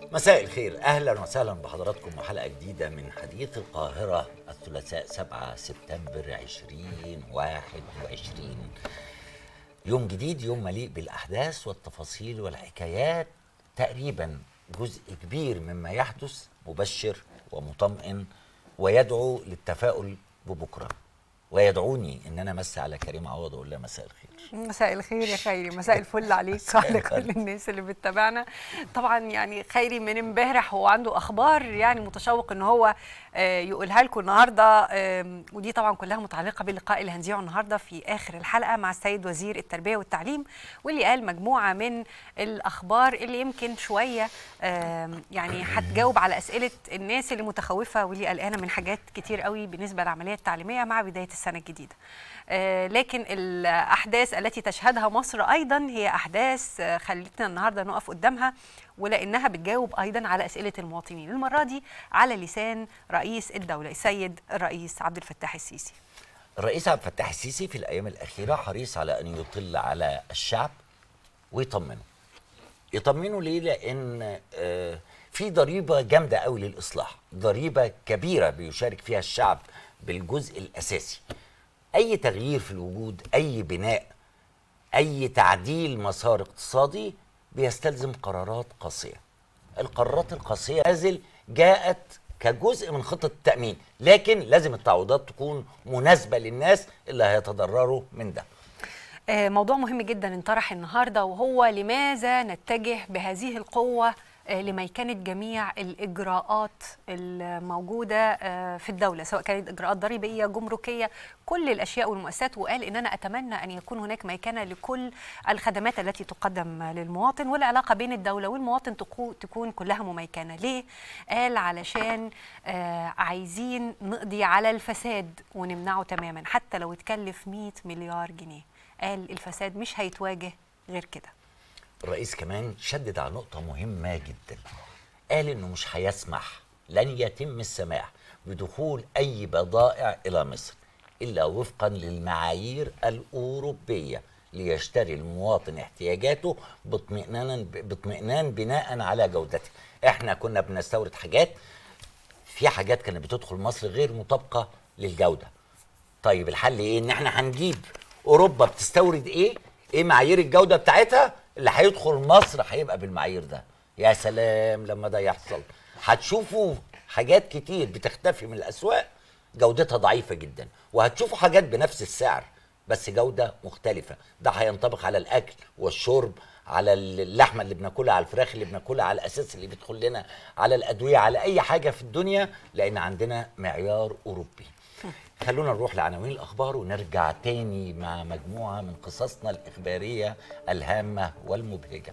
مساء الخير، أهلا وسهلا بحضراتكم وحلقة جديدة من حديث القاهرة الثلاثاء 7 سبتمبر 2021. يوم جديد، يوم مليء بالأحداث والتفاصيل والحكايات. تقريبا جزء كبير مما يحدث مبشر ومطمئن ويدعو للتفاؤل ببكرة، ويدعوني ان انا امسي على كريم عوض واقول لها مساء الخير. مساء الخير يا خيري، مساء الفل عليك وعلى كل الناس اللي بتتابعنا. طبعا يعني خيري من امبارح هو عنده اخبار، يعني متشوق ان هو يقولها لكم النهارده، ودي طبعا كلها متعلقه باللقاء اللي هنذيعه النهارده في اخر الحلقه مع السيد وزير التربيه والتعليم، واللي قال مجموعه من الاخبار اللي يمكن شويه يعني هتجاوب على اسئله الناس اللي متخوفه واللي قلقانه من حاجات كتير قوي بالنسبه للعمليه التعليميه مع بدايه السنه الجديده. لكن الأحداث التي تشهدها مصر أيضا هي أحداث خلتنا النهاردة نقف قدامها، ولأنها بتجاوب أيضا على أسئلة المواطنين، المرة دي على لسان رئيس الدولة السيد الرئيس عبد الفتاح السيسي. الرئيس عبد الفتاح السيسي في الأيام الأخيرة حريص على أن يطل على الشعب ويطمنه. يطمنه ليه؟ لأن في ضريبة جامدة قوي للإصلاح، ضريبة كبيرة بيشارك فيها الشعب بالجزء الأساسي. أي تغيير في الوجود، أي بناء، أي تعديل مسار اقتصادي بيستلزم قرارات قاسية. القرارات القاسية لازل جاءت كجزء من خطة التأمين، لكن لازم التعويضات تكون مناسبة للناس اللي هيتضرروا من ده. موضوع مهم جدا انطرح النهارده، وهو لماذا نتجه بهذه القوة لميكنة جميع الإجراءات الموجودة في الدولة، سواء كانت إجراءات ضريبية، جمركية، كل الأشياء والمؤسسات. وقال إن أنا أتمنى أن يكون هناك ميكنة لكل الخدمات التي تقدم للمواطن، والعلاقة بين الدولة والمواطن تكون كلها مميكنة. ليه؟ قال علشان عايزين نقضي على الفساد ونمنعه تماما، حتى لو اتكلف 100 مليار جنيه. قال الفساد مش هيتواجه غير كده. الرئيس كمان شدد على نقطة مهمة جدا، قال إنه مش هيسمح، لن يتم السماح بدخول أي بضائع إلى مصر إلا وفقا للمعايير الأوروبية، ليشتري المواطن احتياجاته باطمئنان بناء على جودته. إحنا كنا بنستورد حاجات، في حاجات كانت بتدخل مصر غير مطابقة للجودة. طيب الحل إيه؟ إن إحنا هنجيب أوروبا بتستورد إيه معايير الجودة بتاعتها، اللي هيدخل مصر هيبقى بالمعايير ده. يا سلام لما ده يحصل، هتشوفوا حاجات كتير بتختفي من الأسواق جودتها ضعيفة جدا، وهتشوفوا حاجات بنفس السعر بس جودة مختلفة. ده هينطبق على الأكل والشرب، على اللحمة اللي بناكلها، على الفراخ اللي بناكلها، على الأساس اللي بيدخل لنا، على الأدوية، على أي حاجة في الدنيا، لأن عندنا معيار أوروبي. خلونا نروح لعناوين الأخبار ونرجع تاني مع مجموعة من قصصنا الإخبارية الهامة والمبهجة.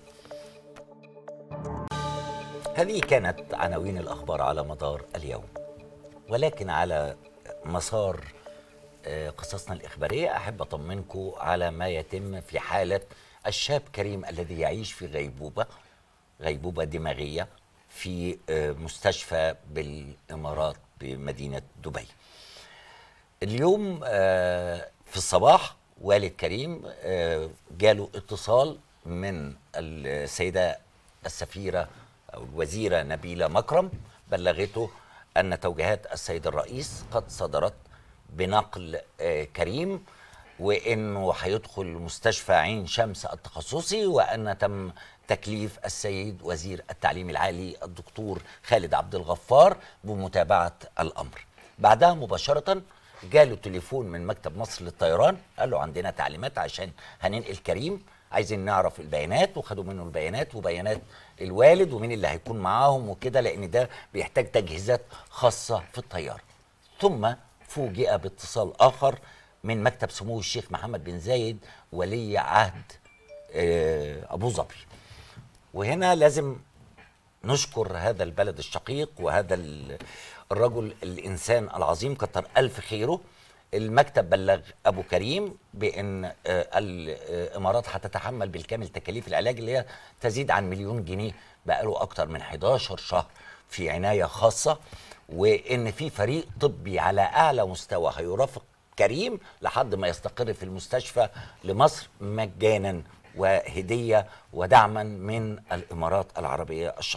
هذه كانت عناوين الأخبار على مدار اليوم، ولكن على مسار قصصنا الإخبارية أحب أطمنكم على ما يتم في حالة الشاب كريم الذي يعيش في غيبوبة دماغية في مستشفى بالإمارات بمدينة دبي. اليوم في الصباح والد كريم جاله اتصال من السيدة السفيرة أو الوزيرة نبيلة مكرم، بلغته أن توجيهات السيد الرئيس قد صدرت بنقل كريم، وأنه هيدخل مستشفى عين شمس التخصصي، وأن تم تكليف السيد وزير التعليم العالي الدكتور خالد عبد الغفار بمتابعة الأمر. بعدها مباشرة جاله تليفون من مكتب مصر للطيران، قال له عندنا تعليمات عشان هننقل كريم، عايزين نعرف البيانات، وخدوا منه البيانات وبيانات الوالد ومين اللي هيكون معاهم وكده، لأن ده بيحتاج تجهيزات خاصة في الطيارة. ثم فوجئ باتصال آخر من مكتب سمو الشيخ محمد بن زايد ولي عهد أبو ظبي. وهنا لازم نشكر هذا البلد الشقيق وهذا الرجل الإنسان العظيم، كتر ألف خيره. المكتب بلغ أبو كريم بأن الإمارات هتتحمل بالكامل تكاليف العلاج اللي هي تزيد عن 1,000,000 جنيه، بقاله أكتر من 11 شهر في عناية خاصة، وإن في فريق طبي على أعلى مستوى هيرافق كريم لحد ما يستقر في المستشفى لمصر مجانا وهدية ودعما من الإمارات العربية الشقيقة.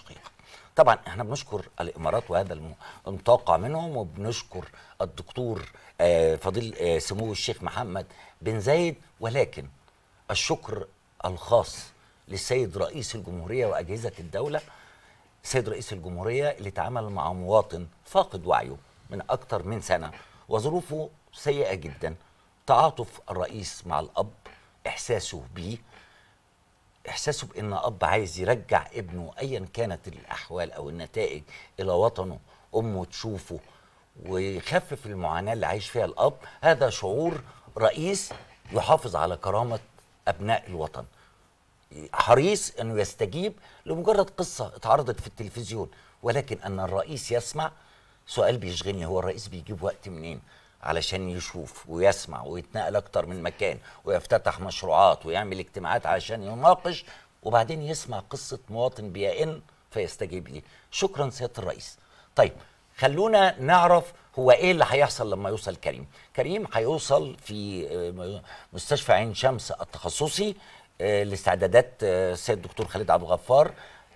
طبعا احنا بنشكر الامارات وهذا المتوقع منهم، وبنشكر الدكتور فضيل سمو الشيخ محمد بن زايد، ولكن الشكر الخاص للسيد رئيس الجمهورية وأجهزة الدولة. السيد رئيس الجمهورية اللي تعامل مع مواطن فاقد وعيه من أكتر من سنة وظروفه سيئة جدا، تعاطف الرئيس مع الأب، إحساسه بيه، إحساسه بأن أب عايز يرجع ابنه أيا كانت الأحوال أو النتائج إلى وطنه، أمه تشوفه ويخفف المعاناة اللي عايش فيها الأب. هذا شعور رئيس يحافظ على كرامة أبناء الوطن، حريص أنه يستجيب لمجرد قصة اتعرضت في التلفزيون، ولكن أن الرئيس يسمع. سؤال بيشغلني، هو الرئيس بيجيب وقت منين علشان يشوف ويسمع ويتنقل أكتر من مكان ويفتتح مشروعات ويعمل اجتماعات علشان يناقش، وبعدين يسمع قصة مواطن بيئن فيستجيب ليه؟ شكرا سيادة الرئيس. طيب خلونا نعرف هو ايه اللي هيحصل لما يوصل كريم. كريم هيوصل في مستشفى عين شمس التخصصي. الاستعدادات السيد الدكتور خالد عبد الغفار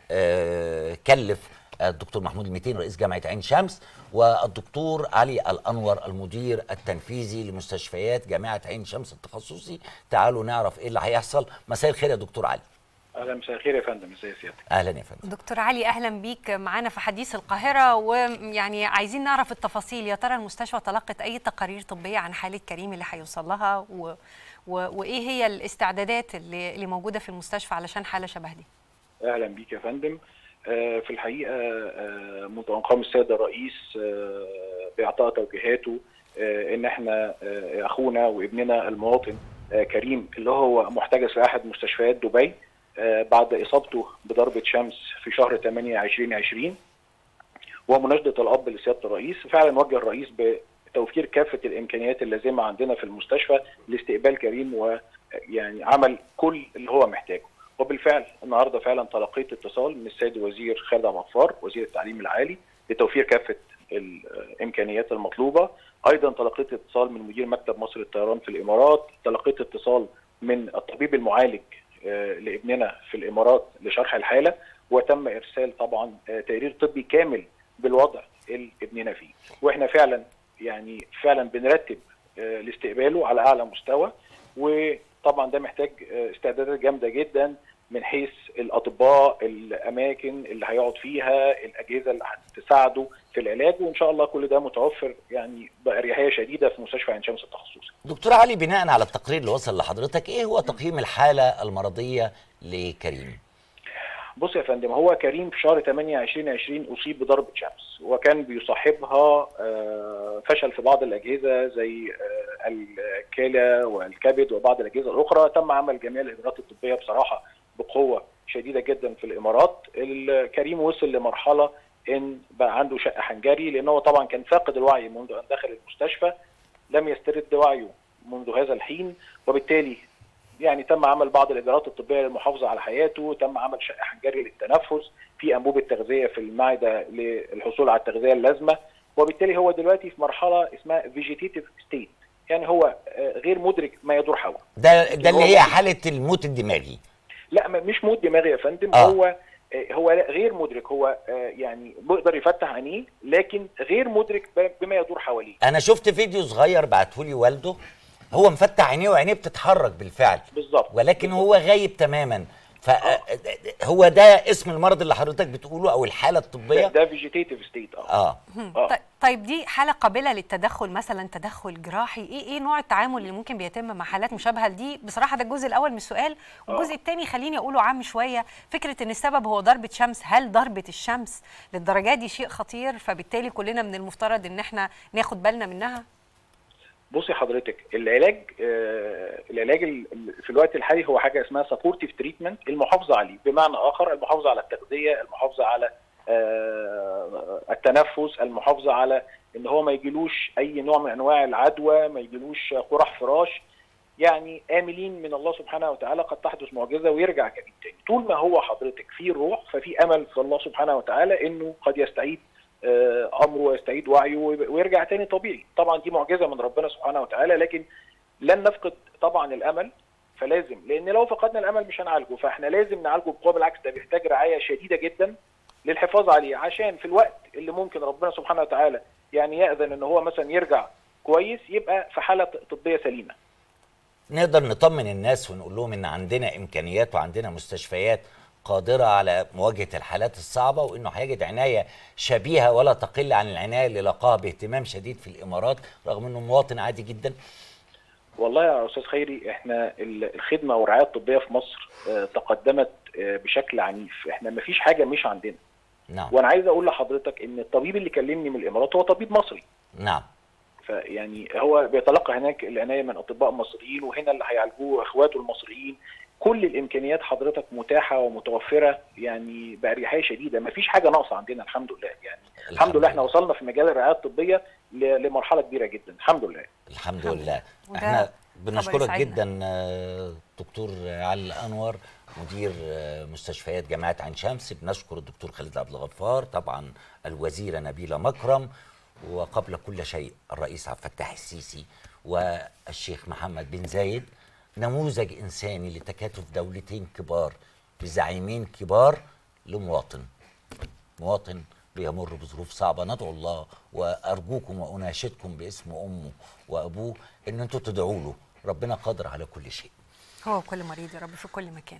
كلف الدكتور محمود المتين رئيس جامعة عين شمس والدكتور علي الأنور المدير التنفيذي لمستشفيات جامعة عين شمس التخصصي. تعالوا نعرف ايه اللي هيحصل. مساء الخير يا دكتور علي. اهلا، مساء الخير يا فندم. ازي سيادتك؟ اهلا يا فندم. دكتور علي اهلا بيك معانا في حديث القاهره، ويعني عايزين نعرف التفاصيل. يا ترى المستشفى تلقت اي تقارير طبيه عن حاله كريم اللي هيوصل لها وايه هي الاستعدادات اللي موجوده في المستشفى علشان حاله شبه دي؟ اهلا بيك يا فندم. في الحقيقه منذ ان قام السيد الرئيس باعطاء توجيهاته ان احنا اخونا وابننا المواطن كريم اللي هو محتجز في احد مستشفيات دبي بعد اصابته بضربه شمس في شهر 8/2020 ومناشده الاب لسياده الرئيس، فعلا وجه الرئيس بتوفير كافه الامكانيات اللازمه عندنا في المستشفى لاستقبال كريم، ويعني عمل كل اللي هو محتاجه. وبالفعل النهارده فعلا تلقيت اتصال من السيد الوزير خالد عبد الغفار وزير التعليم العالي لتوفير كافه الامكانيات المطلوبه. ايضا تلقيت اتصال من مدير مكتب مصر للطيران في الامارات، تلقيت اتصال من الطبيب المعالج لابننا في الامارات لشرح الحاله، وتم ارسال طبعا تقرير طبي كامل بالوضع اللي ابننا فيه. واحنا فعلا فعلا بنرتب لاستقباله على اعلى مستوى، وطبعا ده محتاج استعدادات جامده جدا من حيث الاطباء، الاماكن اللي هيقعد فيها، الاجهزه اللي هتساعده في العلاج، وان شاء الله كل ده متوفر باريحيه شديده في مستشفى عين شمس التخصصي. دكتور علي، بناء على التقرير اللي وصل لحضرتك، ايه هو تقييم الحاله المرضيه لكريم؟ بص يا فندم، هو كريم في شهر 8/2020 اصيب بضربه شمس، وكان بيصاحبها فشل في بعض الاجهزه زي الكلى والكبد وبعض الاجهزه الاخرى. تم عمل جميع الاجراءات الطبيه بصراحه بقوه شديده جدا في الامارات. كريم وصل لمرحله ان بقى عنده شق حنجري، لان هو طبعا كان فاقد الوعي منذ ان دخل المستشفى، لم يسترد وعيه منذ هذا الحين، وبالتالي تم عمل بعض الاجراءات الطبيه للمحافظه على حياته، تم عمل شق حنجري للتنفس، في انبوبه تغذيه في المعده للحصول على التغذيه اللازمه، وبالتالي هو دلوقتي في مرحله اسمها فيجيتيتيف ستيت، هو غير مدرك ما يدور حوله. ده اللي هي حاله الموت الدماغي. لا، مش موت دماغي يا فندم. هو غير مدرك، هو بيقدر يفتح عينيه لكن غير مدرك بما يدور حواليه. انا شفت فيديو صغير بعته لي والده، هو مفتح عينيه وعينيه بتتحرك بالفعل بالظبط، ولكن هو غايب تماما. فهو ده اسم المرض اللي حضرتك بتقوله او الحاله الطبيه؟ ده فيجيتيتيف ستيت. طيب دي حاله قابله للتدخل، مثلا تدخل جراحي؟ ايه نوع التعامل اللي ممكن بيتم مع حالات مشابهه لدي؟ بصراحه ده الجزء الاول من السؤال. والجزء الثاني خليني اقوله عام شويه، فكره ان السبب هو ضربه شمس. هل ضربه الشمس للدرجه دي شيء خطير فبالتالي كلنا من المفترض ان احنا ناخد بالنا منها؟ بصي حضرتك، العلاج في الوقت الحالي هو حاجه اسمها سبورتيف تريتمنت، المحافظه عليه، بمعنى اخر المحافظه على التغذيه، المحافظه على التنفس، المحافظه على ان هو ما يجيلوش اي نوع من انواع العدوى، ما يجيلوش قرح فراش. آملين من الله سبحانه وتعالى قد تحدث معجزه ويرجع كريم تاني. طول ما هو حضرتك في روح ففي امل في الله سبحانه وتعالى انه قد يستعيد امره ويستعيد وعيه ويرجع تاني طبيعي. طبعا دي معجزه من ربنا سبحانه وتعالى، لكن لن نفقد طبعا الامل. فلازم، لان لو فقدنا الامل مش هنعالجه، فاحنا لازم نعالجه بقوه. بالعكس، ده بيحتاج رعايه شديده جدا للحفاظ عليه، عشان في الوقت اللي ممكن ربنا سبحانه وتعالى يعني يأذن ان هو مثلا يرجع كويس، يبقى في حاله طبيه سليمه. نقدر نطمن الناس ونقول لهم ان عندنا امكانيات وعندنا مستشفيات قادره على مواجهه الحالات الصعبه، وانه هيجد عنايه شبيهه ولا تقل عن العنايه اللي لقاها باهتمام شديد في الامارات رغم انه مواطن عادي جدا. والله يا استاذ خيري، احنا الخدمه والرعايه الطبيه في مصر تقدمت بشكل عنيف، احنا ما فيش حاجه مش عندنا. نعم. وانا عايز اقول لحضرتك ان الطبيب اللي كلمني من الامارات هو طبيب مصري. نعم. فيعني هو بيتلقى هناك العنايه من اطباء مصريين، وهنا اللي هيعالجوه اخواته المصريين. كل الامكانيات حضرتك متاحه ومتوفره يعني باريحيه شديده، ما فيش حاجه ناقصه عندنا الحمد لله. يعني الحمد لله احنا وصلنا في مجال الرعايه الطبيه لمرحله كبيره جدا الحمد لله. الحمد لله. احنا بنشكرك جدا دكتور علي انور مدير مستشفيات جامعه عين شمس. بنشكر الدكتور خالد عبد الغفار، طبعا الوزيره نبيله مكرم، وقبل كل شيء الرئيس عبد الفتاح السيسي والشيخ محمد بن زايد، نموذج انساني لتكاتف دولتين كبار بزعيمين كبار لمواطن بيمر بظروف صعبه. ندعو الله وارجوكم واناشدكم باسم امه وابوه ان انتم تدعوا له، ربنا قادر على كل شيء. هو كل مريض يا رب في كل مكان.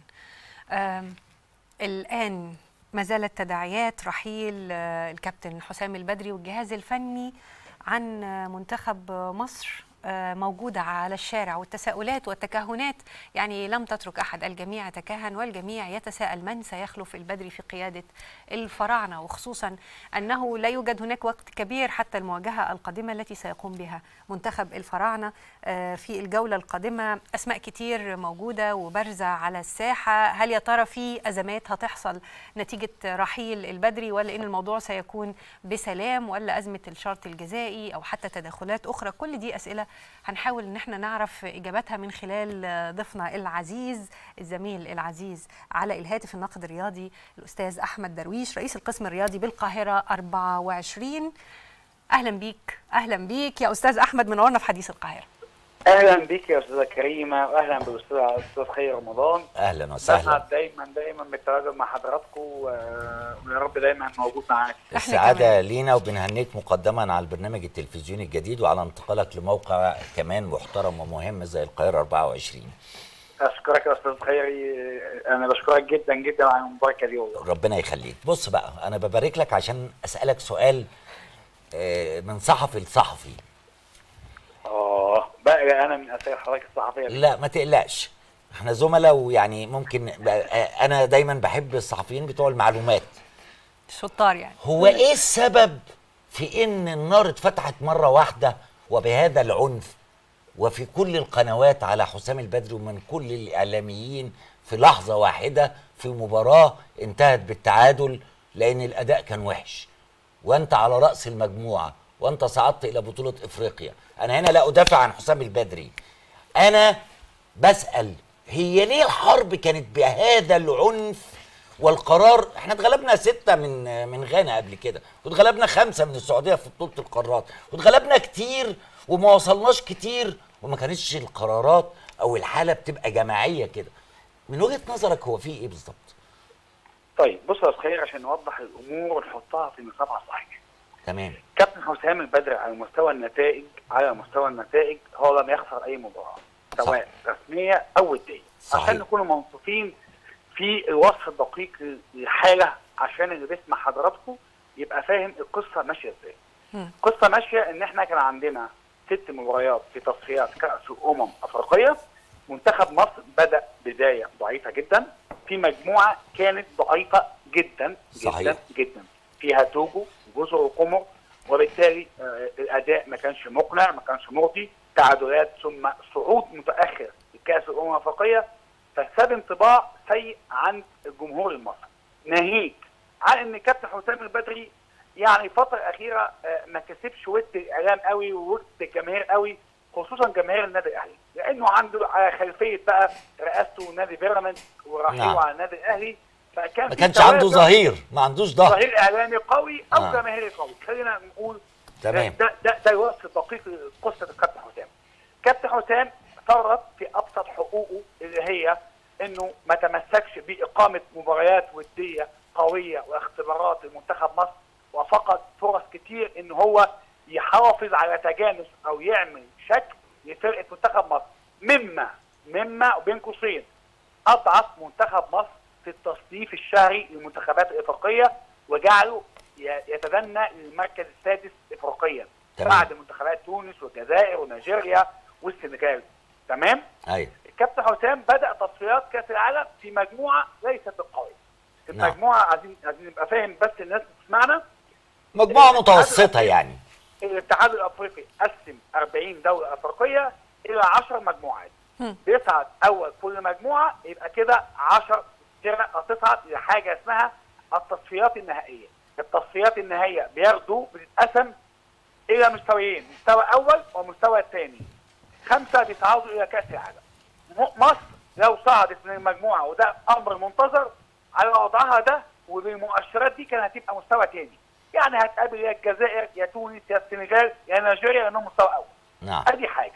الان ما زالت تداعيات رحيل الكابتن حسام البدري والجهاز الفني عن منتخب مصر موجودة على الشارع، والتساؤلات والتكهنات يعني لم تترك أحد، الجميع يتكهن والجميع يتساءل من سيخلف البدري في قيادة الفراعنة، وخصوصا أنه لا يوجد هناك وقت كبير حتى المواجهة القادمة التي سيقوم بها منتخب الفراعنة في الجولة القادمة. أسماء كتير موجودة وبارزة على الساحة. هل يا ترى في أزمات هتحصل نتيجة رحيل البدري، ولا إن الموضوع سيكون بسلام، ولا أزمة الشرط الجزائي أو حتى تدخلات أخرى؟ كل دي أسئلة هنحاول ان احنا نعرف اجاباتها من خلال ضيفنا العزيز الزميل العزيز على الهاتف، الناقد الرياضي الاستاذ احمد درويش رئيس القسم الرياضي بالقاهره 24. اهلا بيك يا استاذ احمد، منورنا في حديث القاهره. اهلا بيك يا استاذه كريمه، واهلا بالاستاذ خير رمضان. اهلا وسهلا. دايما بالتواجد مع حضراتكم، ويا رب دايما موجود معاك. السعاده لينا، وبنهنيك مقدما على البرنامج التلفزيوني الجديد وعلى انتقالك لموقع كمان محترم ومهم زي القاهره 24. اشكرك يا استاذ خيري، انا بشكرك جدا جدا على المباركه دي والله. ربنا يخليك. بص بقى، انا ببارك لك عشان اسالك سؤال من صحفي لصحفي. بقى انا من اسئله حضرتك الصحفيه. لا ما تقلقش، احنا زملاء، ويعني ممكن انا دايما بحب الصحفيين بتوع المعلومات شطار. يعني هو ايه السبب في ان النار اتفتحت مره واحده وبهذا العنف وفي كل القنوات على حسام البدري ومن كل الاعلاميين في لحظه واحده في مباراه انتهت بالتعادل لان الاداء كان وحش، وانت على راس المجموعه وانت صعدت الى بطوله افريقيا؟ انا هنا لا ادافع عن حسام البدري، انا بسال هي ليه الحرب كانت بهذا العنف؟ والقرار، احنا اتغلبنا 6 من غانا قبل كده، واتغلبنا 5 من السعوديه في بطوله القارات، واتغلبنا كتير وما وصلناش كتير، وما كانتش القرارات او الحاله بتبقى جماعيه كده. من وجهه نظرك هو في ايه بالظبط؟ طيب بص يا استاذ خير، عشان نوضح الامور ونحطها في مسافه صحيحه. تمام. كابتن حسام البدري على مستوى النتائج هو لم يخسر اي مباراه سواء رسميه او وديه، عشان نكون منصفين في الوصف الدقيق للحاله، عشان اللي بيسمع حضراتكم يبقى فاهم القصه ماشيه ازاي. القصه ماشيه ان احنا كان عندنا 6 مباريات في تصفيات كاس افريقيه. منتخب مصر بدا بدايه ضعيفه جدا في مجموعه كانت ضعيفه جدا جدا جدا، فيها توجو وجزر القمر، وبالتالي الاداء ما كانش مقنع، ما كانش مرضي، تعادلات ثم صعود متاخر لكاس الافريقيه، فساب انطباع سيء عند الجمهور المصري. ناهيك عن ان كابتن حسام البدري يعني الفتره الاخيره ما كسبش ود الاعلام قوي وود الجماهير قوي، خصوصا جماهير النادي الاهلي، لانه عنده على خلفيه بقى رئاسته نادي بيراميدز ورحيله على النادي الاهلي، فكان ما كانش عنده ظهير، ما عندوش ظهير اعلامي قوي او جماهيري قوي. خلينا نقول تمام. ده الوصف الدقيق لقصه الكابتن حسام. كابتن حسام فرط في ابسط حقوقه اللي هي انه ما تمسكش باقامه مباريات وديه قويه واختبارات لمنتخب مصر، وفقد فرص كتير ان هو يحافظ على تجانس او يعمل شكل لفرقه منتخب مصر، مما وبين قوسين اضعف منتخب مصر في التصنيف الشهري للمنتخبات الافريقيه، وجعله يتدنى للمركز السادس افريقيا بعد منتخبات تونس والجزائر ونيجيريا والسنغال. تمام؟ ايوه. الكابتن حسام بدا تصفيات كاس العالم في مجموعه ليست بالقويه. المجموعه عايزين نبقى فاهم بس الناس بتسمعنا، مجموعه متوسطه يعني. الاتحاد الافريقي قسم 40 دوله افريقيه الى 10 مجموعات. بيصعد اول كل مجموعه، يبقى كده 10 فرق هتصعد لحاجه اسمها التصفيات النهائيه. التصفيات النهائيه بتتقسم الى مستويين، مستوى اول ومستوى ثاني. 5 بيصعدوا الى كاس العالم. مصر لو صعدت من المجموعه، وده امر منتظر على وضعها ده وبالمؤشرات دي، كان هتبقى مستوى ثاني. يعني هتقابل يا الجزائر يا تونس يا السنغال يا نيجيريا، لانهم مستوى اول. نعم. ادي حاجه.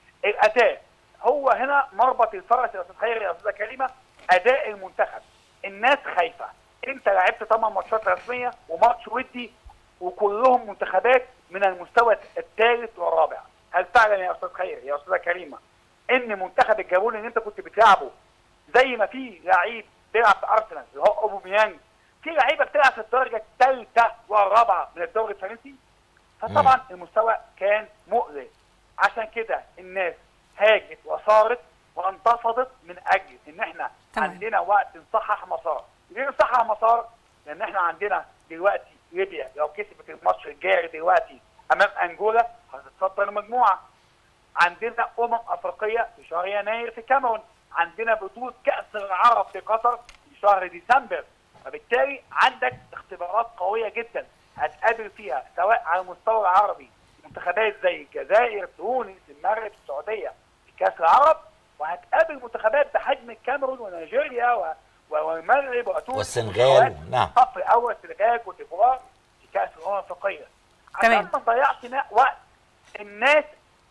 الاداء هو هنا مربط الفرس يا استاذ خيري يا استاذه كريمه. اداء المنتخب، الناس خايفه. انت لعبت 8 ماتشات رسميه وماتش ودي، وكلهم منتخبات من المستوى الثالث والرابع. هل فعلا يا استاذ خيري يا استاذه كريمه ان منتخب الجابون اللي انت كنت بتلعبه، زي ما في لعيب بيلعب في ارسنال اللي هو اوباميانج، في لعيبه بتلعب في الدرجه الثالثه والرابعه من الدوري الفرنسي؟ فطبعا المستوى كان مقلق. عشان كده الناس هاجت وصارت وانتفضت من اجل ان احنا عندنا وقت نصحح مسار. ليه نصحح مسار؟ لان احنا عندنا دلوقتي ليبيا لو كسبت الماتش الجاري دلوقتي امام انجولا هتتصدر المجموعه. عندنا افريقيه في شهر يناير في الكاميرون، عندنا بطوله كاس العرب في قطر في شهر ديسمبر. فبالتالي عندك اختبارات قويه جدا هتقابل فيها سواء على المستوى العربي منتخبات زي الجزائر، تونس، المغرب، السعوديه في كاس العرب، وهتقابل منتخبات بحجم الكاميرون ونيجيريا والمغرب وتونس والسنغال. نعم. الصف الاول السنغال وديفوار في كاس الامم الافريقيه. عشان ما نضيعش وقت، الناس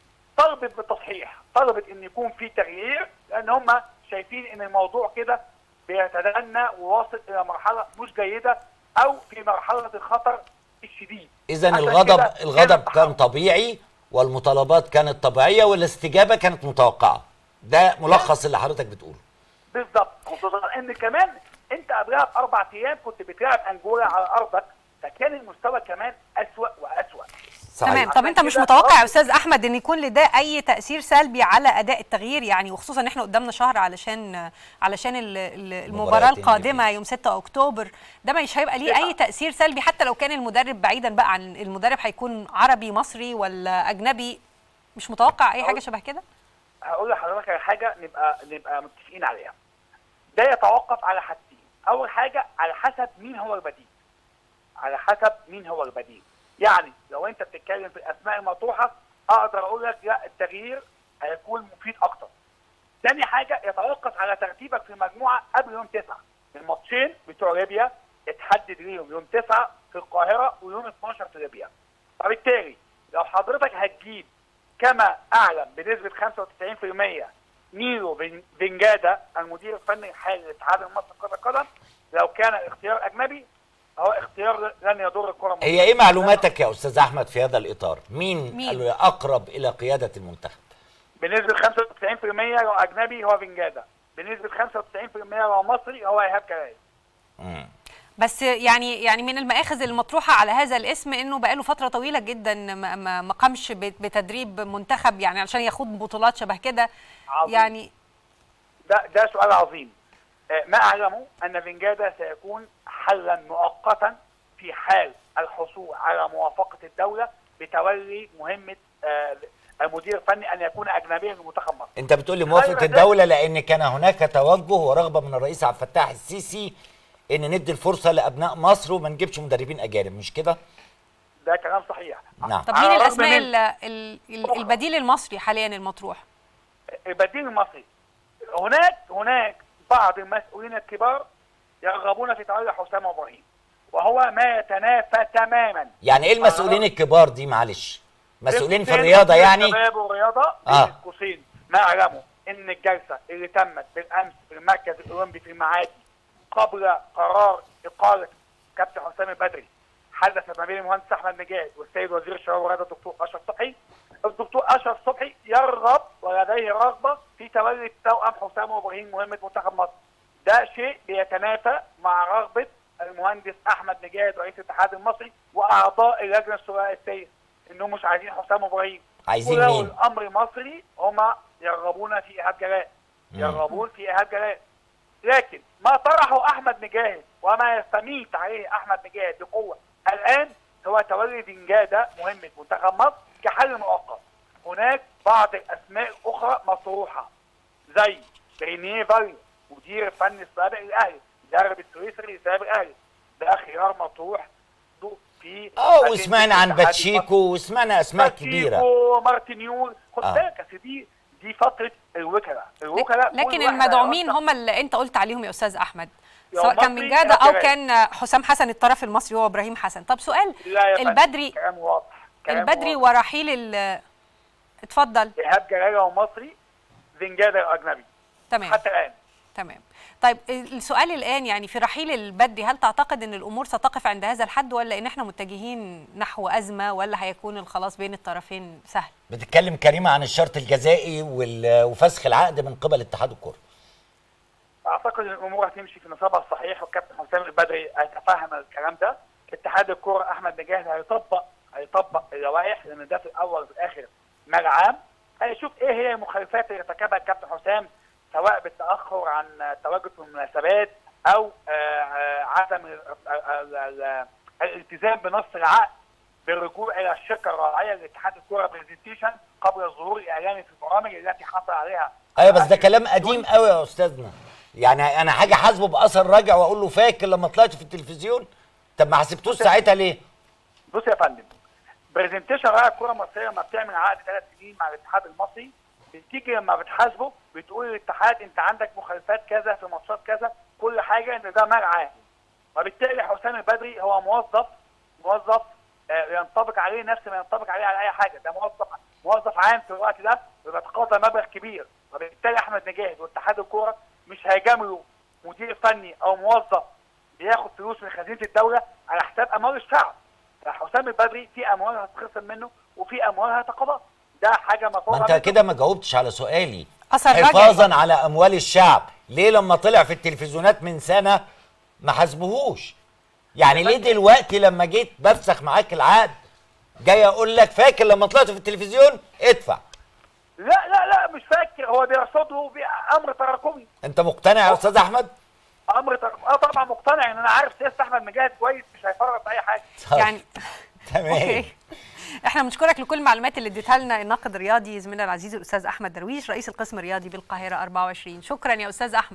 طلبت بالتصحيح، طلبت ان يكون في تغيير، لان هم شايفين ان الموضوع كده بيتدنى وواصل الى مرحله مش جيده او في مرحله الخطر الشديد. اذا الغضب كان طبيعي، والمطالبات كانت طبيعيه، والاستجابه كانت متوقعه. ده ملخص اللي حضرتك بتقوله. بالظبط، خصوصا ان كمان انت قبلها ب4 ايام كنت بتلعب انجولا على ارضك، فكان المستوى كمان اسوأ واسوأ. تمام. طب انت مش متوقع يا استاذ احمد ان يكون لده اي تاثير سلبي على اداء التغيير؟ يعني وخصوصا ان احنا قدامنا شهر علشان المباراه القادمه يوم 6 اكتوبر، ده مش هيبقى ليه اي تاثير سلبي حتى لو كان المدرب بعيدا بقى عن المدرب هيكون عربي مصري ولا اجنبي؟ مش متوقع اي حاجه شبه كده؟ هقول لحضرتك على حاجه نبقى متفقين عليها. ده يتوقف على حاجتين. اول حاجه على حسب مين هو البديل. يعني لو انت بتتكلم في الاسماء المطروحه، اقدر اقول لك لا، التغيير هيكون مفيد اكتر. ثاني حاجه يتوقف على ترتيبك في المجموعه قبل يوم 9. الماتشين بتوع ليبيا اتحدد ليهم يوم 9 في القاهره ويوم 12 في ليبيا. فبالتالي لو حضرتك هتجيب كما اعلم بنسبه 95% نيلو فينجادا المدير الفني الحالي للاتحاد المصري لكره القدم، لو كان الاختيار اجنبي هو اختيار لن يضر الكره المصريه. هي ايه معلوماتك يا استاذ احمد في هذا الاطار؟ مين الاقرب الى قياده المنتخب؟ بنسبه 95% لو اجنبي هو فينجادا، بنسبه 95% لو مصري هو ايهاب كرايس. بس يعني من المآخذ المطروحه على هذا الاسم انه بقاله فتره طويله جدا ما قامش بتدريب منتخب، يعني علشان يخوض بطولات شبه كده. يعني ده سؤال عظيم. ما اعلمه ان فينجادا سيكون حلا مؤقتا في حال الحصول على موافقه الدوله بتولي مهمه المدير الفني ان يكون اجنبيا لمنتخب مصر. انت بتقول لي موافقه الدوله لان كان هناك توجه ورغبه من الرئيس عبد الفتاح السيسي ان ندي الفرصه لابناء مصر وما نجيبش مدربين اجانب، مش كده؟ ده كلام صحيح. نعم. طب مين الاسماء البديل المصري حاليا المطروح؟ البديل المصري هناك بعض المسؤولين الكبار يرغبون في تولي حسام ابراهيم، وهو ما يتنافى تماما. يعني ايه المسؤولين الكبار دي؟ معلش، مسؤولين في الرياضه يعني؟ الشباب والرياضه. بين قوسين ما اعلمه ان الجلسه اللي تمت بالامس في المركز الاولمبي في المعادي قبل قرار اقاله كابتن حسام البدري حدث ما بين المهندس احمد نجاد والسيد وزير الشباب والرياضه الدكتور اشرف صبحي. الدكتور اشرف صبحي يرغب ولديه رغبه في تولي توأم حسام وابراهيم مهمه منتخب مصر. ده شيء بيتنافى مع رغبه المهندس احمد نجاد رئيس الاتحاد المصري واعضاء اللجنه الثلاثيه انهم مش عايزين حسام وابراهيم. عايزين مين؟ الامر مصري هم يرغبون في ايهاب جلال. يرغبون في ايهاب جلال. لكن ما طرحه احمد نجاد وما يستميت عليه احمد نجاد بقوه الان هو تولي دنجاده مهمه منتخب مصر كحل مؤقت. هناك بعض الاسماء الاخرى مطروحه زي رينيه فاليو مدير الفني السابق للاهلي، مدرب السويسري السابق للاهلي، ده خيار مطروح في وسمعنا عن باتشيكو وسمعنا اسماء كبيره، باتشيكو مارتينيول. خد بالك دي فتره الوكلاء لكن المدعومين هم اللي انت قلت عليهم يا استاذ احمد، سواء كان من جاده او كان حسام حسن الطرف المصري هو ابراهيم حسن. طب سؤال، البدري كلام واضح. البدري ورحيل اتفضل. ايهاب جلاله ومصري دنجاده اجنبي. تمام حتى الان. تمام. طيب السؤال الان يعني في رحيل البدري، هل تعتقد ان الامور ستقف عند هذا الحد ولا ان احنا متجهين نحو ازمه ولا هيكون الخلاص بين الطرفين سهل؟ بتتكلم كريمه عن الشرط الجزائي وفسخ العقد من قبل اتحاد الكره. اعتقد ان الامور هتمشي في نصابها الصحيح والكابتن حسام البدري هيتفهم الكلام ده. اتحاد الكره احمد نجاد هيطبق اللوائح لان ده في الاول وفي الاخر مال عام. هيشوف ايه هي المخالفات اللي ارتكبها الكابتن حسام سواء بالتاخر عن تواجد في المناسبات او عدم الالتزام بنص العقد بالرجوع الى الشركه الراعيه لاتحاد الكره برزنتيشن قبل الظهور الاعلامي في البرامج التي حصل عليها. ايوه بس ده كلام قديم قوي يا استاذنا. يعني انا حاجه حاسبه باثر راجع واقول له فاكر لما طلعت في التلفزيون؟ طب ما حسبتوش ساعتها ليه؟ بص يا فندم، برزنتيشن راعي الكره المصريه لما بتعمل عقد 3 سنين مع الاتحاد المصري بتيجي لما بتحاسبه بتقول للاتحاد انت عندك مخالفات كذا في ماتشات كذا، كل حاجه ان ده مال عام. وبالتالي حسام البدري هو موظف ينطبق عليه نفس ما ينطبق عليه على اي حاجه، ده موظف عام في الوقت ده وبيتقاضى مبلغ كبير. وبالتالي احمد نجاد واتحاد الكوره مش هيجاملوا مدير فني او موظف بياخد فلوس من خزينه الدوله على حساب اموال الشعب. فحسام البدري في اموال هتخصم منه وفي اموال هتقاضى. ده حاجه مفروضه. ما انت كده ما جاوبتش على سؤالي. حفاظا على اموال الشعب، ليه لما طلع في التلفزيونات من سنه ما حاسبوهوش؟ يعني ليه دلوقتي لما جيت بفسخ معاك العقد جاي اقول لك فاكر لما طلعت في التلفزيون ادفع؟ لا مش فاكر، هو بيرصده بامر تراكمي. انت مقتنع يا استاذ احمد؟ امر طبعا مقتنع ان انا عارف سياسه احمد نجاد كويس مش هيفرط في اي حاجه. يعني تمام. احنا بنشكرك لكل المعلومات اللي اديتها لنا الناقد الرياضي زميلنا العزيز الاستاذ احمد درويش رئيس القسم الرياضي بالقاهره 24. شكرا يا استاذ احمد.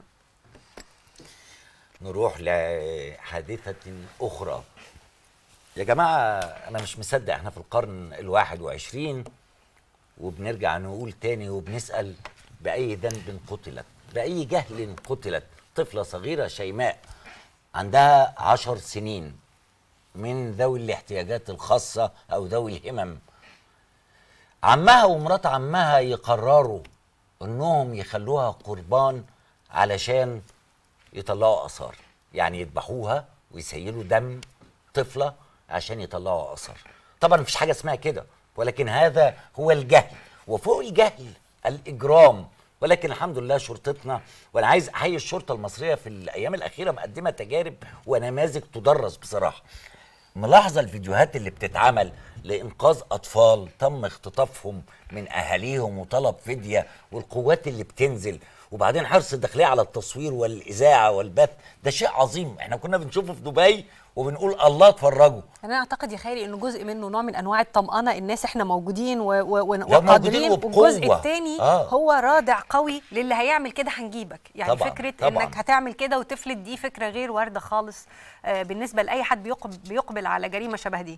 نروح لحادثه اخرى. يا جماعه انا مش مصدق احنا في القرن ال21 وبنرجع نقول تاني وبنسال باي ذنب قتلت، باي جهل قتلت طفله صغيره شيماء عندها 10 سنين من ذوي الاحتياجات الخاصة أو ذوي الهمم. عمها ومرات عمها يقرروا أنهم يخلوها قربان علشان يطلعوا آثار، يعني يذبحوها ويسيلوا دم طفلة عشان يطلعوا آثار. طبعا مفيش حاجة اسمها كده، ولكن هذا هو الجهل، وفوق الجهل الإجرام. ولكن الحمد لله شرطتنا، وانا عايز احيي الشرطه المصريه في الايام الاخيره مقدمه تجارب ونماذج تدرس بصراحه. ملاحظه الفيديوهات اللي بتتعمل لانقاذ اطفال تم اختطافهم من اهاليهم وطلب فديه، والقوات اللي بتنزل، وبعدين حرص الداخليه على التصوير والاذاعه والبث. ده شيء عظيم احنا كنا بنشوفه في دبي وبنقول الله اتفرجوا. انا اعتقد يا خيري انه جزء منه نوع من انواع الطمأنه، الناس احنا موجودين وقادرين، والجزء الثاني هو رادع قوي للي هيعمل كده هنجيبك. يعني طبعًا فكره طبعًا انك هتعمل كده وتفلت دي فكره غير وارده خالص بالنسبه لاي حد بيقبل على جريمه شبه دي.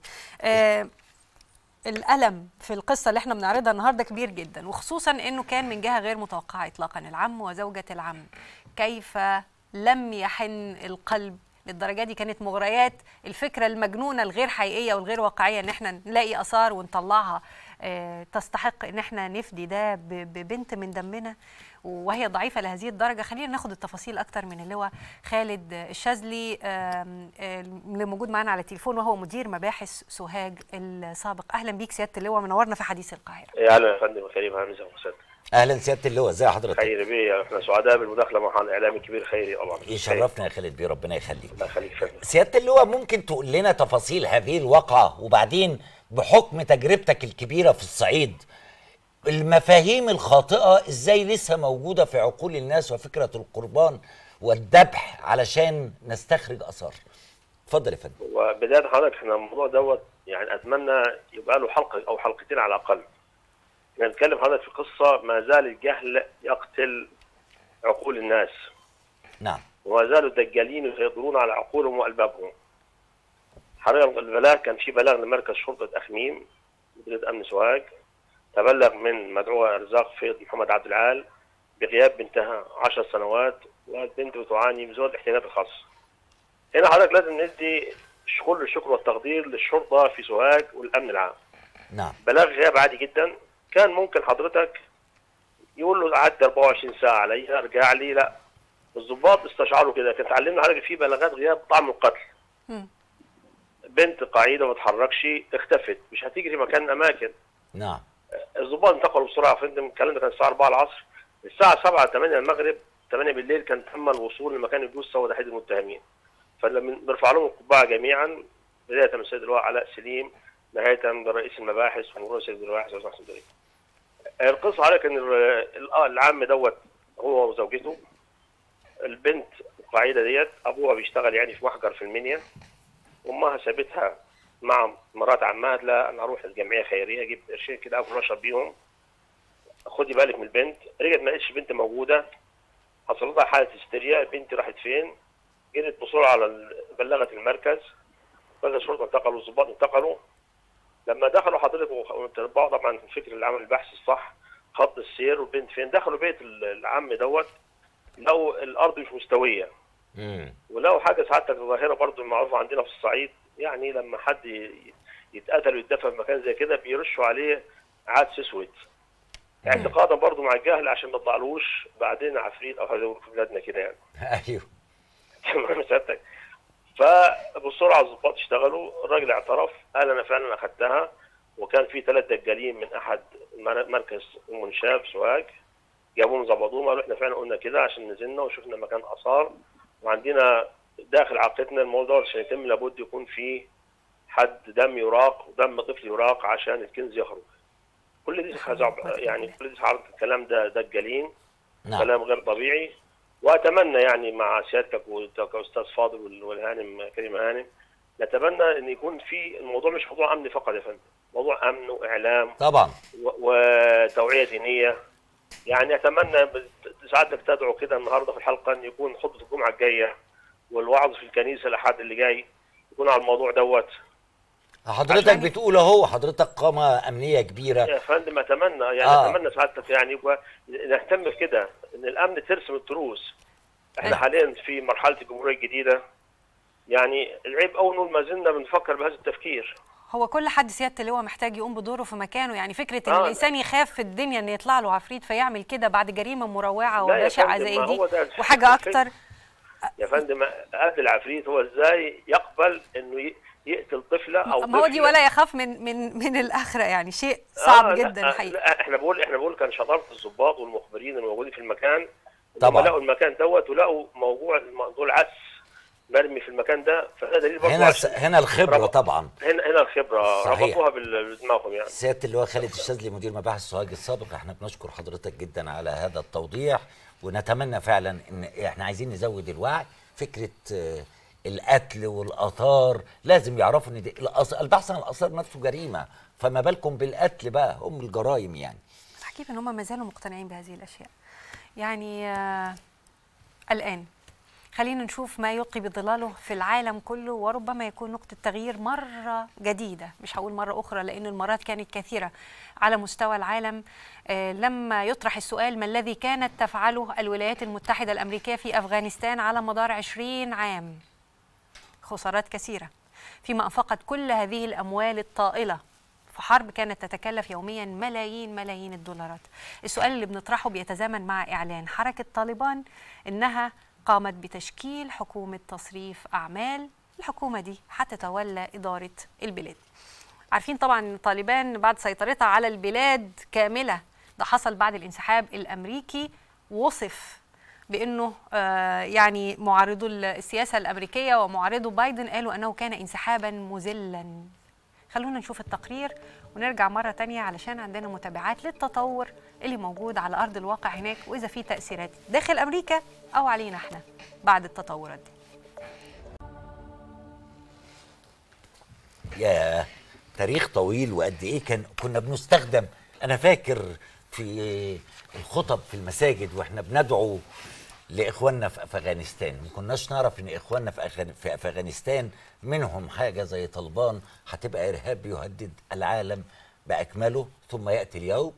الألم في القصة اللي احنا بنعرضها النهارده كبير جدا، وخصوصا انه كان من جهة غير متوقعة اطلاقا. العم وزوجة العم، كيف لم يحن القلب للدرجة دي؟ كانت مغريات الفكرة المجنونة الغير حقيقية والغير واقعية ان احنا نلاقي آثار ونطلعها تستحق ان احنا نفدي ده ببنت من دمنا. وهي ضعيفه لهذه الدرجه. خلينا ناخد التفاصيل اكتر من اللواء خالد الشاذلي اللي موجود معانا على التليفون، وهو مدير مباحث سوهاج السابق. اهلا بيك سياده اللواء، منورنا في حديث القاهره. اهلا يا فندم كريم، اهلا وسهلا. اهلا سياده اللواء، ازي حضرتك؟ خير بيه، احنا سعداء بالمداخله مع الاعلامي الكبير خيري طبعا. يشرفنا يا خالد بيه، ربنا يخليك. الله يخليك يا فندم. سياده اللواء، ممكن تقول لنا تفاصيل هذه الواقعه، وبعدين بحكم تجربتك الكبيره في الصعيد المفاهيم الخاطئه ازاي لسه موجوده في عقول الناس، وفكره القربان والذبح علشان نستخرج اثار. اتفضل يا فندم. وبدايه حضرتك، احنا الموضوع دوت يعني اتمنى يبقى له حلقه او حلقتين على الاقل. نتكلم حضرتك في قصه ما زال الجهل يقتل عقول الناس. نعم. وما زالوا الدجالين يسيطرون على عقولهم والبابهم. حضرتك البلاغ كان في بلاغ لمركز شرطه اخميم مديريه امن سوهاج، تبلغ من مدعو ارزاق فيض محمد عبد العال بغياب بنتها 10 سنوات، والبنت بتعاني من ذوي الاحتياجات الخاصه. هنا حضرتك لازم ندي كل الشكر والتقدير للشرطه في سوهاج والامن العام. نعم. بلاغ غياب عادي جدا، كان ممكن حضرتك يقول له عدى 24 ساعه عليا ارجع لي، لا، الضباط استشعروا كده. كان اتعلمنا حضرتك في بلاغات غياب طعم القتل. بنت قاعده ما تتحركش، اختفت، مش هتجري مكان اماكن. نعم. الضباط انتقلوا بسرعه يا فندم. الكلام ده كان الساعه 4 العصر، الساعه 7 8 المغرب 8 بالليل كان تم الوصول لمكان الجثه وتحديد المتهمين. فلما بنرفع لهم القبعه جميعا، بدايه من السيد اللواء علاء سليم، نهايه برئيس المباحث ورئيس المباحث وزاره الداخليه. القصه عليك ان العم دوت هو وزوجته، البنت القاعده ديت ابوها بيشتغل يعني في محجر في المنيا، امها سابتها مع مرات عمها، لا انا اروح الجمعيه خيريه اجيب قرشين كده اكل واشرب بيهم، خدي بالك من البنت. رجعت ما لقيتش البنت موجوده، حصل لها حاله هستيريا. البنت راحت فين؟ جرت بسرعه على بلغت المركز، مركز الشرطه انتقلوا، الضباط انتقلوا. لما دخلوا حضرتك وتتبعوا طبعا فكر العمل البحث الصح، خط السير والبنت فين، دخلوا بيت العم دوت، لو الارض مش مستويه. ولو حاجه سعادتك ظاهره برضو معروفه عندنا في الصعيد، يعني لما حد يتقتل ويتدفن في مكان زي كده بيرشوا عليه عدس اسود، اعتقادا برضو مع الجهل عشان ما يطلعلوش بعدين عفريت او حاجه في بلادنا كده يعني. ايوه. تمام سعادتك. فبسرعه الضباط اشتغلوا، الراجل اعترف قال انا فعلا اخذتها، وكان في 3 دجالين من احد مركز المنشاه في سوهاج جابوهم ظبطوهم، قالوا احنا فعلا قلنا كده عشان نزلنا وشفنا مكان اثار، وعندنا داخل عقيدتنا الموضوع عشان يتم لابد يكون فيه حد دم يراق ودم طفل يراق عشان الكنز يخرج. كل دي يعني كل دي حضرتك الكلام ده دجالين. نعم. كلام غير طبيعي. واتمنى يعني مع سيادتك كاستاذ فاضل والهانم كريم هانم، نتمنى ان يكون في الموضوع مش موضوع امني فقط يا فندم، موضوع امن واعلام طبعا وتوعيه دينيه. يعني اتمنى سعادتك تدعو كده النهارده في الحلقه ان يكون خطبه الجمعه الجايه والوعظ في الكنيسه الاحد اللي جاي يكون على الموضوع دوت. حضرتك بتقول اهو، حضرتك قامه امنيه كبيره يا فندم. اتمنى يعني اتمنى سعادتك يعني نهتم في كده ان الامن ترسم التروس. احنا حاليا في مرحله الجمهوريه الجديده، يعني العيب اول نقول ما زلنا بنفكر بهذا التفكير. هو كل حد سياده اللواء محتاج يقوم بدوره في مكانه، يعني فكره ان الانسان يخاف في الدنيا ان يطلع له عفريت فيعمل كده بعد جريمه مروعه وبشعه زي دي وحاجه اكتر. يا فندم قتل العفريت هو ازاي يقبل انه يقتل طفله او ما هو دي ولا يخاف من الاخره، يعني شيء صعب جدا حقيقي. لا احنا بقول كان شطاره الضباط والمخبرين الموجودين في المكان طبعا لقوا المكان دوت ولقوا موضوع العدس مرمي في المكان ده، فده دليل برضه هنا الخبره طبعا. هنا الخبره ربطوها بدماغهم يعني. سياده اللواء خالد الشاذلي مدير مباحث سوهاج السابق، احنا بنشكر حضرتك جدا على هذا التوضيح، ونتمنى فعلا ان احنا عايزين نزود الوعي. فكره القتل والاثار لازم يعرفوا ان البحث عن الاثار نفسه جريمه، فما بالكم بالقتل بقى، الجرائم يعني. العجيب ان هم ما زالوا مقتنعين بهذه الاشياء. يعني الان خلينا نشوف ما يلقي بظلاله في العالم كله، وربما يكون نقطة تغيير مرة جديدة، مش هقول مرة أخرى لأن المرات كانت كثيرة على مستوى العالم. لما يطرح السؤال ما الذي كانت تفعله الولايات المتحدة الأمريكية في أفغانستان على مدار 20 عام؟ خسارات كثيرة، فيما أنفقت كل هذه الأموال الطائلة في حرب كانت تتكلف يوميا ملايين الدولارات. السؤال اللي بنطرحه بيتزامن مع إعلان حركة طالبان إنها قامت بتشكيل حكومة تصريف أعمال. الحكومة دي هتتولى إدارة البلاد. عارفين طبعا طالبان بعد سيطرتها على البلاد كاملة، ده حصل بعد الانسحاب الأمريكي، وصف بأنه يعني معارضو السياسة الأمريكية ومعارضو بايدن قالوا أنه كان انسحابا مذلا. خلونا نشوف التقرير ونرجع مرة تانية علشان عندنا متابعات للتطور اللي موجود على أرض الواقع هناك، وإذا في تأثيرات داخل أمريكا أو علينا احنا بعد التطورات دي. يا تاريخ طويل، وقد ايه كنا بنستخدم. انا فاكر في الخطب في المساجد واحنا بندعو لاخواننا في افغانستان، ما كناش نعرف ان اخواننا في افغانستان منهم حاجه زي طالبان هتبقى ارهاب يهدد العالم باكمله. ثم ياتي اليوم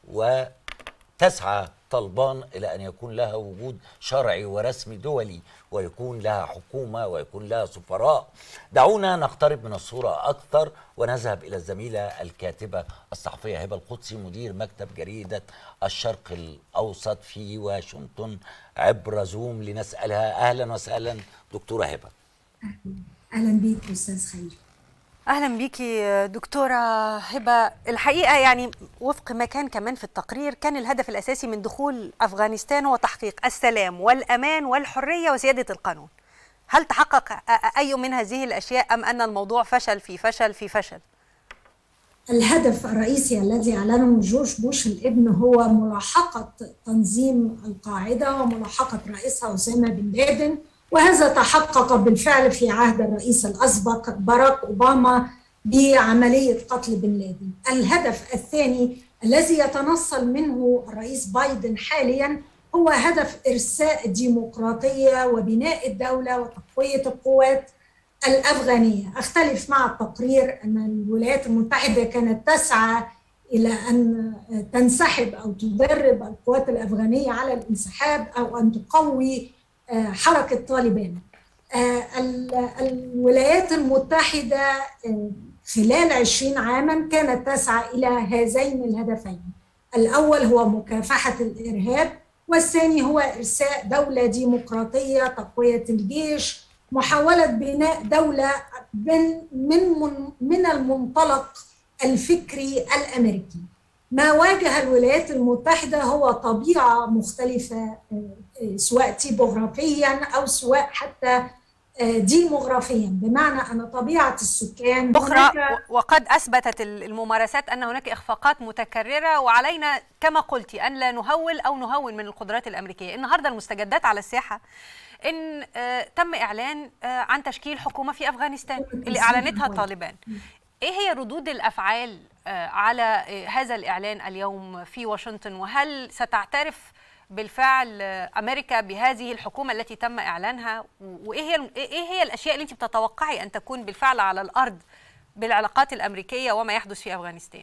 وتسعى طالبان الى ان يكون لها وجود شرعي ورسمي دولي، ويكون لها حكومه ويكون لها سفراء. دعونا نقترب من الصوره اكثر ونذهب الى الزميله الكاتبه الصحفيه هبه القدسي، مدير مكتب جريده الشرق الاوسط في واشنطن، عبر زوم لنسالها. اهلا وسهلا دكتوره هبه. اهلا بيك استاذ خير. اهلا بيكي دكتوره هبه. الحقيقه يعني وفق ما كان كمان في التقرير، كان الهدف الاساسي من دخول افغانستان هو تحقيق السلام والامان والحريه وسياده القانون. هل تحقق اي من هذه الاشياء ام ان الموضوع فشل في فشل في فشل؟ الهدف الرئيسي الذي اعلنه جورج بوش الابن هو ملاحقه تنظيم القاعده وملاحقه رئيسها اسامه بن لادن، وهذا تحقق بالفعل في عهد الرئيس الأسبق باراك أوباما بعملية قتل بن لادن. الهدف الثاني الذي يتنصل منه الرئيس بايدن حاليا هو هدف إرساء الديمقراطية وبناء الدولة وتقوية القوات الأفغانية. أختلف مع التقرير أن الولايات المتحدة كانت تسعى إلى أن تنسحب أو تدرب القوات الأفغانية على الانسحاب أو أن تقوي حركة طالبان. الولايات المتحدة خلال 20 عاما كانت تسعى إلى هذين الهدفين، الأول هو مكافحة الإرهاب، والثاني هو إرساء دولة ديمقراطية، تقوية الجيش، محاولة بناء دولة من المنطلق الفكري الأمريكي. ما واجه الولايات المتحدة هو طبيعة مختلفة، سواء تيبوغرافيا أو سواء حتى ديموغرافيا، بمعنى أن طبيعة السكان أخرى، وقد أثبتت الممارسات أن هناك إخفاقات متكررة، وعلينا كما قلتي أن لا نهول أو نهون من القدرات الأمريكية. النهاردة المستجدات على الساحة إن تم إعلان عن تشكيل حكومة في أفغانستان اللي أعلنتها طالبان. إيه هي ردود الأفعال على هذا الإعلان اليوم في واشنطن؟ وهل ستعترف بالفعل أمريكا بهذه الحكومة التي تم إعلانها؟ وإيه هي الأشياء اللي أنت بتتوقعي أن تكون بالفعل على الأرض بالعلاقات الأمريكية وما يحدث في أفغانستان؟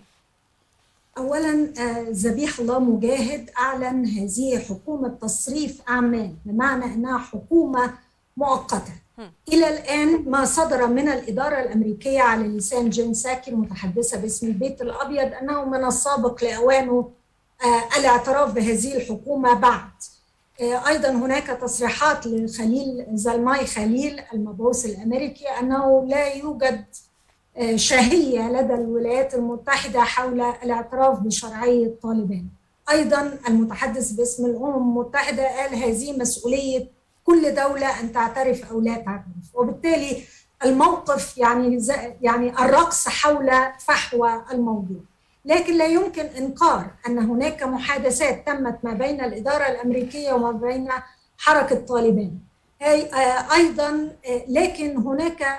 أولا ذبيح الله مجاهد أعلن هذه حكومة تصريف أعمال، بمعنى أنها حكومة مؤقتة. إلى الآن ما صدر من الإدارة الأمريكية على لسان جين ساكي المتحدثة باسم البيت الأبيض أنه من السابق لأوانه الاعتراف بهذه الحكومة بعد. أيضا هناك تصريحات لخليل زلماي خليل المبعوث الأمريكي أنه لا يوجد شهية لدى الولايات المتحدة حول الاعتراف بشرعية طالبان. أيضا المتحدث باسم الأمم المتحدة قال هذه مسؤولية كل دولة أن تعترف أو لا تعترف، وبالتالي الموقف يعني الرقص حول فحوى الموضوع. لكن لا يمكن إنكار أن هناك محادثات تمت ما بين الإدارة الأمريكية وما بين حركة طالبان. أيضا لكن هناك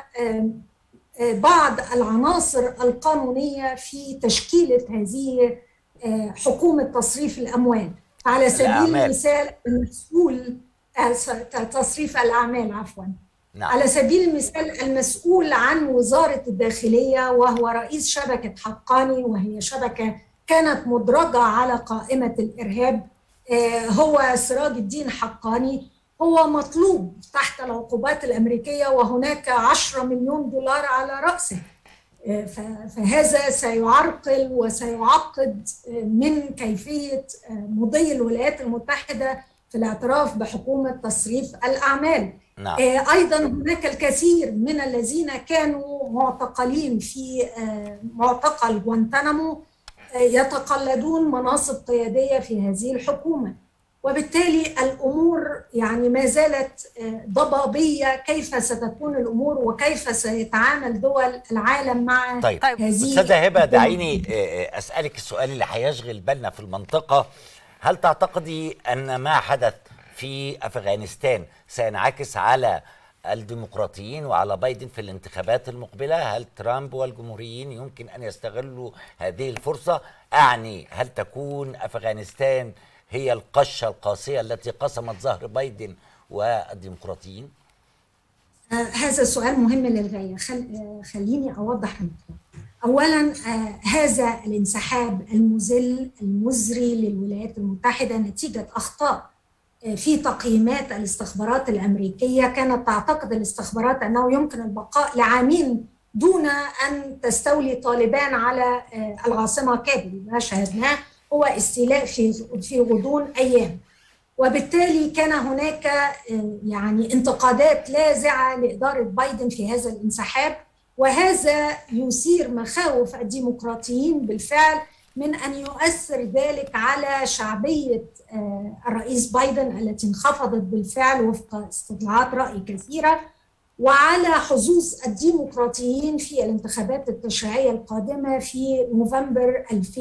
بعض العناصر القانونية في تشكيلة هذه حكومة تصريف الأموال. على سبيل المثال المسؤول تصريف الأعمال عفواً. نعم. على سبيل المثال المسؤول عن وزارة الداخلية وهو رئيس شبكة حقاني، وهي شبكة كانت مدرجة على قائمة الإرهاب، هو سراج الدين حقاني، هو مطلوب تحت العقوبات الأمريكية وهناك 10 مليون دولار على رأسه. فهذا سيعرقل وسيعقد من كيفية مضي الولايات المتحدة في الاعتراف بحكومة تصريف الأعمال. نعم. أيضا هناك الكثير من الذين كانوا معتقلين في معتقل غوانتانامو يتقلدون مناصب قيادية في هذه الحكومة، وبالتالي الأمور يعني ما زالت ضبابية. كيف ستكون الأمور وكيف سيتعامل دول العالم مع هذه أستاذة هبة، دعيني أسألك السؤال اللي هيشغل بالنا في المنطقة. هل تعتقدي أن ما حدث في أفغانستان سينعكس على الديمقراطيين وعلى بايدن في الانتخابات المقبلة؟ هل ترامب والجمهوريين يمكن أن يستغلوا هذه الفرصة؟ أعني هل تكون أفغانستان هي القشة القاسية التي قسمت ظهر بايدن والديمقراطيين؟ هذا سؤال مهم للغاية. خليني أوضح نقطة. أولا، هذا الانسحاب المذل المزري للولايات المتحدة نتيجة أخطاء في تقييمات الاستخبارات الأمريكية. كانت تعتقد الاستخبارات أنه يمكن البقاء لعامين دون أن تستولي طالبان على العاصمة كابل. ما شاهدناه هو استيلاء في غضون أيام، وبالتالي كان هناك يعني انتقادات لاذعة لإدارة بايدن في هذا الانسحاب، وهذا يثير مخاوف الديمقراطيين بالفعل من أن يؤثر ذلك على شعبية الرئيس بايدن التي انخفضت بالفعل وفق استطلاعات رأي كثيرة، وعلى حظوظ الديمقراطيين في الانتخابات التشريعية القادمة في نوفمبر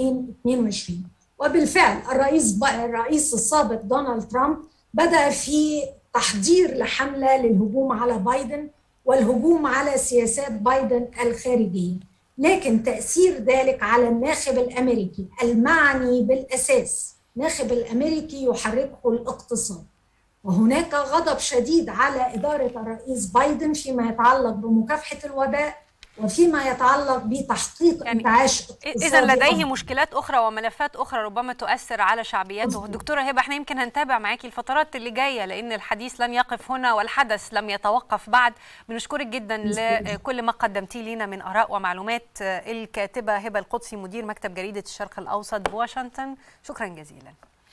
2022. وبالفعل الرئيس السابق دونالد ترامب بدأ في تحضير لحملة للهجوم على بايدن والهجوم على سياسات بايدن الخارجية، لكن تأثير ذلك على الناخب الأمريكي المعني بالأساس. الناخب الأمريكي يحركه الاقتصاد، وهناك غضب شديد على إدارة الرئيس بايدن فيما يتعلق بمكافحة الوباء وفيما يتعلق بتحقيق انتعاش اقتصادي. إذا لديه مشكلات أخرى وملفات أخرى ربما تؤثر على شعبيته. دكتورة هبة، احنا يمكن هنتابع معاكي الفترات اللي جاية لأن الحديث لن يقف هنا والحدث لم يتوقف بعد. بنشكرك جدا لكل ما قدمتيه لنا من آراء ومعلومات. الكاتبة هبة القدسي مدير مكتب جريدة الشرق الأوسط بواشنطن، شكرا جزيلا.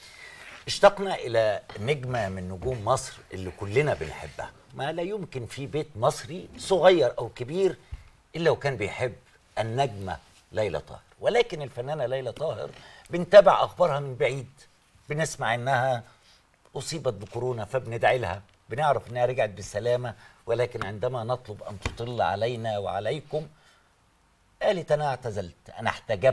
اشتقنا إلى نجمة من نجوم مصر اللي كلنا بنحبها. ما لا يمكن في بيت مصري صغير أو كبير إلا وكان بيحب النجمة ليلى طاهر، ولكن الفنانة ليلى طاهر بنتابع أخبارها من بعيد. بنسمع إنها أصيبت بكورونا فبندعي لها، بنعرف إنها رجعت بالسلامة، ولكن عندما نطلب أن تطل علينا وعليكم قالت أنا اعتزلت، أنا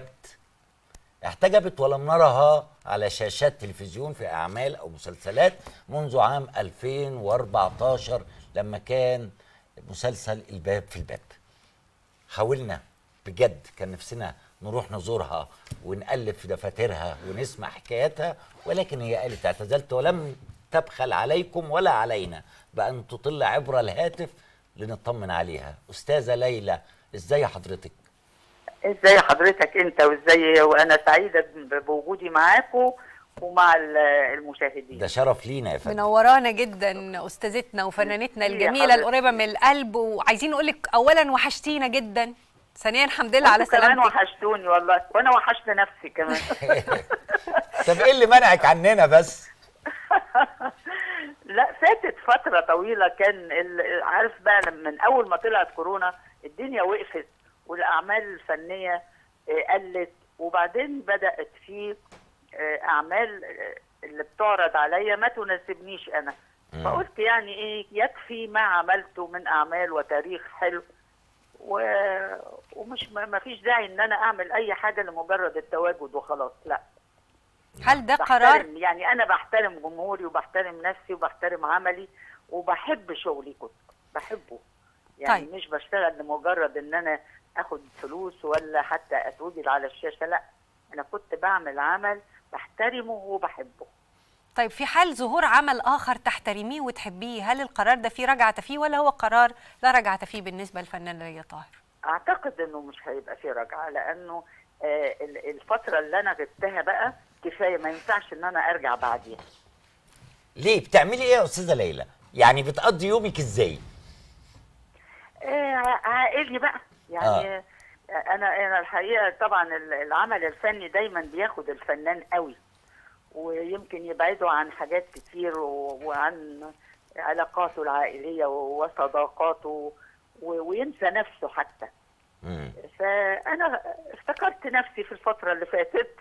احتجبت ولم نرها على شاشات تلفزيون في أعمال أو مسلسلات منذ عام 2014 لما كان مسلسل الباب في الباب. حاولنا بجد، كان نفسنا نروح نزورها ونقلب في دفاترها ونسمع حكاياتها، ولكن هي قالت اعتزلت ولم تبخل عليكم ولا علينا بأن تطل عبر الهاتف لنطمن عليها. أستاذة ليلى، ازاي حضرتك؟ ازاي حضرتك انت وازاي، وانا سعيدة بوجودي معاكم ومع المشاهدين. ده شرف لينا يا فندم. منورانا جدا استاذتنا وفنانتنا الجميله القريبه من القلب، وعايزين نقول لك اولا وحشتينا جدا، ثانيا الحمد لله على سلامتك. كمان وحشتوني والله، وانا وحشت نفسي كمان. طب ايه اللي منعك عننا بس؟ لا، فاتت فتره طويله، كان عارف بقى من اول ما طلعت كورونا الدنيا وقفت والاعمال الفنيه قلت، وبعدين بدات في اعمال اللي بتعرض عليا ما تناسبنيش انا. فقلت يعني ايه، يكفي ما عملته من اعمال وتاريخ حلو، ومش ما فيش داعي ان انا اعمل اي حاجه لمجرد التواجد وخلاص. لا. هل ده قرار؟ يعني انا بحترم جمهوري وبحترم نفسي وبحترم عملي وبحب شغلي، كنت بحبه يعني. طيب. مش بشتغل لمجرد ان انا اخد فلوس ولا حتى اتوجد على الشاشه، لا، انا كنت بعمل عمل بحترمه وبحبه. طيب، في حال ظهور عمل آخر تحترميه وتحبيه، هل القرار ده فيه رجعة فيه ولا هو قرار لا رجعة فيه بالنسبة للفنانة ليلى طاهر؟ أعتقد إنه مش هيبقى فيه رجعة، لأنه الفترة اللي أنا غبتها بقى كفاية، ما ينفعش إن أنا أرجع بعديها. ليه؟ بتعملي إيه يا أستاذة ليلى؟ يعني بتقضي يومك إزاي؟ عائلي بقى يعني. انا الحقيقه طبعا العمل الفني دايما بياخد الفنان قوي، ويمكن يبعده عن حاجات كتير وعن علاقاته العائليه وصداقاته وينسى نفسه حتى. فانا افتكرت نفسي في الفتره اللي فاتت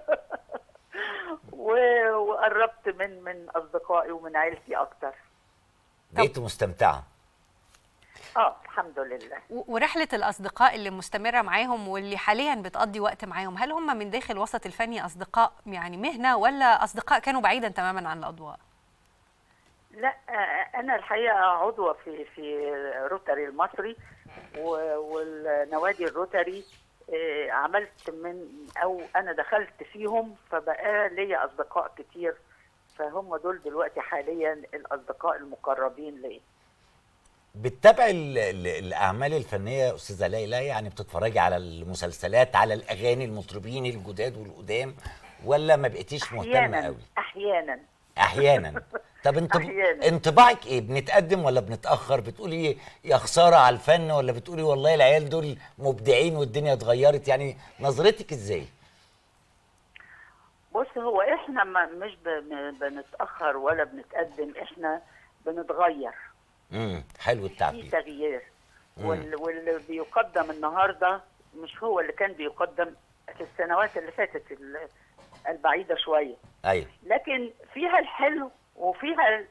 وقربت من اصدقائي ومن عيلتي اكتر. بقيت مستمتعه؟ الحمد لله. ورحله الاصدقاء اللي مستمره معاهم واللي حاليا بتقضي وقت معاهم، هل هم من داخل الوسط الفني اصدقاء يعني مهنه، ولا اصدقاء كانوا بعيدا تماما عن الاضواء؟ لا، انا الحقيقه عضوه في روتاري المصري والنوادي الروتاري. عملت او انا دخلت فيهم، فبقى ليا اصدقاء كتير، فهم دول دلوقتي حاليا الاصدقاء المقربين لي. بتتابعي الاعمال الفنيه يا استاذه ليلى؟ يعني بتتفرجي على المسلسلات، على الاغاني، المطربين الجداد والقدام، ولا ما بقيتيش مهتمه قوي؟ احيانا. طب انطباعك ايه؟ بنتقدم ولا بنتاخر؟ بتقولي يا خساره على الفن، ولا بتقولي والله العيال دول مبدعين والدنيا اتغيرت؟ يعني نظرتك ازاي؟ بص، هو احنا مش بنتاخر ولا بنتقدم، احنا بنتغير. حلو التعبير. في تغيير. واللي بيقدم النهارده مش هو اللي كان بيقدم في السنوات اللي فاتت البعيده شويه. ايوه. لكن فيها الحلو وفيها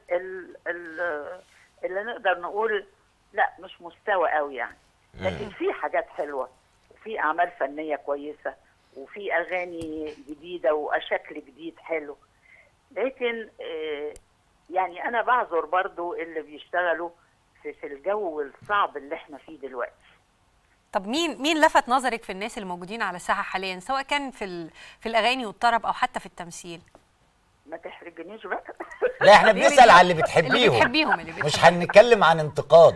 اللي نقدر نقول لا مش مستوى قوي يعني. لكن في حاجات حلوه، وفي اعمال فنيه كويسه، وفي اغاني جديده وشكل جديد حلو. لكن يعني انا بعذر برضو اللي بيشتغلوا في الجو الصعب اللي احنا فيه دلوقتي. طب مين لفت نظرك في الناس الموجودين على الساحه حاليا، سواء كان في الاغاني والطرب او حتى في التمثيل؟ ما تحرجنيش بقى. لا، احنا بنسال على اللي بتحبيهم. مش هنتكلم عن انتقاد.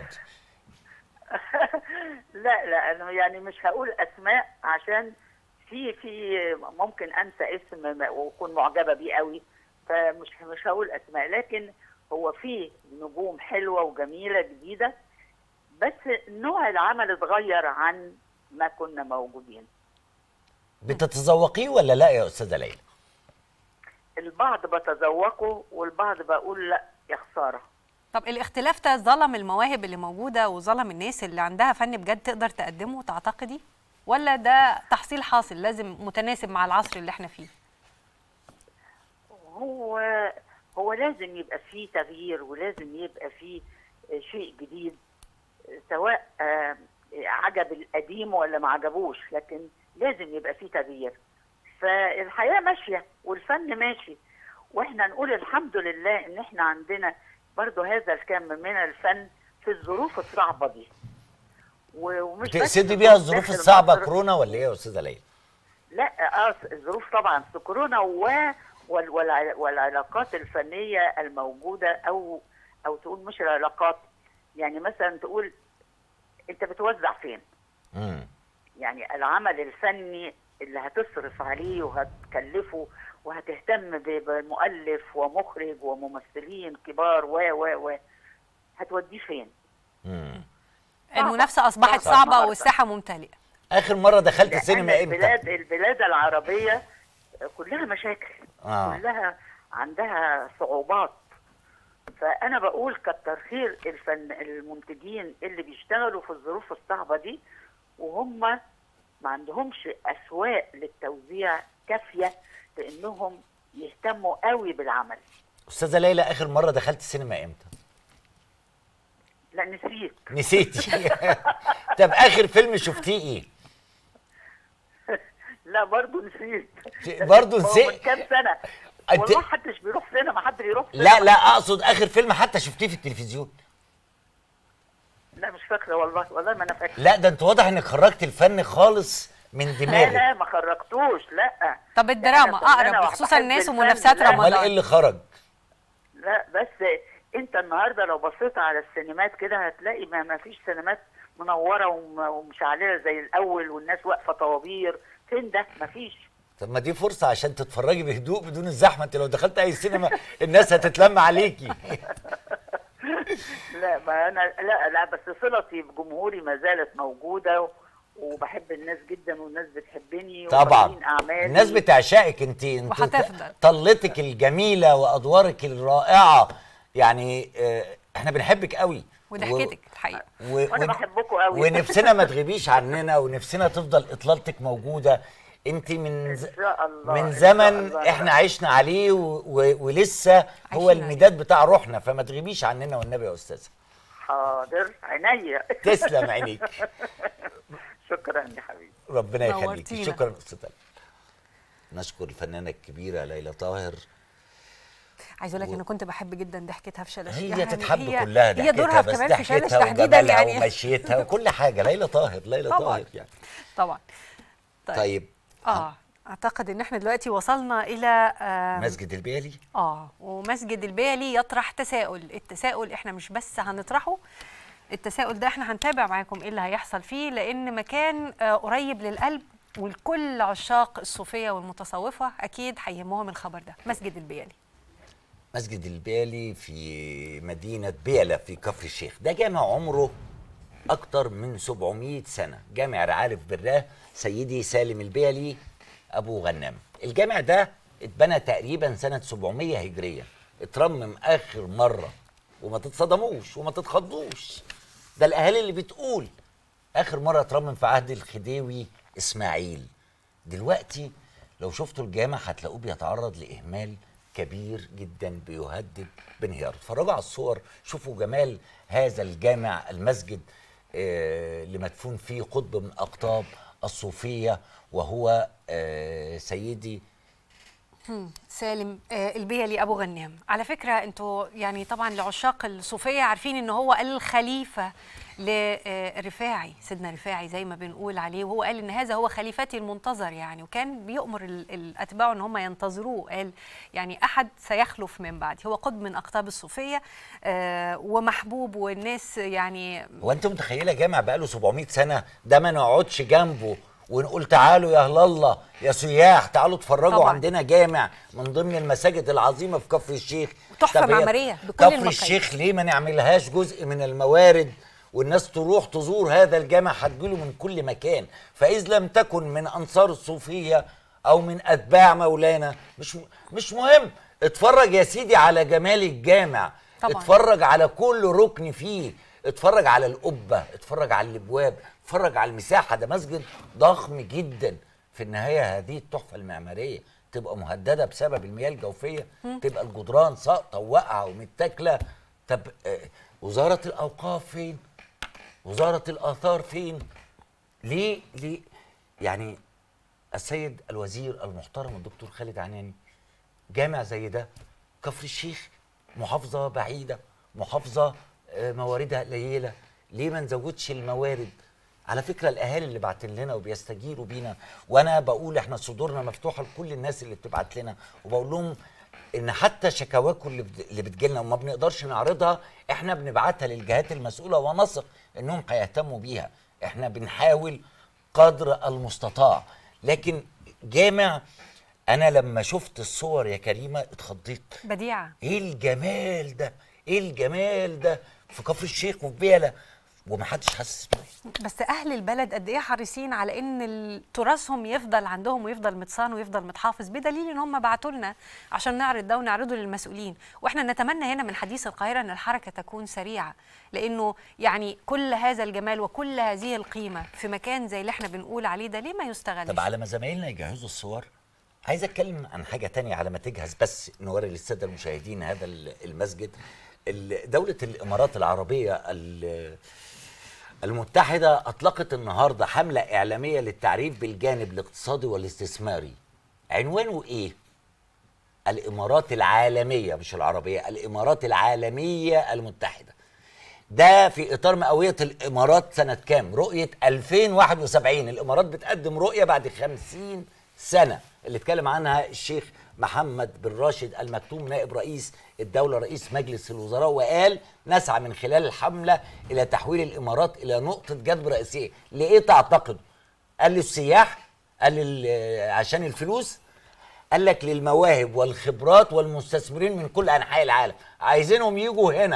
لا انا يعني مش هقول اسماء، عشان في ممكن انسى اسم واكون معجبه بيه قوي، فمش هقول اسماء. لكن هو في نجوم حلوه وجميله جديده، بس نوع العمل اتغير عن ما كنا موجودين. بتتذوقيه ولا لا يا استاذه ليلى؟ البعض بتذوقه والبعض بقول لا يا خساره. طب الاختلاف ده ظلم المواهب اللي موجوده وظلم الناس اللي عندها فن بجد تقدر تقدمه، تعتقدي؟ ولا ده تحصيل حاصل لازم متناسب مع العصر اللي احنا فيه؟ هو لازم يبقى فيه تغيير، ولازم يبقى فيه شيء جديد، سواء عجب القديم ولا ما عجبوش، لكن لازم يبقى فيه تغيير. فالحياة ماشية والفن ماشي، واحنا نقول الحمد لله ان احنا عندنا برضو هذا الكم من الفن في الظروف الصعبة دي. ومش تقصدي بيها الظروف الصعبة كورونا ولا ايه يا استاذة ليلى؟ لا، الظروف طبعا في كورونا والعلاقات الفنية الموجودة، او تقول مش العلاقات، يعني مثلا تقول انت بتوزع فين؟ يعني العمل الفني اللي هتصرف عليه وهتكلفه وهتهتم بمؤلف ومخرج وممثلين كبار و هتوديه فين؟ المنافسة أصبحت صعبة والساحة ممتلئة. آخر مرة دخلت السينما امتى؟ البلاد العربية كلها مشاكل، كلها عندها صعوبات. فأنا بقول كتر خير المنتجين اللي بيشتغلوا في الظروف الصعبة دي، وهم ما عندهمش أسواق للتوزيع كافية لأنهم يهتموا قوي بالعمل. أستاذة ليلى، آخر مرة دخلت السينما امتى؟ لا، نسيتي. طب آخر فيلم شفتيه ايه؟ لا، برضه نسيت. برضه نسيت؟ من كام سنة والله محدش بيروح سينما، حد بيروح سينما. لا أقصد آخر فيلم حتى شفتيه في التلفزيون. لا مش فاكرة والله ما أنا فاكرة. لا، ده أنت واضح إنك خرجت الفن خالص من دماغك. لا ما خرجتوش، لا. طب الدراما أقرب، خصوصا الناس ومنافسات رمضان. أمال إيه اللي خرج؟ لا بس انت النهارده لو بصيت على السينمات كده هتلاقي ما فيش سينمات منوره ومشعلله زي الاول والناس واقفه طوابير. فين ده؟ ما فيش. طب ما دي فرصه عشان تتفرجي بهدوء بدون الزحمه. انت لو دخلت اي سينما الناس هتتلم عليكي. لا ما انا لا بس صلتي بجمهوري ما زالت موجوده، وبحب الناس جدا والناس بتحبني طبعا أعمالي. الناس بتعشقك انت وهتفضل طلتك الجميله وادوارك الرائعه، يعني احنا بنحبك قوي وضحكتك الحقيقه. وانا بحبكم قوي ونفسنا ما تغيبيش عننا، ونفسنا تفضل اطلالتك موجوده. انت من زمن احنا عشنا عليه ولسه هو المداد بتاع روحنا، فما تغيبيش عننا والنبي يا استاذه. حاضر عينيا. تسلم عينيك. شكرا يا حبيبي. ربنا يخليكي. شكرا استاذه. نشكر الفنانه الكبيره ليلى طاهر. عايز اقول لك انا كنت بحب جدا ضحكتها في شلش. هي تتحب كلها ضحكتها، هي دورها كمان في شلش تحديدا يعني ومشيتها وكل حاجه. ليلى طاهر طاهر يعني طبعا. طيب اعتقد ان احنا دلوقتي وصلنا الى مسجد البيلي. ومسجد البيلي يطرح تساؤل. التساؤل احنا مش بس هنطرحه، التساؤل ده احنا هنتابع معاكم ايه اللي هيحصل فيه، لان مكان قريب للقلب والكل عشاق الصوفيه والمتصوفه اكيد هيهمهم الخبر ده. مسجد البيلي. مسجد البيلي في مدينه بيلة في كفر الشيخ، ده جامع عمره اكتر من 700 سنه، جامع رعالف بالراه سيدي سالم البيلي ابو غنام. الجامع ده اتبنى تقريبا سنه 700 هجريه، اترمم اخر مره، وما تتصدموش وما تتخضوش، ده الاهالي اللي بتقول اخر مره اترمم في عهد الخديوي اسماعيل. دلوقتي لو شفتوا الجامع هتلاقوه بيتعرض لاهمال كبير جدا بيهدد بانهيار. اتفرجوا على الصور، شوفوا جمال هذا الجامع المسجد اللي مدفون فيه قطب من اقطاب الصوفيه، وهو سيدي سالم البيلي ابو غنام. على فكره انتوا يعني طبعا لعشاق الصوفيه عارفين ان هو الخليفه لرفاعي، سيدنا رفاعي زي ما بنقول عليه، وهو قال ان هذا هو خليفتي المنتظر يعني، وكان بيؤمر الاتباع ان هم ينتظروه، قال يعني احد سيخلف من بعدي. هو قطب من اقطاب الصوفيه ومحبوب، والناس يعني. هو انت متخيله جامع بقاله 700 سنه ده ما نقعدش جنبه ونقول تعالوا يا اهل الله يا سياح تعالوا اتفرجوا طبعا. عندنا جامع من ضمن المساجد العظيمه في كفر الشيخ، تحفه معماريه بكل كفر الشيخ. ليه ما نعملهاش جزء من الموارد والناس تروح تزور هذا الجامع؟ هتجيله من كل مكان. فاذ لم تكن من انصار الصوفيه او من اتباع مولانا مش مهم، اتفرج يا سيدي على جمال الجامع طبعا. اتفرج على كل ركن فيه، اتفرج على القبه، اتفرج على الابواب، اتفرج على المساحه. ده مسجد ضخم جدا. في النهايه هذه التحفه المعماريه تبقى مهدده بسبب المياه الجوفيه، تبقى الجدران ساقطه وواقعه ومتاكله. طب وزاره الاوقاف فين؟ وزاره الاثار فين؟ ليه يعني السيد الوزير المحترم الدكتور خالد عناني جامع زي ده كفر الشيخ، محافظه بعيده، محافظه مواردها قليله، ليه ما نزودش الموارد؟ على فكره الاهالي اللي باعتين لنا وبيستجيروا بينا، وانا بقول احنا صدورنا مفتوحه لكل الناس اللي بتبعت لنا، وبقول لهم ان حتى شكاواكم اللي بتجيلنا وما بنقدرش نعرضها احنا بنبعتها للجهات المسؤوله ونثق انهم هيهتموا بيها. احنا بنحاول قدر المستطاع. لكن جامع انا لما شفت الصور يا كريمه اتخضيت. بديعه. ايه الجمال ده؟ ايه الجمال ده في كفر الشيخ وفي بيلة ومحدش حاسس بيه. بس اهل البلد قد ايه حريصين على ان تراثهم يفضل عندهم ويفضل متصان ويفضل متحافظ، بدليل ان هم بعتوا لنا عشان نعرض ده ونعرضه للمسؤولين. واحنا نتمنى هنا من حديث القاهره ان الحركه تكون سريعه، لانه يعني كل هذا الجمال وكل هذه القيمه في مكان زي اللي احنا بنقول عليه ده ليه ما يستغلش؟ طب على ما زمايلنا يجهزوا الصور عايز اتكلم عن حاجه تانية على ما تجهز، بس نوري للساده المشاهدين هذا المسجد. دولة الإمارات العربية المتحدة أطلقت النهاردة حملة إعلامية للتعريف بالجانب الاقتصادي والاستثماري. عنوانه إيه؟ الإمارات العالمية، مش العربية، الإمارات العالمية المتحدة. ده في إطار مئوية الإمارات سنة كام؟ رؤية 2071. الإمارات بتقدم رؤية بعد 50 سنة اللي اتكلم عنها الشيخ محمد بن راشد المكتوم نائب رئيس الدولة رئيس مجلس الوزراء، وقال نسعى من خلال الحملة إلى تحويل الإمارات إلى نقطة جذب رئيسية. لإيه تعتقدوا؟ قال للسياح؟ قال عشان الفلوس؟ قال لك للمواهب والخبرات والمستثمرين من كل أنحاء العالم، عايزينهم يجوا هنا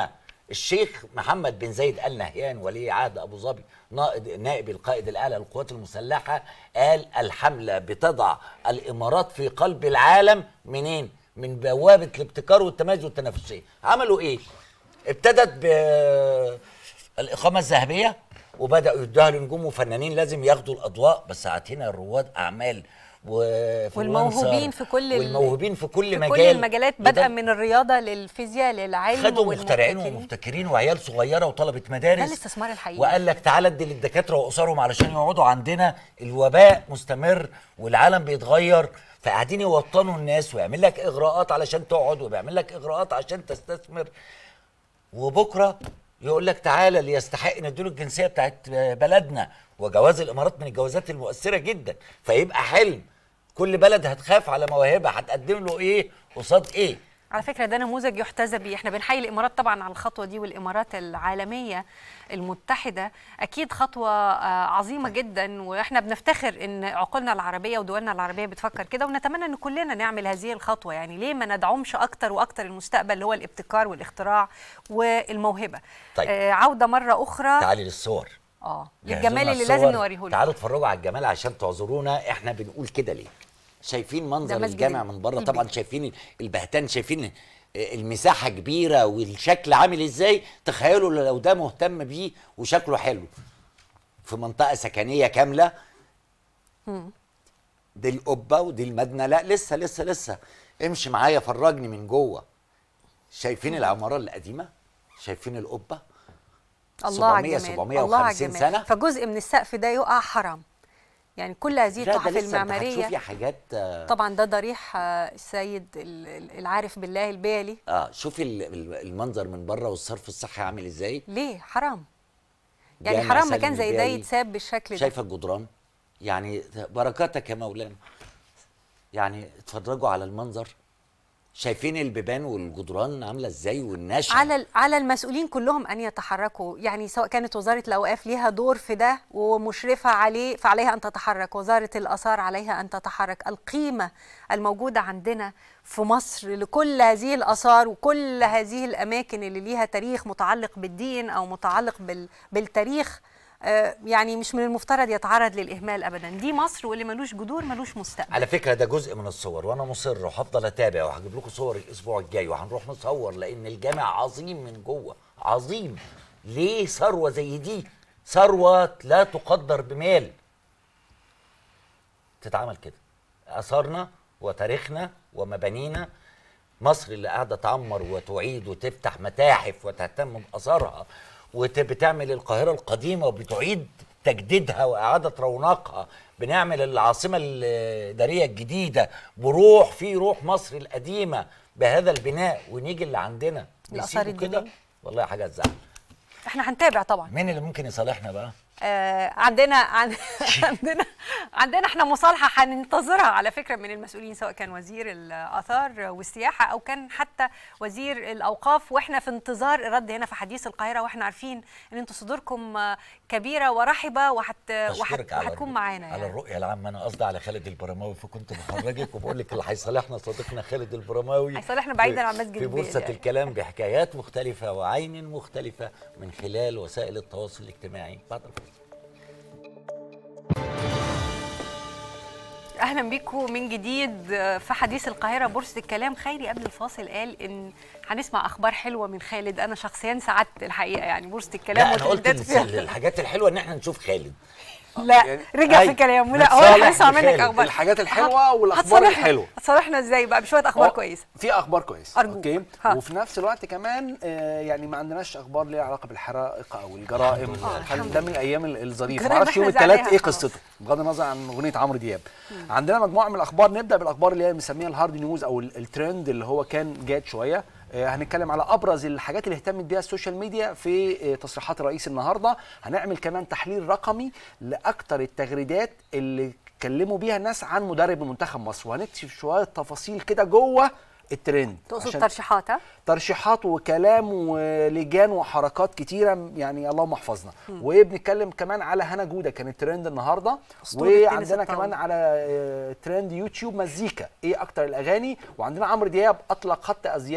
الشيخ محمد بن زايد آل نهيان ولي عهد أبو ظبي نائب القائد الأعلى للقوات المسلحة قال الحملة بتضع الإمارات في قلب العالم منين؟ من بوابة الابتكار والتميز والتنافسية. عملوا إيه؟ ابتدت بالإقامة الذهبية وبدأوا يدوها لنجوم وفنانين لازم ياخدوا الأضواء، بس ساعتها رواد أعمال والموهوبين في كل والموهوبين في كل مجال، كل المجالات بدءا من الرياضه للفيزياء للعلم، خدوا مخترعين ومبتكرين وعيال صغيره وطلبه مدارس. ده الاستثمار الحقيقي. وقال لك تعالى ادي للدكاتره واسرهم علشان يقعدوا عندنا، الوباء مستمر والعالم بيتغير، فقاعدين يوطنوا الناس ويعمل لك اغراءات علشان تقعد وبيعمل لك اغراءات عشان تستثمر، وبكره يقول لك تعالى اللي يستحق نديله الجنسيه بتاعت بلدنا. وجواز الامارات من الجوازات المؤثره جدا، فيبقى حلم كل بلد هتخاف على مواهبها هتقدم له ايه قصاد ايه. على فكره ده نموذج يحتذى بيه، احنا بنحيي الامارات طبعا على الخطوه دي، والامارات العالميه المتحده اكيد خطوه عظيمه جدا، واحنا بنفتخر ان عقولنا العربيه ودولنا العربيه بتفكر كده، ونتمنى ان كلنا نعمل هذه الخطوه. يعني ليه ما ندعمش اكتر واكتر المستقبل اللي هو الابتكار والاختراع والموهبه. طيب. عوده مره اخرى تعالي للصور الجمال اللي لازم نوريه لكم. تعالوا اتفرجوا على الجمال عشان تعذرونا احنا بنقول كده ليه. شايفين منظر الجامع من بره طبعا، شايفين البهتان، شايفين المساحه كبيره والشكل عامل ازاي. تخيلوا لو ده مهتم بيه وشكله حلو في منطقه سكنيه كامله. دي القبه ودي المبنى، لا لسه امشي معايا فرجني من جوه. شايفين العماره القديمه، شايفين القبه الله على الجمال، 750 سنه، فجزء من السقف ده يقع حرام. يعني كل هذه التحف المعماريه هتشوفي حاجات طبعا. ده ضريح السيد العارف بالله البيلي. شوفي المنظر من بره والصرف الصحي عامل ازاي. ليه حرام؟ يعني حرام مكان زي ده يتساب بالشكل ده. شايفه الجدران، يعني بركاتك يا مولانا. يعني اتفرجوا على المنظر، شايفين البيبان والجدران عامله ازاي والنشأ. على المسؤولين كلهم ان يتحركوا، يعني سواء كانت وزاره الاوقاف ليها دور في ده ومشرفه عليه فعليها ان تتحرك، وزاره الاثار عليها ان تتحرك. القيمه الموجوده عندنا في مصر لكل هذه الاثار وكل هذه الاماكن اللي ليها تاريخ متعلق بالدين او متعلق بالتاريخ، يعني مش من المفترض يتعرض للإهمال أبدا. دي مصر، واللي ملوش جذور ملوش مستقبل. على فكرة ده جزء من الصور، وأنا مصر وهفضل أتابع وهجيب لكم صور الأسبوع الجاي وهنروح نصور، لأن الجامع عظيم من جوه، عظيم. ليه ثروة زي دي؟ ثروة لا تقدر بمال تتعمل كده. آثارنا وتاريخنا ومبانينا، مصر اللي قاعدة تعمر وتعيد وتفتح متاحف وتهتم بآثارها وبتعمل القاهرة القديمة وبتعيد تجديدها وإعادة رونقها. بنعمل العاصمة الإدارية الجديدة بروح في روح مصر القديمة بهذا البناء، ونيجي اللي عندنا الآثار كده. والله حاجة تزعل. احنا هنتابع طبعا. مين اللي ممكن يصالحنا بقى؟ عندنا احنا مصالحه هننتظرها على فكره من المسؤولين، سواء كان وزير الاثار والسياحه او كان حتى وزير الاوقاف، واحنا في انتظار الرد هنا في حديث القاهره، واحنا عارفين ان انتم صدوركم كبيره ورحبه وهتكون معانا. يعني على الرؤيه العامه انا قصدي على خالد البرماوي، فكنت بخرجك وبقول لك اللي هيصالحنا صديقنا خالد البرماوي، هيصالحنا بعيدا عن مسجد في بورصه يعني. الكلام بحكايات مختلفه وعين مختلفه من خلال وسائل التواصل الاجتماعي بعد الفاصل. اهلا بيكم من جديد في حديث القاهره بورصه الكلام. خيري قبل الفاصل قال ان هنسمع اخبار حلوه من خالد. انا شخصيا سعدت الحقيقه، يعني بورصه الكلام. لا انا قلت الحاجات الحلوه ان احنا نشوف خالد. لا يعني رجع في كلامه. لا هو هنسمع منك اخبار الحاجات الحلوه والاخبار الحلوه. هتصالحنا ازاي بقى بشويه اخبار كويسه؟ في اخبار كويسه اوكي، وفي نفس الوقت كمان يعني ما عندناش اخبار ليها علاقه بالحرائق او الجرائم. ده من الايام الظريفه. ما اعرفش يوم الثلاث ايه قصته بغض النظر عن اغنيه عمرو دياب. عندنا مجموعه من الاخبار. نبدا بالاخبار اللي هي بنسميها الهارد نيوز او الترند اللي هو كان جاد شويه. هنتكلم على ابرز الحاجات اللي اهتمت بيها السوشيال ميديا في تصريحات الرئيس النهارده. هنعمل كمان تحليل رقمي لاكثر التغريدات اللي اتكلموا بيها الناس عن مدرب منتخب مصر، وهنكتشف شويه تفاصيل كده جوه الترند. تقصد ترشيحات؟ ترشيحات وكلام ولجان وحركات كتيره، يعني اللهم احفظنا. وبنتكلم كمان على هنا جوده كانت ترند النهارده، وعندنا كمان على ترند يوتيوب مزيكا ايه اكتر الاغاني، وعندنا عمرو دياب اطلق خط ازياء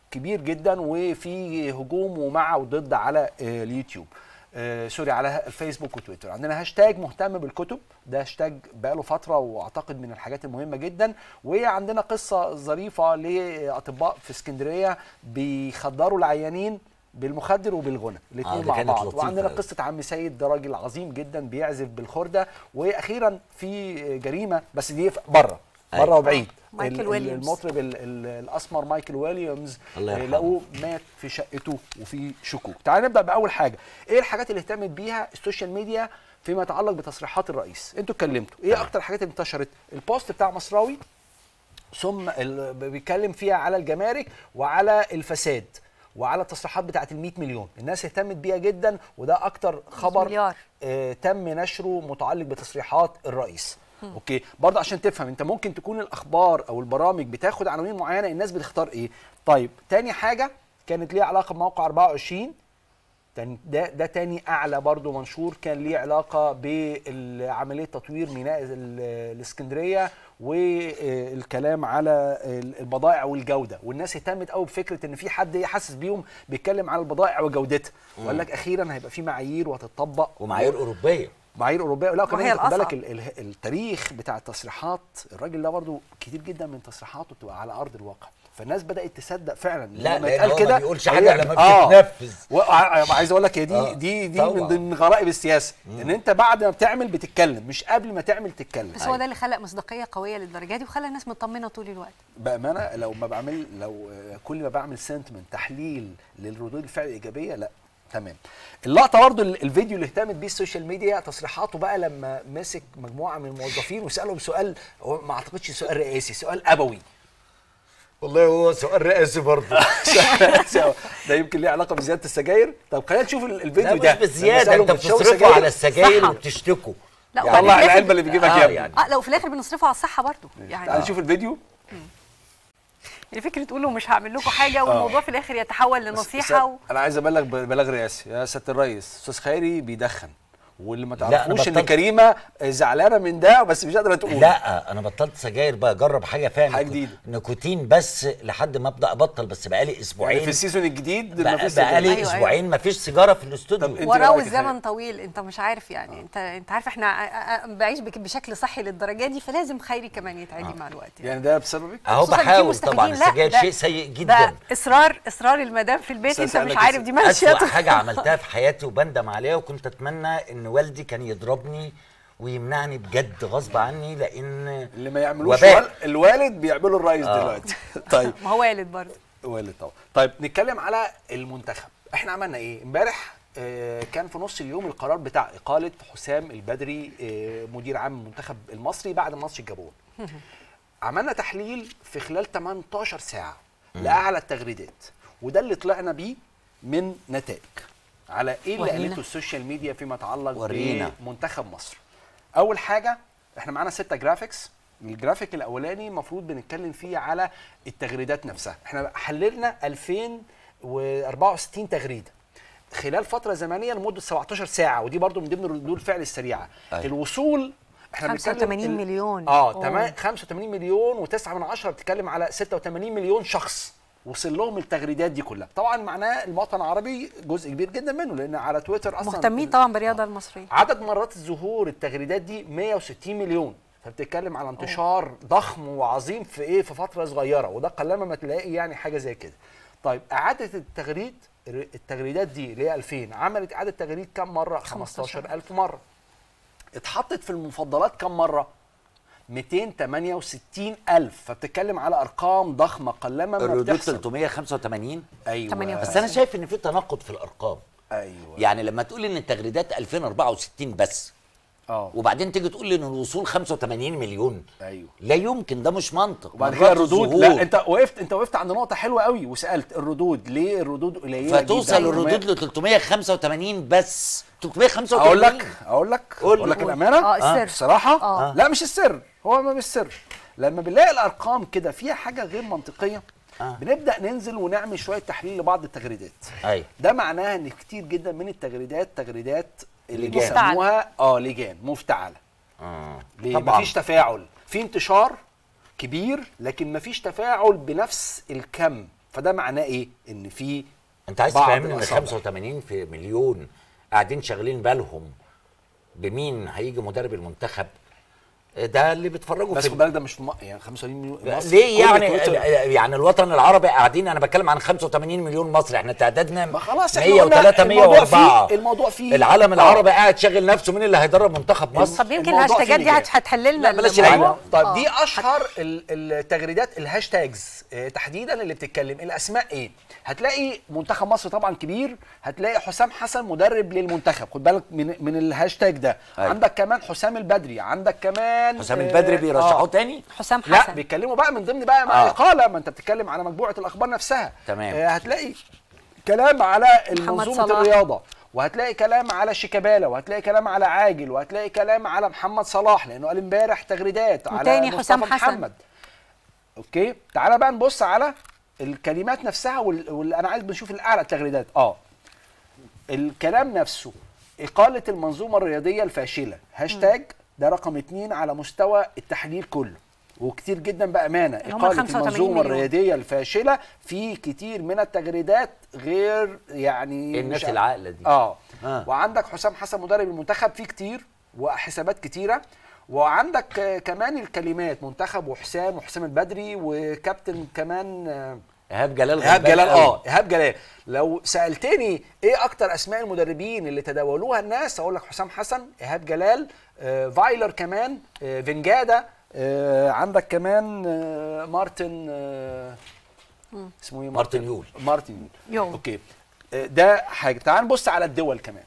كبير جدا وفي هجوم ومع وضد على اليوتيوب، سوري، على الفيسبوك وتويتر. عندنا هاشتاج مهتم بالكتب، ده هاشتاج بقاله فتره واعتقد من الحاجات المهمه جدا. وعندنا قصه ظريفه لاطباء في اسكندريه بيخدروا العيانين بالمخدر وبالغنى الاثنين مع بعض. وعندنا قصه عم سيد، ده راجل عظيم جدا بيعزف بالخرده. واخيرا في جريمه بس دي بره وبعيد، مايكل ويليامز، المطرب الاسمر مايكل ويليامز، لقوه مات في شقته وفي شكوك. تعال نبدا باول حاجه، ايه الحاجات اللي اهتمت بيها السوشيال ميديا فيما يتعلق بتصريحات الرئيس؟ انتوا اتكلمتوا، ايه اكتر حاجات اللي انتشرت؟ البوست بتاع مصراوي ثم بيتكلم فيها على الجمارك وعلى الفساد وعلى التصريحات بتاعه ال100 مليون، الناس اهتمت بيها جدا، وده اكتر خبر تم نشره متعلق بتصريحات الرئيس. اوكي، برضه عشان تفهم، انت ممكن تكون الاخبار او البرامج بتاخد عناوين معينه، الناس بتختار ايه. طيب تاني حاجه كانت ليها علاقه بموقع 24، ده تاني اعلى برضه منشور، كان ليه علاقه بعمليه تطوير ميناء الاسكندريه والكلام على البضائع والجوده، والناس اهتمت قوي بفكره ان في حد يحسس بيهم بيتكلم على البضائع وجودتها، وقال لك اخيرا هيبقى في معايير وهتطبق، ومعايير اوروبيه، معايير اوروبيه. لا كمان خد بالك التاريخ بتاع التصريحات، الراجل ده برضو كتير جدا من تصريحاته بتبقى على ارض الواقع، فالناس بدات تصدق فعلا. لا لما كده ما بيقولش حاجه لما بتتنفذ. عايز اقول لك هي دي من ضمن غرائب السياسه، ان انت بعد ما بتعمل بتتكلم، مش قبل ما تعمل تتكلم. بس هو ده اللي خلق مصداقيه قويه للدرجه دي وخلى الناس مطمنه طول الوقت. بامانه لو كل ما بعمل سنتمنت تحليل للردود الفعل الايجابيه، لا تمام. اللقطه برضو الفيديو اللي اهتمت بيه السوشيال ميديا تصريحاته بقى لما مسك مجموعه من الموظفين وسالهم سؤال، ما اعتقدش سؤال رئاسي، سؤال ابوي. والله هو سؤال رئاسي برضه. ده يمكن ليه علاقه بزياده السجاير. طب خلينا نشوف الفيديو ده. مش بزياده، انت بتصرفوا على السجاير وبتشتكوا. لا يعني طلع العلبه اللي بيجيبها كام يعني. لو في الاخر بنصرفه على الصحه برضه يعني. تعال نشوف الفيديو. يعني فكره تقولوا مش هعمل لكم حاجه والموضوع في الاخر يتحول لنصيحه انا عايز ابلغ بلاغ رئاسي يا سياده الرئيس، استاذ خيري بيدخن، واللي ما تعرفوش ان كريمه زعلانه من ده بس مش قادره تقول. لا انا بطلت سجاير بقى، جرب حاجه فيها حاجه جديده، نيكوتين بس لحد ما ابدا ابطل، بس بقالي اسبوعين يعني في السيزون الجديد بقالي اسبوعين ما فيش سيجاره في الاستوديو. وراه الزمن طويل، انت مش عارف يعني. انت عارف احنا بعيش بشكل صحي للدرجه دي، فلازم خيري كمان يتعدي مع الوقت يعني ده بسببك اهو. بحاول طبعا، السجاير شيء سيء جدا، اصرار المدام في البيت، انت مش عارف دي ماشيه. اسوأ حاجه عملتها في حياتي وبندم عليها، وكنت اتمنى ان والدي كان يضربني ويمنعني بجد غصب عني، لان اللي ما يعملوش الوالد بيعملوا الرئيس دلوقتي. طيب ما هو والد برضه، والد طبعا. طيب نتكلم على المنتخب، احنا عملنا ايه امبارح؟ كان في نص اليوم القرار بتاع اقاله حسام البدري مدير عام المنتخب المصري بعد ماتش الجابون. عملنا تحليل في خلال 18 ساعه لاعلى التغريدات، وده اللي طلعنا بيه من نتائج على ايه اللي قالته السوشيال ميديا فيما يتعلق بمنتخب مصر. اول حاجه احنا معانا 6 جرافيكس. الجرافيك الاولاني المفروض بنتكلم فيه على التغريدات نفسها. احنا حللنا 2064 تغريده خلال فتره زمنيه لمده 17 ساعه، ودي برضو من ضمن ردود الفعل السريعه. الوصول احنا 85 مليون 85 مليون و9 بتتكلم على 86 مليون شخص وصل لهم التغريدات دي كلها. طبعا معناه المواطن العربي جزء كبير جدا منه، لان على تويتر اصلا مهتمين طبعا بالرياضه المصريه. عدد مرات ظهور التغريدات دي 160 مليون، فبتتكلم على انتشار ضخم وعظيم في في فتره صغيره، وده قلما ما تلاقي يعني حاجه زي كده. طيب اعاده التغريدات دي اللي هي 2000 عملت اعاده تغريد كم مره؟ 15000 مره. اتحطت في المفضلات كم مره؟ 268,000، فبتتكلم على ارقام ضخمه قلما ما بتحصل. الردود 385. ايوه بس انا شايف ان في تناقض في الارقام. ايوه يعني لما تقول ان التغريدات 2064 بس وبعدين تيجي تقول ان الوصول 85 مليون. ايوه لا يمكن، ده مش منطق. وبعد كده الردود، لا انت وقفت عند نقطه حلوه قوي وسالت الردود ليه الردود قليله فتوصل الردود ل 385 بس. 385 اقول لك الامانه السر بصراحه لا مش السر، هو ما مش سر. لما بنلاقي الارقام كده فيها حاجه غير منطقيه بنبدا ننزل ونعمل شويه تحليل لبعض التغريدات. ده معناها ان كتير جدا من التغريدات اللي بيسموها لجان مفتعله. ليه؟ مفيش تفاعل، في انتشار كبير لكن مفيش تفاعل بنفس الكم فده معناه ايه؟ ان في انت عايز تفهمني ان 85 في مليون قاعدين شاغلين بالهم بمين هيجي مدرب المنتخب؟ ده اللي بيتفرجوا بس خد بالك ده مش في يعني 85 مليون مصري. ليه يعني الوطن العربي قاعدين، انا بتكلم عن 85 مليون مصري، احنا تعدادنا 103 104. الموضوع فيه العالم العربي قاعد شاغل نفسه مين اللي هيدرب منتخب مصر. طب يمكن الهاشتاجات دي هتحل لنا بلاش طيب دي اشهر التغريدات الهاشتاجز تحديدا اللي بتتكلم الاسماء ايه. هتلاقي منتخب مصر طبعا كبير، هتلاقي حسام حسن مدرب للمنتخب، خد بالك من الهاشتاج ده. عندك كمان حسام البدري، عندك كمان حسام البدري بيرشحوه تاني. حسام حسن لا بيتكلموا بقى من ضمن بقى مع اقاله، ما انت بتتكلم على مجموعه الاخبار نفسها. تمام. هتلاقي كلام على منظومه الرياضه، وهتلاقي كلام على شيكابالا، وهتلاقي كلام على عاجل، وهتلاقي كلام على محمد صلاح لانه قال امبارح تغريدات على مصطفى محمد. اوكي تعالى بقى نبص على الكلمات نفسها واللي انا عايز بنشوف الاعلى التغريدات. الكلام نفسه اقاله المنظومه الرياضيه الفاشله، هاشتاج ده رقم 2 على مستوى التحليل كله، وكتير جدا بامانه. اقاله المنظومه الرياضيه الفاشله في كتير من التغريدات غير يعني الناس العاقله دي. وعندك حسام حسن مدرب المنتخب في كتير وحسابات كتيره، وعندك كمان الكلمات منتخب وحسام البدري وكابتن كمان ايهاب جلال. ايهاب جلال. لو سالتني ايه اكتر اسماء المدربين اللي تداولوها الناس اقول لك حسام حسن، ايهاب جلال، فايلر كمان، فينجادا، عندك كمان مارتن اسمه ايه؟ مارتن يول. اوكي ده حاجه. تعال نبص على الدول كمان.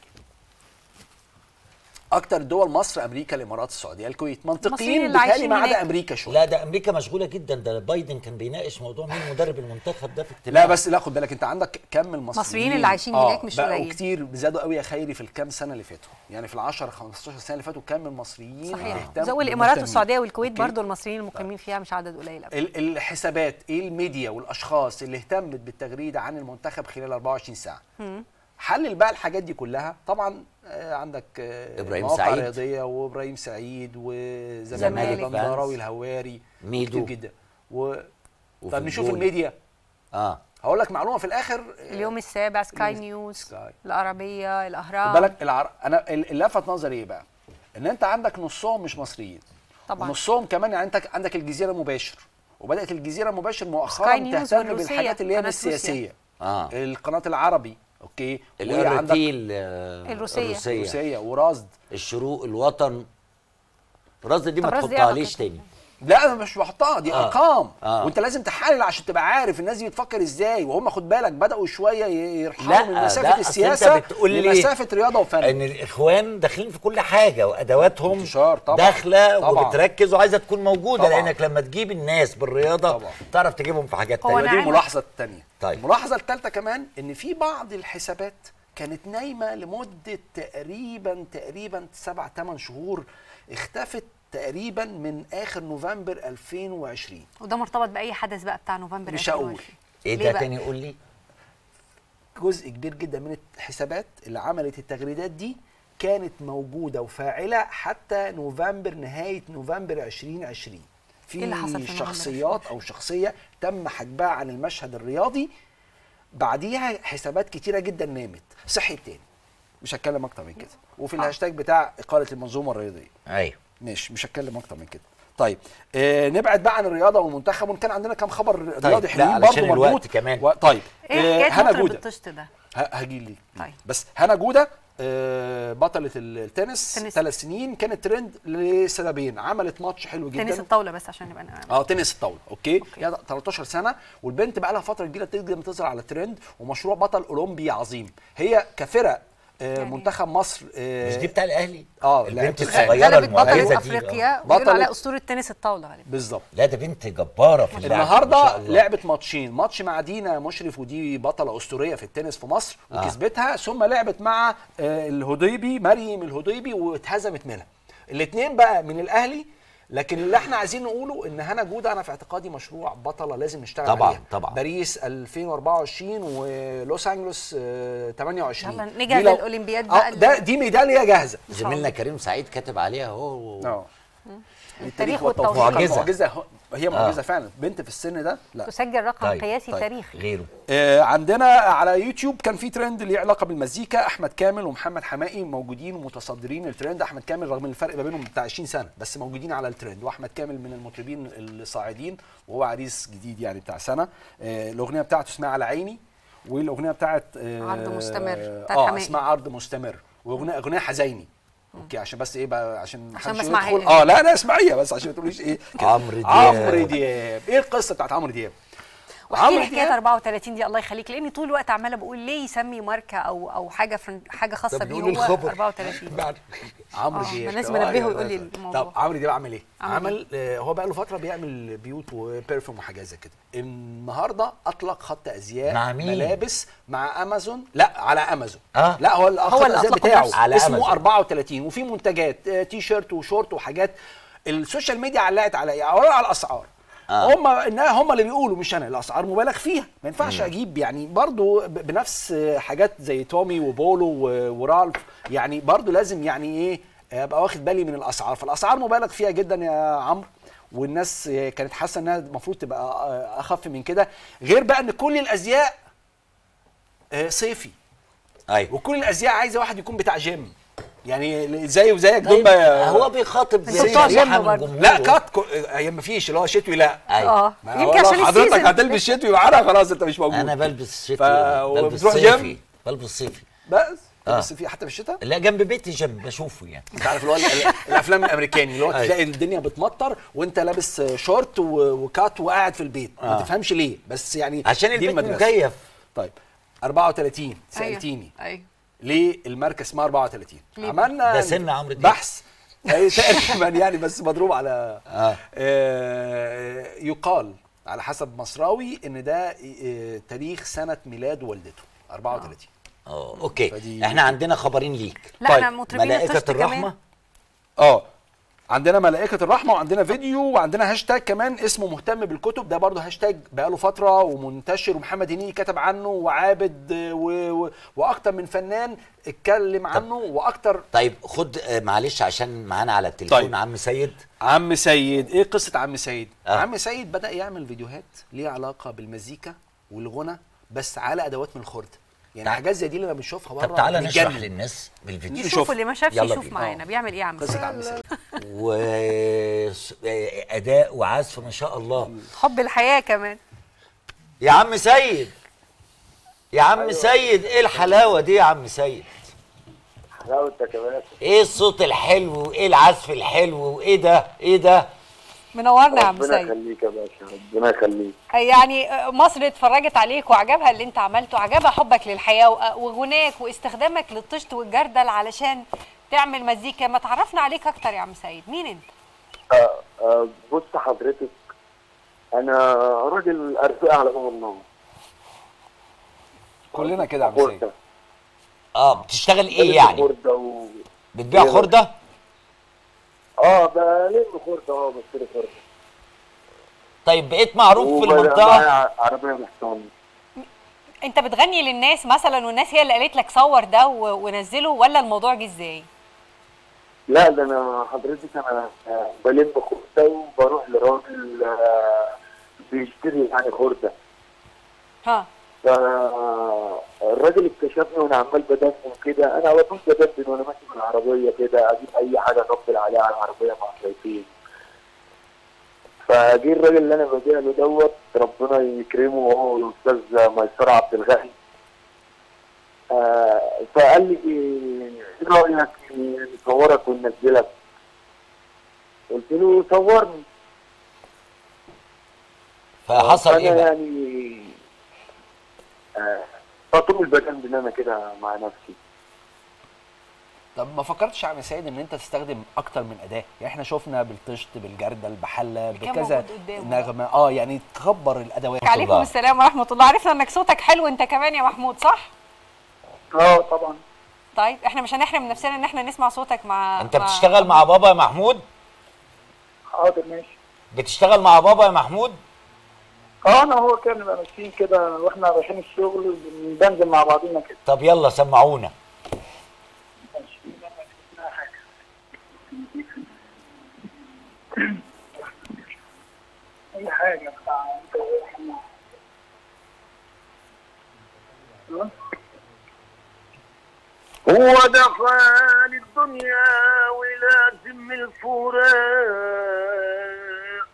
اكتر دول مصر، امريكا، الامارات، السعوديه، الكويت، منطقيين بالتالي ما عدا امريكا شويه. لا ده امريكا مشغوله جدا، ده بايدن كان بيناقش موضوع مين مدرب المنتخب ده في اجتماع. لا بس لا خد بالك انت عندك كم المصريين اللي عايشين هناك مش قليل، وكتير زادوا قوي يا خيري في الكام سنه اللي فاتوا، يعني في ال 10 15 سنه اللي فاتوا كم المصريين صحيح. زي الامارات والسعوديه والكويت برضو المصريين المقيمين فيها مش عدد قليل قوي. الحسابات ايه الميديا والاشخاص اللي اهتمت بالتغريده عن المنتخب خلال 24 ساعه. حلل بقى الحاجات دي كلها. طبعا عندك ابراهيم سعيد رياضيه وابراهيم سعيد وزمالك البندراوي الهواري ميدو جدا طب نشوف الميديا. هقول لك معلومه في الاخر. اليوم السابع، سكاي نيوز، العربيه، الاهرام. بالك انا اللي لفت نظري ايه بقى؟ ان انت عندك نصهم مش مصريين طبعا، ونصهم كمان يعني انت عندك الجزيره مباشر، وبدات الجزيره مباشر مؤخرا تهتم بالحاجات اللي هي مش سياسيه. القناه العربي اوكي، الروسيه ورصد الشروق، الوطن. رصد دي ما تحطهاليش تاني. لا انا مش بحطها دي ارقام. وانت لازم تحلل عشان تبقى عارف الناس دي بتفكر ازاي، وهم خد بالك بداوا شويه يرحلوا من مسافه السياسه لمسافه رياضه وفن. ان الاخوان داخلين في كل حاجه وادواتهم داخله وبتركز وعايزه تكون موجوده طبعًا. لانك لما تجيب الناس بالرياضه طبعًا. تعرف تجيبهم في حاجات ثانيه. دي الملاحظه الثانيه. طيب. الملاحظه الثالثه كمان ان في بعض الحسابات كانت نايمه لمده تقريبا 7-8 شهور، اختفت تقريبا من اخر نوفمبر 2020. وده مرتبط باي حدث بقى بتاع نوفمبر 2020. مش هقول ايه ده تاني، قول لي. جزء كبير جدا من الحسابات اللي عملت التغريدات دي كانت موجوده وفاعله حتى نهايه نوفمبر 2020. في شخصيات او شخصيه تم حجبها عن المشهد الرياضي، بعديها حسابات كتيره جدا نامت. صحي تاني مش هتكلم اكتر من كده. وفي الهاشتاج بتاع اقاله المنظومه الرياضيه. ايوه مش هتكلم اكتر من كده. طيب نبعد بقى عن الرياضه والمنتخب، وان كان عندنا كام خبر رياضي حلوين برضه مربوط كمان. طيب هنا جوده ده هجي لي. طيب بس هنا جوده بطله التنس 3 سنين، كانت ترند لسببين. عملت ماتش حلو جدا، تنس الطاوله بس عشان نبقى تنس الطاوله. اوكي هي 13 سنه والبنت بقى لها فتره كبيره تظهر على الترند، ومشروع بطل اولمبي عظيم. هي كفرق منتخب مصر مش دي بتاع الاهلي؟ البنت الصغيره المميزه دي افريقيا بيقولوا عليها اسطوره تنس الطاوله غالبا. بالظبط. لا ده بنت جباره في اللعب. النهارده لعبت ماتشين، ماتش مع دينا مشرف ودي بطله اسطوريه في التنس في مصر وكسبتها، ثم لعبت مع الهضيبي مريم الهضيبي واتهزمت منها. الاثنين بقى من الاهلي. لكن اللي احنا عايزين نقوله ان هنا جوده انا في اعتقادي مشروع بطله لازم نشتغل عليها. طبعا باريس 2024 ولوس انجلوس 28 يلا نجهز للاولمبياد بقى. دي ميداليه جاهزه. زميلنا كريم سعيد كاتب عليها اهو التاريخ والتوفيق. معجزه هي معجزه فعلا. بنت في السن ده لا تسجل رقم قياسي تاريخي. غيره عندنا على يوتيوب كان في ترند ليه علاقه بالمزيكا، احمد كامل ومحمد حماقي موجودين ومتصدرين الترند. احمد كامل رغم الفرق ما بينهم بتاع 20 سنه بس موجودين على الترند، واحمد كامل من المطربين الصاعدين وهو عريس جديد يعني بتاع سنه. الاغنيه بتاعته اسمها على عيني، والاغنيه بتاعت عرض مستمر بتاعت حماقي اسمها عرض مستمر، واغنيه حزيني. اوكي عشان بس ايه بقى عشان ما اسمعها لا انا اسمعيها بس عشان ما تقوليش ايه عمرو دياب. ايه القصه بتاعت عمرو دياب؟ واحكي لي حكايه 34 دي الله يخليك، لاني طول الوقت عماله بقول ليه يسمي ماركه او حاجه خاصه بيه هو 34. عمرو دياب لازم انبهه ويقول لي الموضوع. طب عمرو دياب عمل ايه؟ عمل هو بقى له فتره بيعمل بيوت وبرفيوم وحاجات زي كده. النهارده اطلق خط ازياء مع مين؟ ملابس مع امازون. لا على امازون. لا هو خط الازياء بتاعه اسمه 34 وفي منتجات تي شيرت وشورت وحاجات. السوشيال ميديا علقت على ايه؟ على الاسعار. هم اللي بيقولوا مش انا، الاسعار مبالغ فيها، ما ينفعش اجيب يعني برضو بنفس حاجات زي تومي وبولو ورالف، يعني برضو لازم يعني ايه ابقى واخد بالي من الاسعار. فالاسعار مبالغ فيها جدا يا عمرو، والناس كانت حاسه انها المفروض تبقى اخف من كده. غير بقى ان كل الازياء صيفي. ايوه وكل الازياء عايزه واحد يكون بتاع جيم، يعني زي وزيك دول. هو بيخاطب لا كات هي ما فيش اللي هو شتوي. لا يمكن عشان حضرتك هتلبس شتوي معانا خلاص انت مش موجود. انا بلبس شتوي بلبس صيفي بلبس صيفي بس في حتى في الشتاء لا جنب بيتي جنب بشوفه يعني. انت عارف اللي هو الافلام الامريكاني اللي هو تلاقي الدنيا بتمطر وانت لابس شورت وكات وقاعد في البيت ما تفهمش ليه بس يعني عشان البيت مكيف. طيب 34 سالتيني ايوه ليه الماركه اسمها 34؟ عملنا ده سن عمرو دياب بحث تقريبا يعني بس مضروب على يقال على حسب مصراوي ان ده تاريخ سنه ميلاد والدته 34. اوكي احنا عندنا خبرين ليك. لا طيب. انا مطربين ملائكه الرحمه عندنا ملائكة الرحمة وعندنا فيديو وعندنا هاشتاج كمان اسمه مهتم بالكتب. ده برضه هاشتاج بقاله فترة ومنتشر ومحمد هنيدي كتب عنه وعابد واكتر من فنان اتكلم عنه واكتر. طيب خد معلش عشان معانا على التليفون. طيب. عم سيد ايه قصة عم سيد؟ عم سيد بدأ يعمل فيديوهات ليها علاقة بالمزيكا والغنى بس على ادوات من الخرده. يعني حاجات زي دي اللي بنشوفها بره. طب تعالى نشرح للناس بالفيديو. يشوفوا اللي ما شافش يشوف معانا بيعمل ايه يا عم سيد. قصة عم سيد واداء وعزف ما شاء الله. حب الحياه كمان. يا عم سيد يا عم سيد ايه الحلاوه دي يا عم سيد؟ حلاوتك يا باشا. ايه الصوت الحلو وايه العزف الحلو وايه ده ايه ده؟ منورنا يا عم سيد. ربنا يخليك يا باشا ربنا يخليك. يعني مصر اتفرجت عليك وعجبها اللي انت عملته، عجبها حبك للحياه وغناك واستخدامك للطشت والجردل علشان تعمل مزيكا. ما تعرفنا عليك اكتر يا عم سيد، مين انت؟ بص حضرتك انا راجل ارزاق على باب النار. كلنا كده يا عم سيد. بتشتغل ايه يعني؟ خرده بتبيع خرده؟ بلم خرده بشتري خرده. طيب بقيت معروف في المنطقه؟ عربيه محترمه. انت بتغني للناس مثلا والناس هي اللي قالت لك صور ده ونزله ولا الموضوع جه ازاي؟ لا ده انا حضرتك انا بلم خرده وبروح لراجل بيشتري يعني خرده. فالراجل اكتشفني وانا عمال بدندن كده. انا على طول بدندن وانا ماشي بالعربيه كده اجيب اي حاجه اطبل عليها على العربيه مع شايفين. فجه الراجل اللي انا ببيع له دوت ربنا يكرمه وهو الاستاذ ميسر عبد الغني. فقال لي ايه رايك نصورك وننزلك؟ قلت له صورني. فحصل ايه بقى؟ يعني فطول البدن انا كده مع نفسي. طب ما فكرتش يا عم سيد ان انت تستخدم اكتر من اداه؟ يعني احنا شفنا بالطشت بالجردل بحله بكذا نغمه يعني تكبر الادوات. عليكم السلام ورحمه الله. عرفنا انك صوتك حلو انت كمان يا محمود صح؟ طبعا. طيب احنا مش هنحرم نفسنا ان احنا نسمع صوتك مع انت بتشتغل مع بابا يا محمود؟ حاضر ماشي. بتشتغل مع بابا يا محمود؟ انا هو كان نبقى ماشيين كده واحنا رايحين الشغل بننزل مع بعضينا كده. طب يلا سمعونا. اي حاجه بتاع هو دخل الدنيا ولازم الفراق،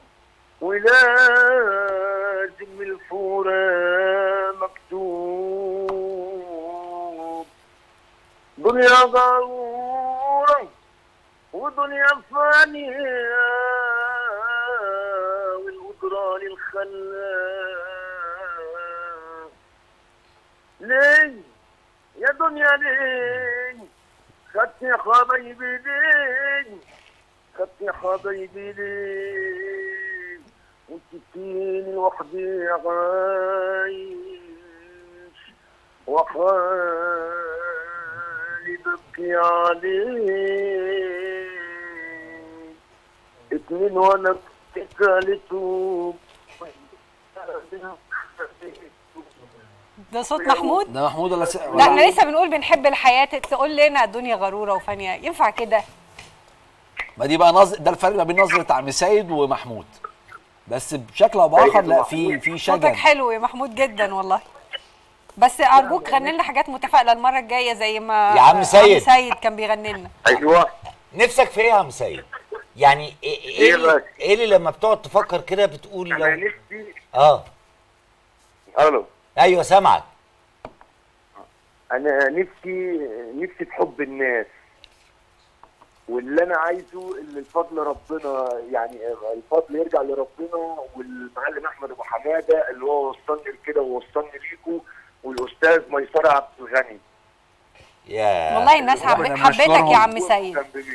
ولازم الفراق مكتوب. دنيا غرورة ودنيا فانية والقدران الخلاق. ليه يا دنيا ليه خدت يا حبايبي ليه، خدت يا حبايبي ليه وسبتيني وحدي عايش وحالي ببكي عليه. اتنين وانا كالتوب. ده صوت محمود؟ ده محمود ولا لا احنا لسه بنقول بنحب الحياه، تقول لنا الدنيا غروره وفانيه، ينفع كده؟ ما دي بقى ده الفرق ما بين نظره عم سيد ومحمود، بس بشكل او باخر لا في شجن. صوتك حلو يا محمود جدا والله، بس ارجوك غني لنا حاجات متفائله المره الجايه زي ما يا عم سيد عم سيد كان بيغني لنا. ايوه نفسك في ايه يا عم سيد؟ يعني ايه اللي لما بتقعد تفكر كده بتقول انا نفسي الو ايوه سامعك. انا نفسي في حب الناس، واللي انا عايزه اللي الفضل ربنا، يعني الفضل يرجع لربنا والمعلم احمد ابو حماده اللي هو وصلني لكده ووصلني ليكوا، والاستاذ ميسره عبد الغني. يا والله الناس حبتك يا عم سيد،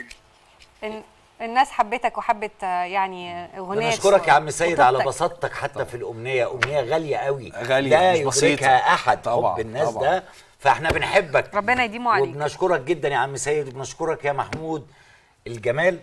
الناس حبتك وحبت يعني اغنيه. بنشكرك يا عم سيد على بساطتك حتى في الامنيه، امنيه غاليه قوي، غاليه مش بسيطه احد طبعا. حب الناس طبعا. ده فاحنا بنحبك، ربنا يديمه عليك، وبنشكرك جدا يا عم سيد، وبنشكرك يا محمود. الجمال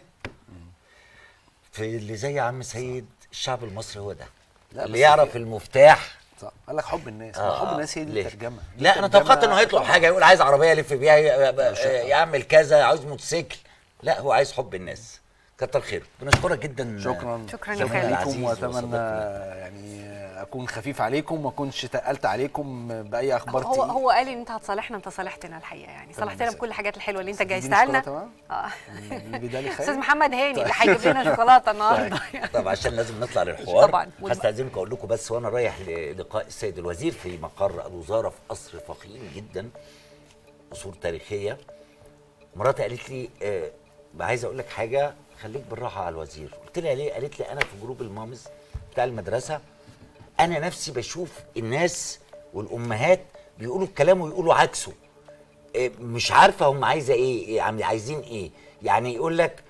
في اللي زي عم سيد، الشعب المصري هو ده اللي يعرف المفتاح. صح، قال لك حب الناس. حب الناس هي دي الترجمه. لا انا توقعت انه هيطلب حاجه، يقول عايز عربيه الف بيها، يعمل كذا، عاوز موتوسيكل. لا هو عايز حب الناس. كتر خير، بنشكرك جدا. شكرا يا لكم، واتمنى يعني اكون خفيف عليكم وما اكونش تقلت عليكم باي اخبار. هو قال ان انت هتصالحنا، انت صالحتنا الحقيقه، يعني صالحتنا بكل الحاجات الحلوه اللي انت جايزتها لنا. استاذ محمد هاني اللي هيجيب لنا شوكولاته النهارده. طب عشان لازم نطلع للحوار طبعا، هستاذنكم اقول لكم بس وانا رايح للقاء السيد الوزير في مقر الوزاره في قصر فخيم جدا، قصور تاريخيه. مراتي قالت لي عايزه اقول لك حاجه، خليك بالراحه على الوزير. قلت لها ليه؟ قالت لي انا في جروب المامز بتاع المدرسه، انا نفسي بشوف الناس والامهات بيقولوا الكلام ويقولوا عكسه، مش عارفه هم عايزه ايه، عايزين ايه. يعني يقول لك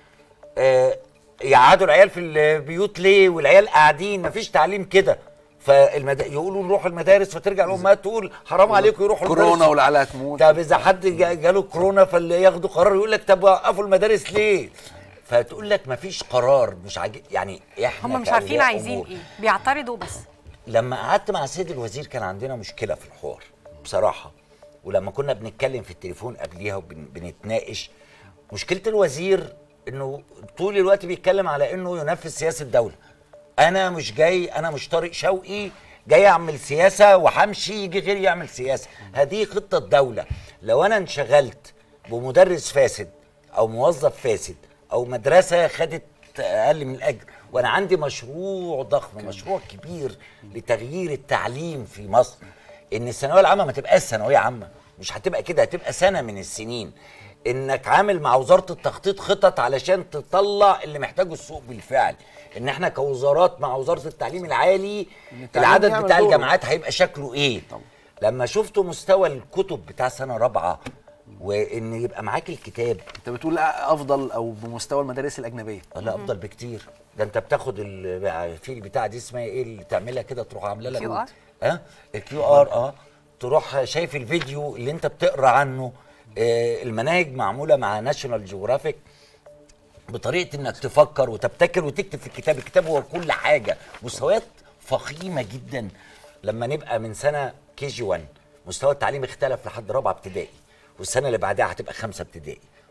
يقعدوا العيال في البيوت ليه والعيال قاعدين، مفيش تعليم كده، يقولوا نروح المدارس، فترجع الامهات تقول حرام عليكم يروحوا المدارس، كورونا والعيال هتموت. طب اذا حد جاله كورونا فاللي ياخدوا قرار يقول لك طب وقفوا المدارس ليه؟ فتقول لك مفيش قرار، مش يعني احنا هم مش عارفين عايزين ايه، بيعترضوا بس. لما قعدت مع السيد الوزير كان عندنا مشكله في الحوار بصراحه، ولما كنا بنتكلم في التليفون قبليها وبنتناقش، مشكله الوزير انه طول الوقت بيتكلم على انه ينفذ سياسه الدوله. انا مش جاي، انا مش طارق شوقي جاي اعمل سياسه وهمشي يجي غيري يعمل سياسه، هذه خطه دوله. لو انا انشغلت بمدرس فاسد او موظف فاسد او مدرسه خدت اقل من الاجر، وانا عندي مشروع ضخم، مشروع كبير لتغيير التعليم في مصر، ان الثانويه العامه ما تبقاش ثانويه عامه، مش هتبقى كده، هتبقى سنه من السنين، انك عامل مع وزاره التخطيط خطط علشان تطلع اللي محتاجه السوق بالفعل، ان احنا كوزارات مع وزاره التعليم العالي العدد بتاع الجامعات هيبقى شكله ايه. طبعا. لما شفتوا مستوى الكتب بتاع سنه رابعه وان يبقى معاك الكتاب، انت بتقول افضل او بمستوى المدارس الاجنبيه؟ لا افضل بكتير، ده انت بتاخد في البتاع دي اسمها ايه اللي تعملها كده، تروح عامله لك الكيو ار، تروح شايف الفيديو اللي انت بتقرا عنه، المناهج معموله مع ناشونال جيوغرافيك بطريقه انك تفكر وتبتكر وتكتب في الكتاب، الكتاب هو كل حاجه، مستويات فخيمه جدا. لما نبقى من سنه KG1 مستوى التعليم اختلف لحد رابعه ابتدائي، والسنه اللي بعدها هتبقى 5 ابتدائي،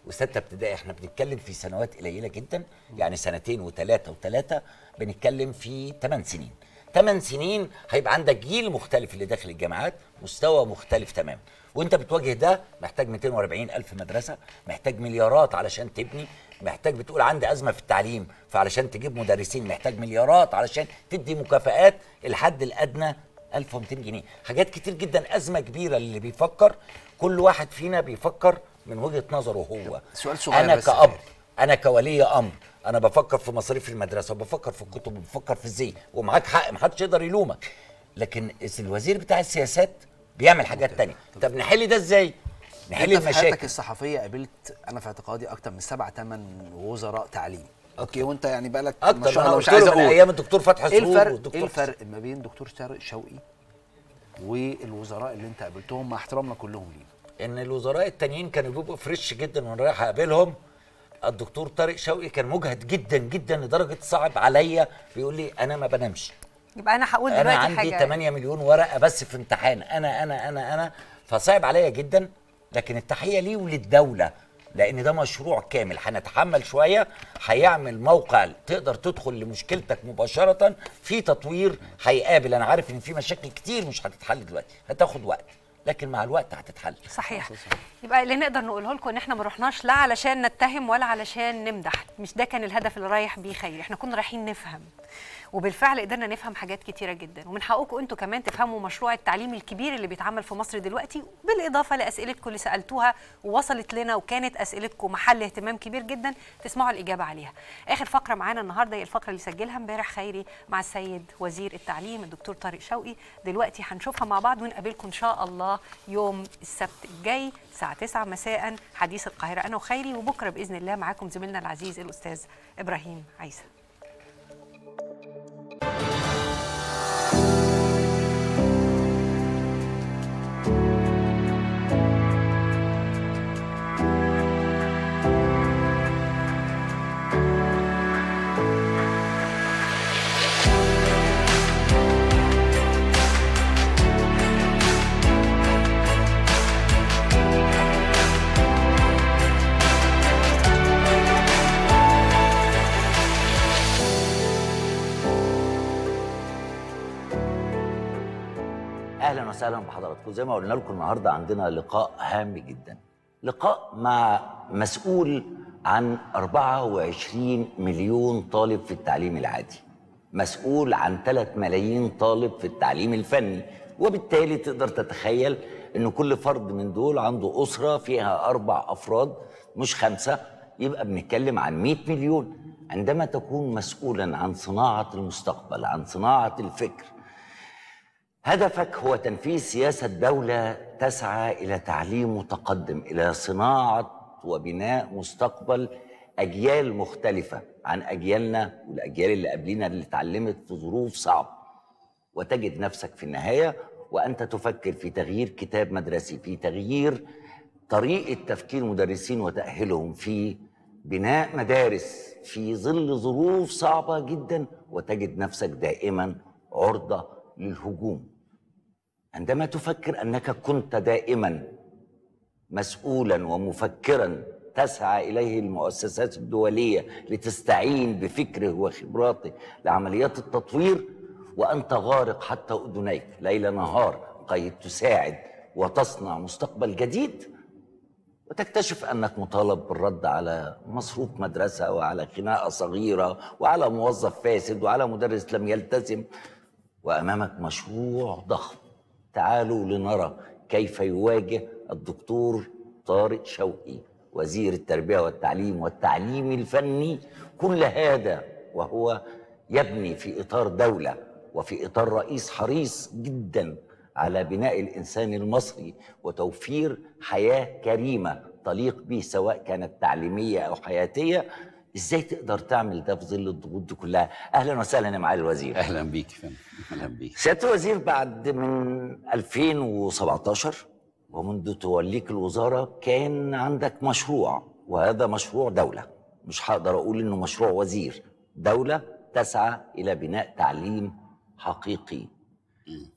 وستة ابتدائي احنا بنتكلم في سنوات قليله جدا، يعني سنتين وثلاثه بنتكلم في 8 سنين. 8 سنين هيبقى عندك جيل مختلف اللي داخل الجامعات، مستوى مختلف تماما، وانت بتواجه ده محتاج 240,000 مدرسه، محتاج مليارات علشان تبني، محتاج بتقول عندي ازمه في التعليم، فعلشان تجيب مدرسين محتاج مليارات علشان تدي مكافآت الحد الادنى 1200 جنيه، حاجات كتير جدا، ازمه كبيره اللي بيفكر، كل واحد فينا بيفكر من وجهه نظره هو. سؤال صغير، انا بس كأب، انا كولي امر، انا بفكر في مصاريف المدرسه وبفكر في الكتب وبفكر في الزي، ومعاك حق محدش يقدر يلومك، لكن الوزير بتاع السياسات بيعمل حاجات تانية. طب نحل ده ازاي؟ نحل المشاكل. في حياتك المشاكل. الصحفيه قابلت انا في اعتقادي اكتر من 7-8 وزراء تعليم، اوكي، وانت يعني بالك ما شاء الله مش عايز اقول ايام الدكتور فتحي سرور. ايه الفرق ما بين دكتور طارق شوقي والوزراء اللي انت قابلتهم مع احترامنا كلهم ليه؟ ان الوزراء التانيين كانوا بيبقوا فريش جدا وانا رايح اقابلهم. الدكتور طارق شوقي كان مجهد جدا جدا لدرجه صعب عليا، بيقول لي انا ما بنامش. يبقى انا هقول دلوقتي انا عندي حاجة 8 مليون ورقه بس في امتحان، انا فصعب عليا جدا، لكن التحيه ليه وللدوله، لان ده مشروع كامل هنتحمل شويه، هيعمل موقع تقدر تدخل لمشكلتك مباشره في تطوير هيقابل. انا عارف ان في مشاكل كتير مش هتتحل دلوقتي، هتاخد وقت، لكن مع الوقت هتتحل. صحيح. يبقى اللي نقدر نقوله لكم ان احنا ما رحناش لا علشان نتهم ولا علشان نمدح، مش ده كان الهدف اللي رايح بيه خيري، احنا كنا رايحين نفهم، وبالفعل قدرنا نفهم حاجات كتيره جدا، ومن حقكم انتوا كمان تفهموا مشروع التعليم الكبير اللي بيتعمل في مصر دلوقتي، بالاضافه لاسئلتكم اللي سالتوها ووصلت لنا، وكانت اسئلتكم محل اهتمام كبير جدا، تسمعوا الاجابه عليها. اخر فقره معانا النهارده هي الفقره اللي سجلها امبارح خيري مع السيد وزير التعليم الدكتور طارق شوقي، دلوقتي هنشوفها مع بعض ونقابلكم ان شاء الله يوم السبت الجاي الساعه 9 مساء حديث القاهره انا وخيري، وبكره باذن الله معاكم زميلنا العزيز الاستاذ ابراهيم عيسى. اهلا وسهلا بحضراتكم. زي ما قلنا لكم النهارده عندنا لقاء هام جدا، لقاء مع مسؤول عن 24 مليون طالب في التعليم العادي، مسؤول عن 3 ملايين طالب في التعليم الفني، وبالتالي تقدر تتخيل ان كل فرد من دول عنده اسره فيها 4 افراد مش 5، يبقى بنتكلم عن 100 مليون. عندما تكون مسؤولا عن صناعه المستقبل، عن صناعه الفكر، هدفك هو تنفيذ سياسة دولة تسعى إلى تعليم متقدم، إلى صناعة وبناء مستقبل أجيال مختلفة عن أجيالنا والأجيال اللي قبلنا اللي اتعلمت في ظروف صعبة، وتجد نفسك في النهاية وأنت تفكر في تغيير كتاب مدرسي، في تغيير طريقة تفكير مدرسين وتأهيلهم، في بناء مدارس في ظل ظروف صعبة جدا، وتجد نفسك دائما عرضة للهجوم. عندما تفكر أنك كنت دائما مسؤولا ومفكرا تسعى إليه المؤسسات الدولية لتستعين بفكره وخبراته لعمليات التطوير، وأنت غارق حتى أذنيك ليل نهار كي تساعد وتصنع مستقبل جديد، وتكتشف أنك مطالب بالرد على مصروف مدرسة وعلى خناقة صغيرة وعلى موظف فاسد وعلى مدرس لم يلتزم، وأمامك مشروع ضخم. تعالوا لنرى كيف يواجه الدكتور طارق شوقي وزير التربية والتعليم الفني كل هذا، وهو يبني في إطار دولة وفي إطار رئيس حريص جدا على بناء الإنسان المصري وتوفير حياة كريمة تليق به سواء كانت تعليمية أو حياتية. ازاي تقدر تعمل ده في ظل الضغوط دي كلها؟ اهلا وسهلا يا معالي الوزير. اهلا بيك يا فندم. اهلا بيك سياده الوزير. بعد من 2017 ومنذ توليك الوزاره كان عندك مشروع، وهذا مشروع دوله، مش هقدر اقول انه مشروع وزير، دوله تسعى الى بناء تعليم حقيقي.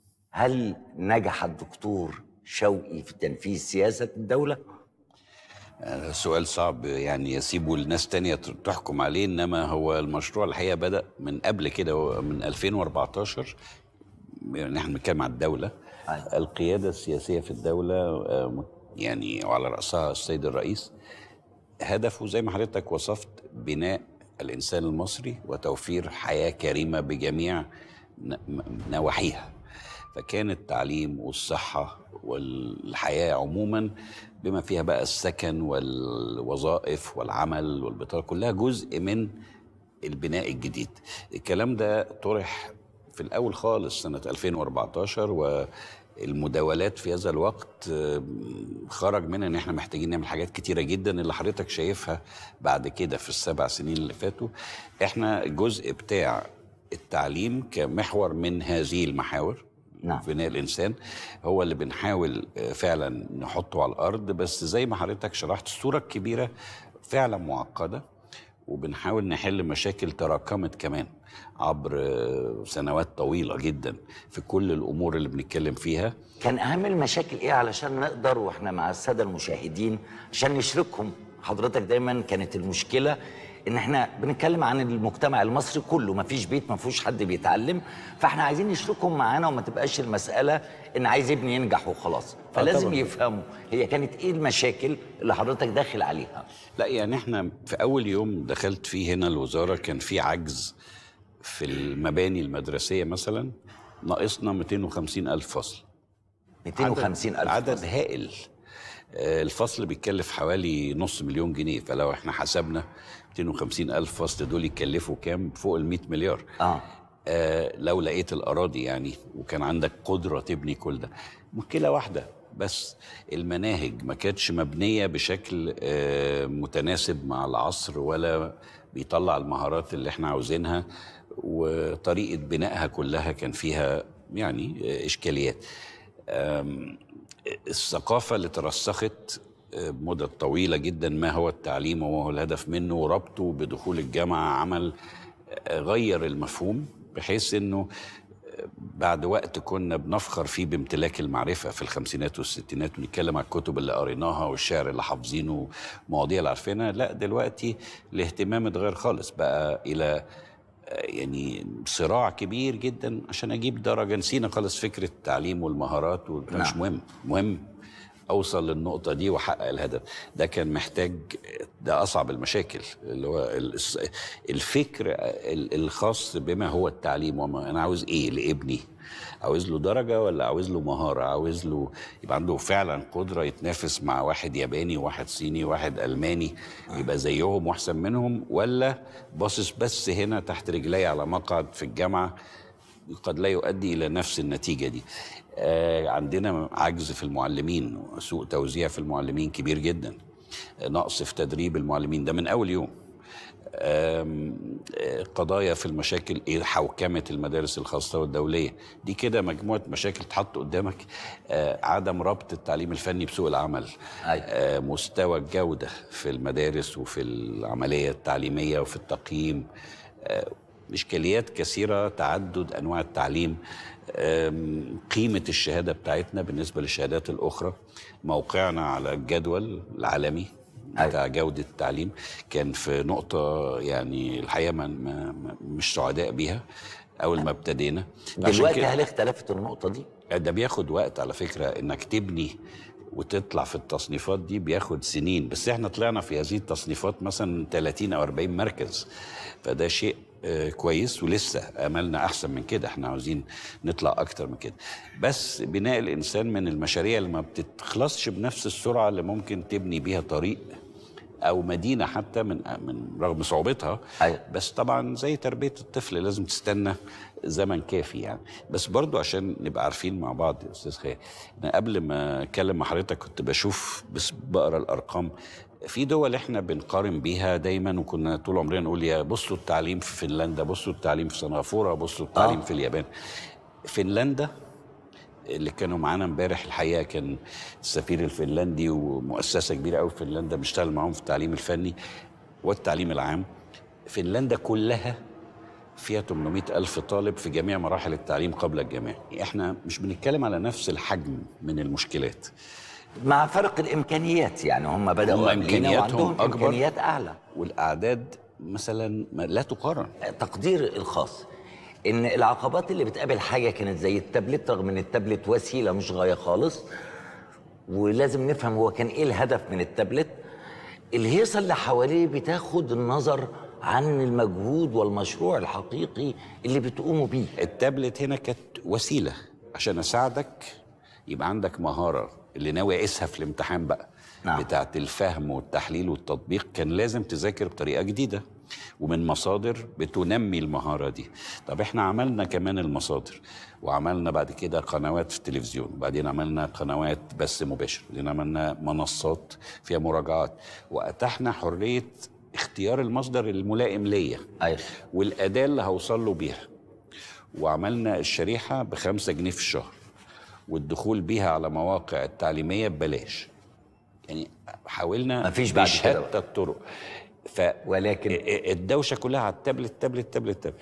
هل نجح الدكتور شوقي في تنفيذ سياسه الدوله؟ سؤال صعب يعني يسيبوا الناس تانية تحكم عليه، انما هو المشروع الحقيقه بدأ من قبل كده، من 2014. يعني احنا بنتكلم عن الدوله، القياده السياسيه في الدوله يعني وعلى راسها السيد الرئيس، هدفه زي ما حضرتك وصفت بناء الانسان المصري وتوفير حياه كريمه بجميع نواحيها. فكان التعليم والصحه والحياه عموما بما فيها بقى السكن والوظائف والعمل والبطاله كلها جزء من البناء الجديد. الكلام ده طرح في الأول خالص سنة 2014، والمداولات في هذا الوقت خرج منها إن إحنا محتاجين نعمل حاجات كتيرة جدا اللي حضرتك شايفها بعد كده في ال7 سنين اللي فاتوا. إحنا الجزء بتاع التعليم كمحور من هذه المحاور، نعم، بناء الإنسان هو اللي بنحاول فعلا نحطه على الأرض. بس زي ما حضرتك شرحت الصورة الكبيرة فعلا معقدة، وبنحاول نحل مشاكل تراكمت كمان عبر سنوات طويلة جدا في كل الأمور اللي بنتكلم فيها. كان أهم المشاكل إيه علشان نقدر وإحنا مع السادة المشاهدين عشان نشركهم؟ حضرتك دايما كانت المشكلة إن إحنا بنتكلم عن المجتمع المصري كله، مفيش بيت ما فيهوش حد بيتعلم، فإحنا عايزين نشركهم معانا وما تبقاش المسألة إن عايز ابني ينجح وخلاص، فلازم يفهموا هي كانت إيه المشاكل اللي حضرتك داخل عليها. لا يعني إحنا في أول يوم دخلت فيه هنا الوزارة كان في عجز في المباني المدرسية مثلا، ناقصنا 250,000 فصل. 250,000 عدد هائل. الفصل بيتكلف حوالي نص مليون جنيه، فلو احنا حسبنا 250,000 فصل دول يتكلفوا كام؟ فوق ال 100 مليار. لو لقيت الأراضي يعني وكان عندك قدرة تبني كل ده. مشكلة واحدة بس، المناهج ما كانتش مبنية بشكل متناسب مع العصر، ولا بيطلع المهارات اللي احنا عاوزينها، وطريقة بنائها كلها كان فيها يعني إشكاليات. الثقافة اللي ترسخت مدة طويلة جدا ما هو التعليم وما هو الهدف منه، وربطه بدخول الجامعة عمل غير المفهوم، بحيث انه بعد وقت كنا بنفخر فيه بامتلاك المعرفة في الخمسينات والستينات، ونتكلم على الكتب اللي قريناها والشعر اللي حافظينه ومواضيع اللي عارفينها، لا دلوقتي الاهتمام اتغير خالص، بقى إلى يعني صراع كبير جدا عشان أجيب درجة. نسينا خالص فكرة التعليم والمهارات، ومش مهم أوصل للنقطة دي وحقق الهدف ده. كان محتاج، ده أصعب المشاكل، اللي هو الفكر الخاص بما هو التعليم، وما أنا عاوز إيه لابني، عاوز له درجة ولا عاوز له مهارة، عاوز له يبقى عنده فعلا قدرة يتنافس مع واحد ياباني وواحد صيني وواحد ألماني يبقى زيهم وأحسن منهم، ولا باصص بس هنا تحت رجلي على مقعد في الجامعة قد لا يؤدي إلى نفس النتيجة دي. عندنا عجز في المعلمين، سوء توزيع في المعلمين كبير جدا، نقص في تدريب المعلمين ده من أول يوم. قضايا في المشاكل، حوكمة المدارس الخاصة والدولية، دي كده مجموعة مشاكل تحط قدامك. عدم ربط التعليم الفني بسوق العمل، مستوى الجودة في المدارس وفي العملية التعليمية وفي التقييم، إشكاليات كثيرة، تعدد أنواع التعليم، قيمة الشهادة بتاعتنا بالنسبة للشهادات الأخرى، موقعنا على الجدول العالمي بتاع جودة التعليم كان في نقطة يعني الحقيقة مش سعداء بيها أول ما ابتدينا. دلوقتي هل اختلفت النقطة دي؟ ده بياخد وقت على فكرة، إنك تبني وتطلع في التصنيفات دي بياخد سنين، بس احنا طلعنا في هذه التصنيفات مثلا 30 أو 40 مركز، فده شيء كويس، ولسه املنا احسن من كده، احنا عاوزين نطلع اكتر من كده. بس بناء الانسان من المشاريع اللي ما بتتخلصش بنفس السرعه اللي ممكن تبني بيها طريق او مدينه حتى من رغم صعوبتها. بس طبعا زي تربيه الطفل لازم تستنى زمن كافي يعني. بس برضو عشان نبقى عارفين مع بعض يا استاذ خير، انا قبل ما اتكلم مع حضرتك كنت بشوف بس بقرا الارقام في دول احنا بنقارن بيها دايما، وكنا طول عمرنا نقول يا بصوا التعليم في فنلندا، بصوا التعليم في سنغافوره، بصوا التعليم في اليابان. فنلندا اللي كانوا معانا امبارح الحقيقه كان السفير الفنلندي ومؤسسه كبيره قوي في فنلندا بنشتغل معاهم في التعليم الفني والتعليم العام. فنلندا كلها فيها 800,000 طالب في جميع مراحل التعليم قبل الجامعي. احنا مش بنتكلم على نفس الحجم من المشكلات، مع فرق الامكانيات، يعني هم بداوا امكانياتهم اكبر، امكانيات اعلى، والاعداد مثلا لا تقارن. تقدير الخاص ان العقبات اللي بتقابل حاجه كانت زي التابلت، رغم ان التابلت وسيله مش غايه خالص، ولازم نفهم هو كان ايه الهدف من التابلت. الهيصه اللي حواليه بتاخد النظر عن المجهود والمشروع الحقيقي اللي بتقوموا بيه. التابلت هنا كانت وسيله عشان اساعدك يبقى عندك مهاره اللي ناوي اقيسها في الامتحان بقى. نعم. بتاعه الفهم والتحليل والتطبيق، كان لازم تذاكر بطريقه جديده ومن مصادر بتنمي المهاره دي. طب احنا عملنا كمان المصادر، وعملنا بعد كده قنوات في التلفزيون، وبعدين عملنا قنوات بث مباشر، وبعدين عملنا منصات فيها مراجعات، واتحنا حريه اختيار المصدر الملائم ليا. أيوة. والاداه اللي هوصل له بيها. وعملنا الشريحه ب5 جنيه في الشهر، والدخول بيها على مواقع التعليميه ببلاش. يعني حاولنا مفيش بعد كده بشتى الطرق. ولكن الدوشه كلها على التابلت تابلت تابلت تابلت.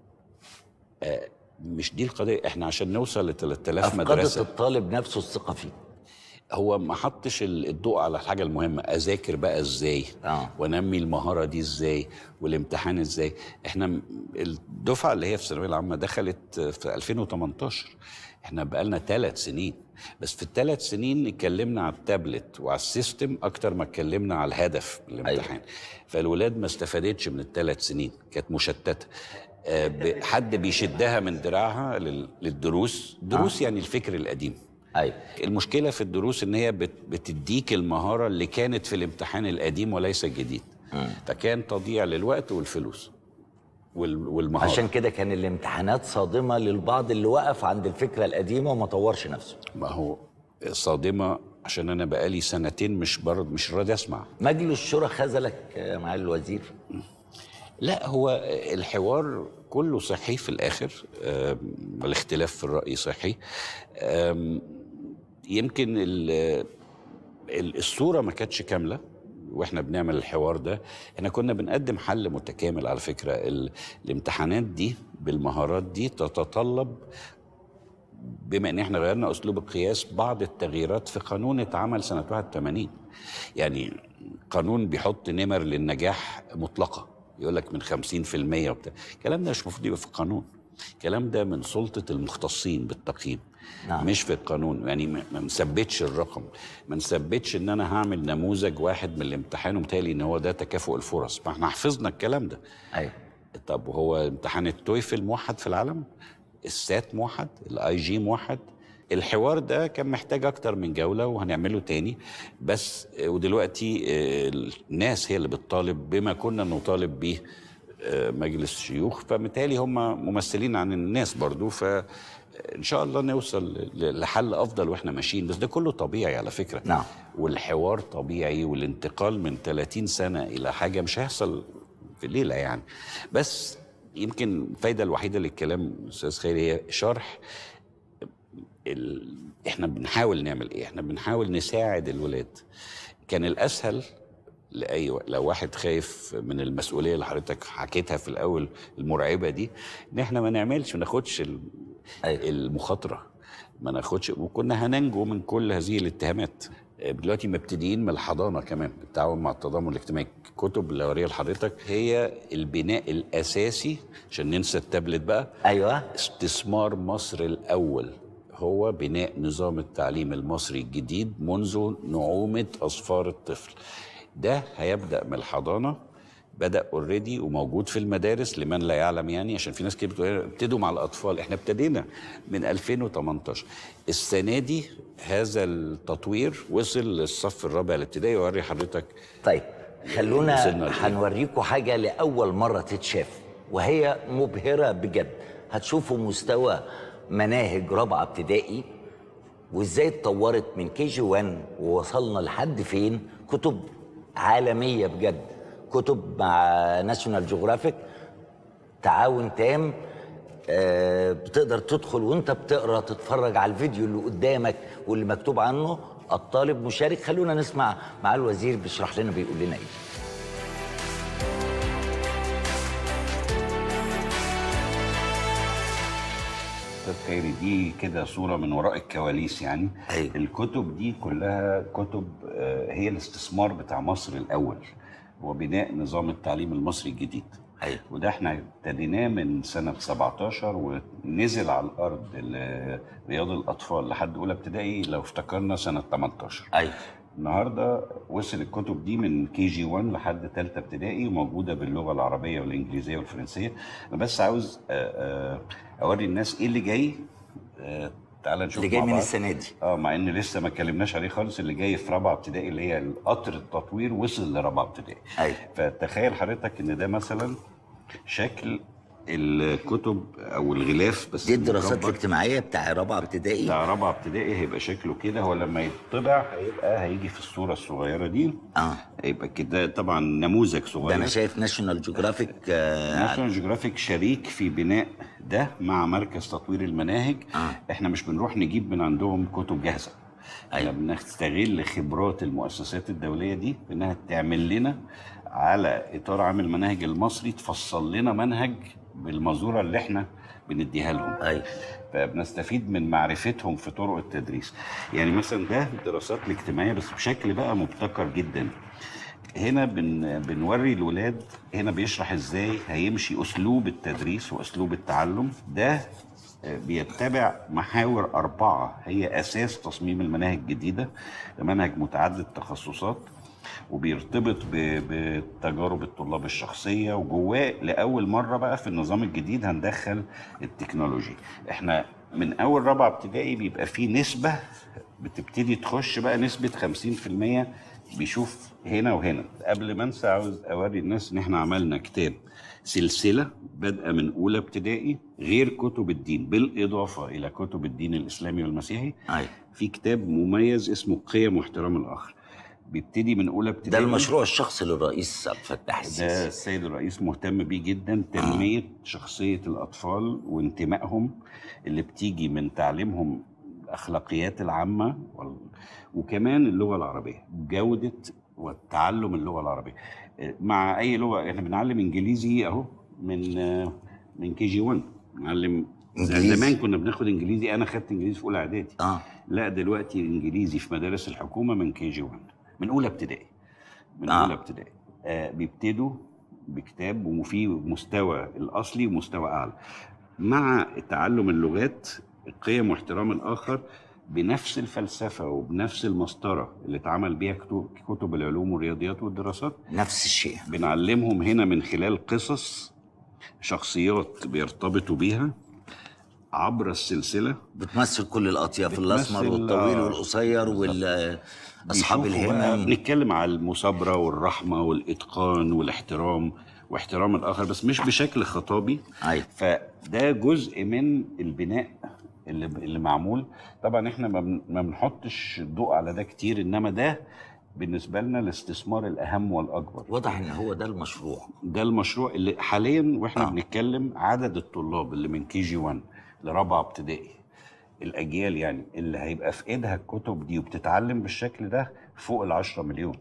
مش دي القضيه. احنا عشان نوصل ل 3000 مدرسه، أفقدت الطالب نفسه الثقه فيه. هو ما حطش الضوء على الحاجه المهمه، اذاكر بقى ازاي وانمي المهاره دي ازاي، والامتحان ازاي. احنا الدفعه اللي هي في الثانويه العامه دخلت في 2018، احنا بقالنا 3 سنين، بس في ال3 سنين اتكلمنا على التابلت وعلى السيستم اكتر ما اتكلمنا على الهدف من الامتحان. أيوة. فالولاد ما استفادتش من ال3 سنين، كانت مشتته. حد بيشدها من دراعها للدروس، دروس يعني الفكر القديم. أيوة. المشكله في الدروس ان هي بتديك المهاره اللي كانت في الامتحان القديم وليس الجديد. فكان تضييع للوقت والفلوس والمهاره. عشان كده كان الامتحانات صادمه للبعض اللي وقف عند الفكره القديمه وما طورش نفسه. ما هو صادمه عشان انا بقالي 2 سنين مش راضي اسمع. مجلس الشورى خذلك معالي الوزير؟ لا، هو الحوار كله صحي في الاخر، الاختلاف في الراي صحي. يمكن الصوره ما كانتش كامله واحنا بنعمل الحوار ده. احنا كنا بنقدم حل متكامل على فكره. الامتحانات دي بالمهارات دي تتطلب، بما ان احنا غيرنا اسلوب القياس، بعض التغييرات في قانون اتعمل سنه 81. يعني قانون بيحط نمر للنجاح مطلقه، يقول لك من 50% وبتاع. الكلام ده مش المفروض يبقى في القانون. الكلام ده من سلطه المختصين بالتقييم. نعم. مش في القانون. يعني ما نثبتش الرقم، ما نثبتش ان انا هعمل نموذج واحد من الامتحان ومتهيألي ان هو ده تكافؤ الفرص. ما احنا حفظنا الكلام ده. ايوه. طب وهو امتحان التويفل موحد في العالم؟ السات موحد؟ الاي جي موحد؟ الحوار ده كان محتاج اكتر من جوله وهنعمله تاني. بس ودلوقتي الناس هي اللي بتطالب بما كنا نطالب به مجلس الشيوخ، فمتهيألي هم ممثلين عن الناس برضو. فإن شاء الله نوصل لحل أفضل وإحنا ماشيين. بس ده كله طبيعي على فكرة. نعم. والحوار طبيعي، والانتقال من 30 سنة إلى حاجة مش هيحصل في الليلة يعني. بس يمكن الفايدة الوحيدة للكلام أستاذ خيري هي شرح إحنا بنحاول نعمل إيه. إحنا بنحاول نساعد الولاد. كان الأسهل لو واحد خايف من المسؤوليه اللي حضرتك حكيتها في الاول المرعبه دي، ان احنا ما ناخدش المخاطره، ما ناخدش، وكنا هننجو من كل هذه الاتهامات. دلوقتي مبتدئين من الحضانه كمان بالتعاون مع التضامن الاجتماعي. الكتب اللي هوريها لحضرتك هي البناء الاساسي، عشان ننسى التابلت بقى. ايوه. استثمار مصر الاول هو بناء نظام التعليم المصري الجديد منذ نعومه اظفار الطفل. ده هيبدأ من الحضانة، بدأ اوريدي وموجود في المدارس لمن لا يعلم. يعني عشان في ناس كده بتقول ابتدوا مع الأطفال، احنا ابتدينا من 2018. السنة دي هذا التطوير وصل للصف الرابع الابتدائي، وأوري حضرتك. طيب خلونا هنوريكم حاجة لأول مرة تتشاف وهي مبهرة بجد. هتشوفوا مستوى مناهج رابعة ابتدائي وازاي اتطورت من KG1 ووصلنا لحد فين. كتب عالمية بجد، كتب مع ناشونال جيوغرافيك، تعاون تام. بتقدر تدخل وانت بتقرا تتفرج على الفيديو اللي قدامك واللي مكتوب عنه الطالب مشارك. خلونا نسمع مع الوزير بيشرح لنا بيقول لنا ايه. خيري دي كده صوره من وراء الكواليس يعني. أيوة. الكتب دي كلها كتب هي الاستثمار بتاع مصر الاول وبناء نظام التعليم المصري الجديد. أيوة. وده احنا ابتديناه من سنه 17 ونزل على الارض رياض الاطفال لحد اولى ابتدائي لو افتكرنا سنه 18. ايوه. النهارده وصل الكتب دي من KG 1 لحد ثالثه ابتدائي وموجوده باللغه العربيه والانجليزيه والفرنسيه. انا بس عاوز اوري الناس ايه اللي جاي. تعال نشوف اللي جاي من السنه دي. مع ان لسه ما اتكلمناش عليه خالص. اللي جاي في رابعه ابتدائي اللي هي القطر التطوير وصل لرابعه ابتدائي. ايوه. فتخيل حضرتك ان ده مثلا شكل الكتب او الغلاف بس. دي الدراسات الاجتماعيه بتاع رابعه ابتدائي. بتاع رابعه ابتدائي هيبقى شكله كده. هو لما يطبع هيجي في الصوره الصغيره دي. هيبقى كده طبعا نموذج صغير. ده انا شايف ناشونال جيوغرافيك. ناشونال جيوغرافيك شريك في بناء ده مع مركز تطوير المناهج. احنا مش بنروح نجيب من عندهم كتب جاهزه. احنا بنستغل خبرات المؤسسات الدوليه دي انها تعمل لنا على اطار عام المناهج المصري، تفصل لنا منهج بالمزوره اللي احنا بنديها لهم. ايوه. فبنستفيد من معرفتهم في طرق التدريس. يعني مثلا ده الدراسات الاجتماعيه بس بشكل بقى مبتكر جدا. هنا بنوري الولاد، هنا بيشرح ازاي هيمشي اسلوب التدريس واسلوب التعلم. ده بيتبع محاور 4 هي اساس تصميم المناهج الجديده. منهج متعدد التخصصات وبيرتبط بتجارب الطلاب الشخصيه، وجواه لاول مره بقى في النظام الجديد هندخل التكنولوجي. احنا من اول رابعه ابتدائي بيبقى في نسبه بتبتدي تخش بقى نسبه 50% بيشوف هنا وهنا. قبل ما انسى عاوز اوري الناس ان احنا عملنا كتاب سلسله بادئه من اولى ابتدائي غير كتب الدين، بالاضافه الى كتب الدين الاسلامي والمسيحي. في كتاب مميز اسمه قيم واحترام الاخر، بيبتدي من اولى ابتدائي. ده المشروع الشخصي للرئيس عبد الفتاح السيسي. ده السيد الرئيس مهتم بيه جدا، تنميه شخصيه الاطفال وانتمائهم اللي بتيجي من تعليمهم الاخلاقيات العامه وكمان اللغه العربيه، جوده والتعلم اللغه العربيه. مع اي لغه احنا بنعلم انجليزي اهو من KG 1 بنعلم. زمان كنا بناخد انجليزي، انا خدت انجليزي في اولى اعدادي. لا دلوقتي انجليزي في مدارس الحكومه من KG 1 من اولى ابتدائي. من اولى ابتدائي بيبتدوا بكتاب وفي مستوى الاصلي ومستوى اعلى مع تعلم اللغات. القيم واحترام الاخر بنفس الفلسفه وبنفس المسطره اللي اتعمل بيها كتب العلوم والرياضيات والدراسات. نفس الشيء بنعلمهم هنا من خلال قصص شخصيات بيرتبطوا بيها عبر السلسله، بتمثل كل الاطياف، الاسمر والطويل والقصير واصحاب الهمم. بنتكلم على المثابره والرحمه والاتقان والاحترام واحترام الاخر، بس مش بشكل خطابي. فده جزء من البناء اللي معمول. طبعا احنا ما بنحطش الضوء على ده كتير، انما ده بالنسبه لنا الاستثمار الاهم والاكبر. واضح ان هو ده المشروع. ده المشروع اللي حاليا واحنا بنتكلم عدد الطلاب اللي من KG 1 لرابعه ابتدائي، الاجيال يعني اللي هيبقى في ايدها الكتب دي وبتتعلم بالشكل ده فوق ال10 مليون.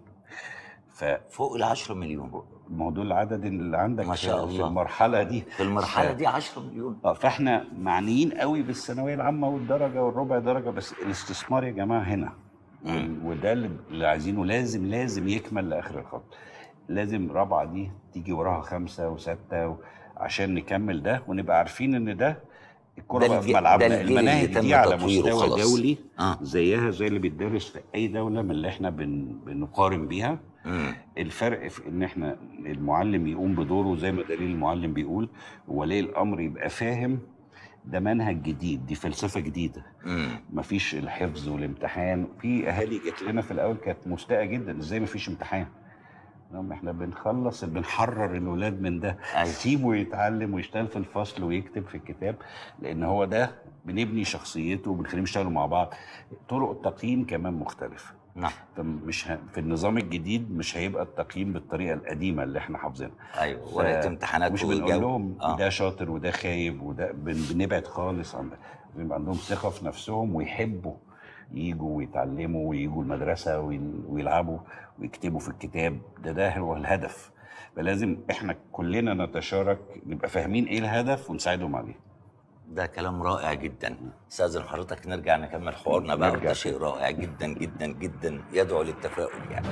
فوق ال10 مليون. ما هو دول العدد اللي عندك ما شاء الله في المرحله دي. في المرحله دي 10 مليون. فاحنا معنيين قوي بالثانويه العامه والدرجه والربع درجه، بس الاستثمار يا جماعه هنا. وده اللي عايزينه لازم يكمل لاخر الخط. لازم رابعه دي تيجي وراها 5 و6 عشان نكمل ده ونبقى عارفين ان ده الكره بقى في ملعبنا. المناهج دي على مستوى دولي زيها زي اللي بيتدرس في اي دوله من اللي احنا بنقارن بيها. الفرق في ان احنا المعلم يقوم بدوره زي ما دليل المعلم بيقول، وولي الامر يبقى فاهم ده منهج جديد، دي فلسفه جديده. مفيش الحفظ والامتحان. في اهالي جت لنا في الاول كانت مستاءه جدا، ازاي مفيش امتحان؟ احنا بنخلص بنحرر الولاد من ده. سيبه يتعلم ويشتغل في الفصل ويكتب في الكتاب، لان هو ده بنبني شخصيته وبنخليهم يشتغلوا مع بعض. طرق التقييم كمان مختلفه. مش في النظام الجديد مش هيبقى التقييم بالطريقه القديمه اللي احنا حافظينها. ايوه، ورقه امتحانات مش بنقول لهم ده شاطر وده خايب وده بنبعد خالص عن ده. بيبقى عندهم ثقه في نفسهم ويحبوا ييجوا ويتعلموا وييجوا المدرسه ويلعبوا ويكتبوا في الكتاب. ده هو الهدف. فلازم احنا كلنا نتشارك، نبقى فاهمين ايه الهدف ونساعدهم عليه. ده كلام رائع جدا. استاذن حضرتك نرجع نكمل حوارنا بقى، وده شيء رائع جدا جدا جدا يدعو للتفاؤل يعني.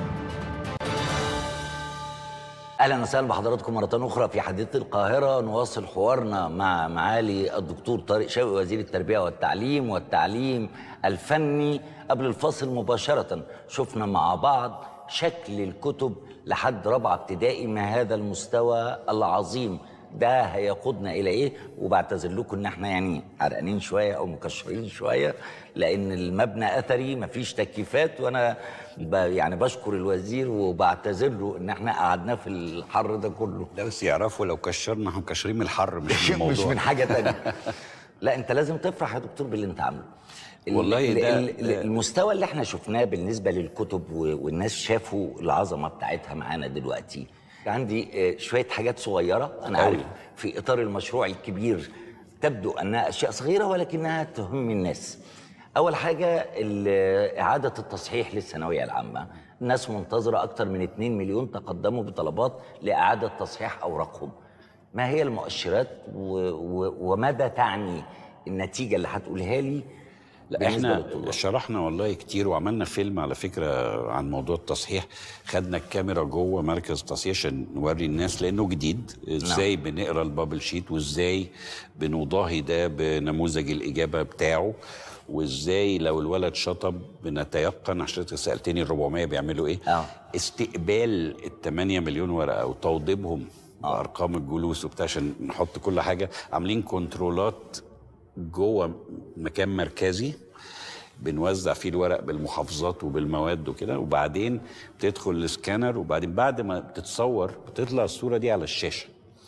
اهلا وسهلا بحضراتكم مره اخرى في حديث القاهره. نواصل حوارنا مع معالي الدكتور طارق شوقي وزير التربيه والتعليم الفني. قبل الفاصل مباشره شفنا مع بعض شكل الكتب لحد رابعه ابتدائي، ما هذا المستوى العظيم ده هيقودنا الى ايه؟ وبعتذر لكم ان احنا يعني عرقانين شويه او مكشرين شويه لان المبنى اثري مفيش تكييفات، وانا يعني بشكر الوزير وبعتذر له ان احنا قعدناه في الحر ده كله. لا بس يعرفوا لو كشرنا احنا مكشرين من الحر مش من الموضوع. مش من حاجه ثانيه. لا انت لازم تفرح يا دكتور باللي انت عامله. والله ده المستوى اللي احنا شفناه بالنسبه للكتب والناس شافوا العظمه بتاعتها معانا دلوقتي. عندي شويه حاجات صغيره انا عارف في اطار المشروع الكبير تبدو انها اشياء صغيره ولكنها تهم الناس. اول حاجه اعاده التصحيح للثانويه العامه. الناس منتظره، اكثر من 2 مليون تقدموا بطلبات لاعاده تصحيح اوراقهم. ما هي المؤشرات وماذا تعني النتيجه اللي هتقولها لي؟ لا احنا شرحنا والله كتير وعملنا فيلم على فكره عن موضوع التصحيح. خدنا الكاميرا جوه مركز التصحيح عشان نوري الناس لانه جديد ازاي بنقرا البابل شيت وازاي بنضاهي ده بنموذج الاجابه بتاعه، وازاي لو الولد شطب بنتيقن. عشان سالتني ال 400 بيعملوا ايه؟ استقبال ال 8 مليون ورقه وتوضيبهم بارقام الجلوس وبتاع عشان نحط كل حاجه. عاملين كنترولات جوه مكان مركزي بنوزع فيه الورق بالمحافظات وبالمواد وكده، وبعدين بتدخل السكانر، وبعدين بعد ما بتتصور بتطلع الصوره دي على الشاشه.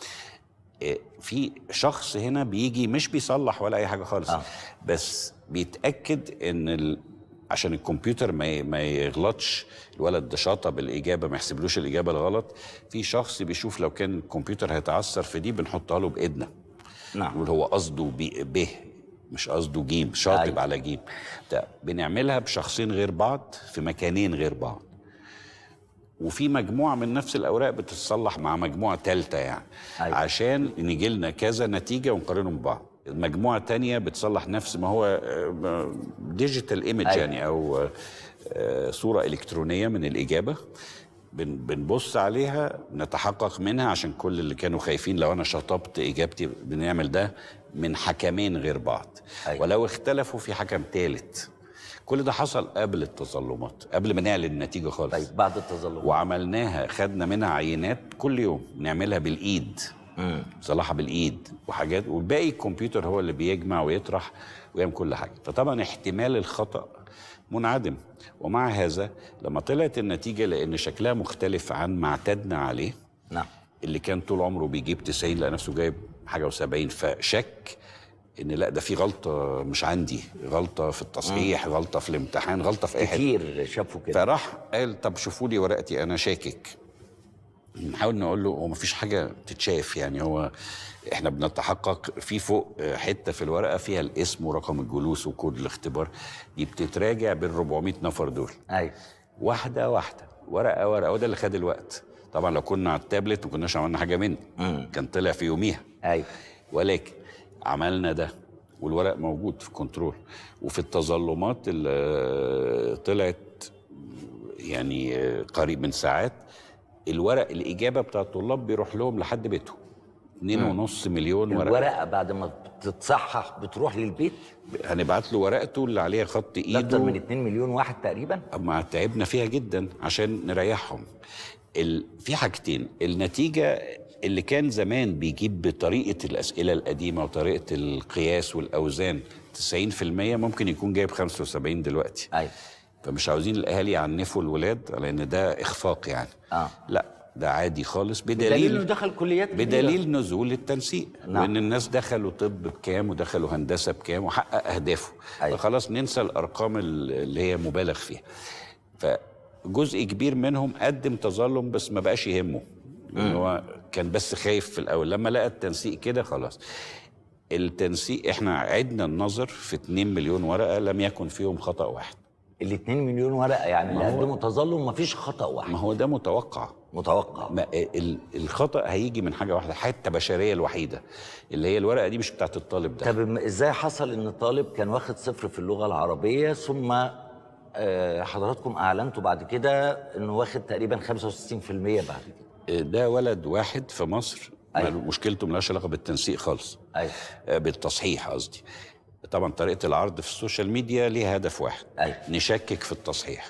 في شخص هنا بيجي مش بيصلح ولا اي حاجه خالص، بس بيتاكد ان عشان الكمبيوتر ما يغلطش الولد ده شاطب الاجابه، ما يحسبلوش الاجابه الغلط. في شخص بيشوف لو كان الكمبيوتر هيتعثر في دي بنحطها له بايدنا. نقول هو قصده ب مش قصده جيم، شاطب على جيم. بنعملها بشخصين غير بعض في مكانين غير بعض، وفي مجموعه من نفس الاوراق بتتصلح مع مجموعه ثالثه يعني عشان نيجي لنا كذا نتيجه ونقارنهم ببعض. المجموعه الثانيه بتصلح نفس ما هو ديجيتال ايمج يعني او صوره الكترونيه من الاجابه. بنبص عليها نتحقق منها عشان كل اللي كانوا خايفين لو انا شطبت اجابتي. بنعمل ده من حكمين غير بعض. ولو اختلفوا في حكم ثالث. كل ده حصل قبل التظلمات، قبل ما نعلن النتيجه خالص. طيب بعد التظلمات وعملناها، خدنا منها عينات كل يوم نعملها بالايد، نصلحها بالايد وحاجات، والباقي الكمبيوتر هو اللي بيجمع ويطرح ويعمل كل حاجه. فطبعا احتمال الخطا منعدم. ومع هذا لما طلعت النتيجه لان شكلها مختلف عن ما اعتدنا عليه، اللي كان طول عمره بيجيب 90 لقى نفسه جايب حاجه و70، فشك ان لا ده في غلطه مش عندي، غلطه في التصحيح، غلطه في الامتحان، غلطه في اي حاجه. كتير شافوا كده. فراح قال طب شوفوا لي ورقتي انا شاكك. نحاول نقول له هو مفيش حاجه تتشاف، يعني هو احنا بنتحقق في فوق حته في الورقه فيها الاسم ورقم الجلوس وكود الاختبار، دي بتتراجع بال 400 نفر دول. واحده واحده، ورقه ورقه، وده اللي خد الوقت. طبعا لو كنا على التابلت ما كناش عملنا حاجه منه، كان طلع في يوميها. ولكن عملنا ده والورق موجود في كنترول. وفي التظلمات اللي طلعت يعني قريب من ساعات، الورق الاجابه بتاع الطلاب بيروح لهم لحد بيتهم 2.5 مليون ورقه. الورقه بعد ما بتتصحح بتروح للبيت، هنبعت له ورقته اللي عليها خط ايده. اكتر من 2 مليون واحد تقريبا. اما تعبنا فيها جدا عشان نريحهم. في حاجتين، النتيجه اللي كان زمان بيجيب بطريقه الاسئله القديمه وطريقه القياس والاوزان 90%، ممكن يكون جايب 75 دلوقتي. فمش عاوزين الاهالي يعنفوا الولاد لان ده اخفاق يعني. لا ده عادي خالص، بدليل انه دخل كليات كبيرة. بدليل نزول التنسيق. وان الناس دخلوا طب بكام ودخلوا هندسه بكام وحقق اهدافه. فخلاص ننسى الارقام اللي هي مبالغ فيها. فجزء كبير منهم قدم تظلم بس ما بقاش يهمه، لان هو كان بس خايف في الاول. لما لقى التنسيق كده خلاص. التنسيق احنا عدنا النظر في 2 مليون ورقه لم يكن فيهم خطا واحد. ال2 مليون ورقه يعني اللي قدموا تظلم مفيش خطا واحد. ما هو ده متوقع. الخطا هيجي من حاجه واحده، حته بشريه الوحيده اللي هي الورقه دي مش بتاعت الطالب ده. طب ازاي حصل ان الطالب كان واخد 0 في اللغه العربيه ثم حضراتكم اعلنتوا بعد كده انه واخد تقريبا 65% بعد كده؟ ده ولد واحد في مصر. أيوة. مشكلته ملهاش علاقه بالتنسيق خالص. ايوه. بالتصحيح قصدي. طبعا طريقه العرض في السوشيال ميديا ليها هدف واحد. أيوة. نشكك في التصحيح.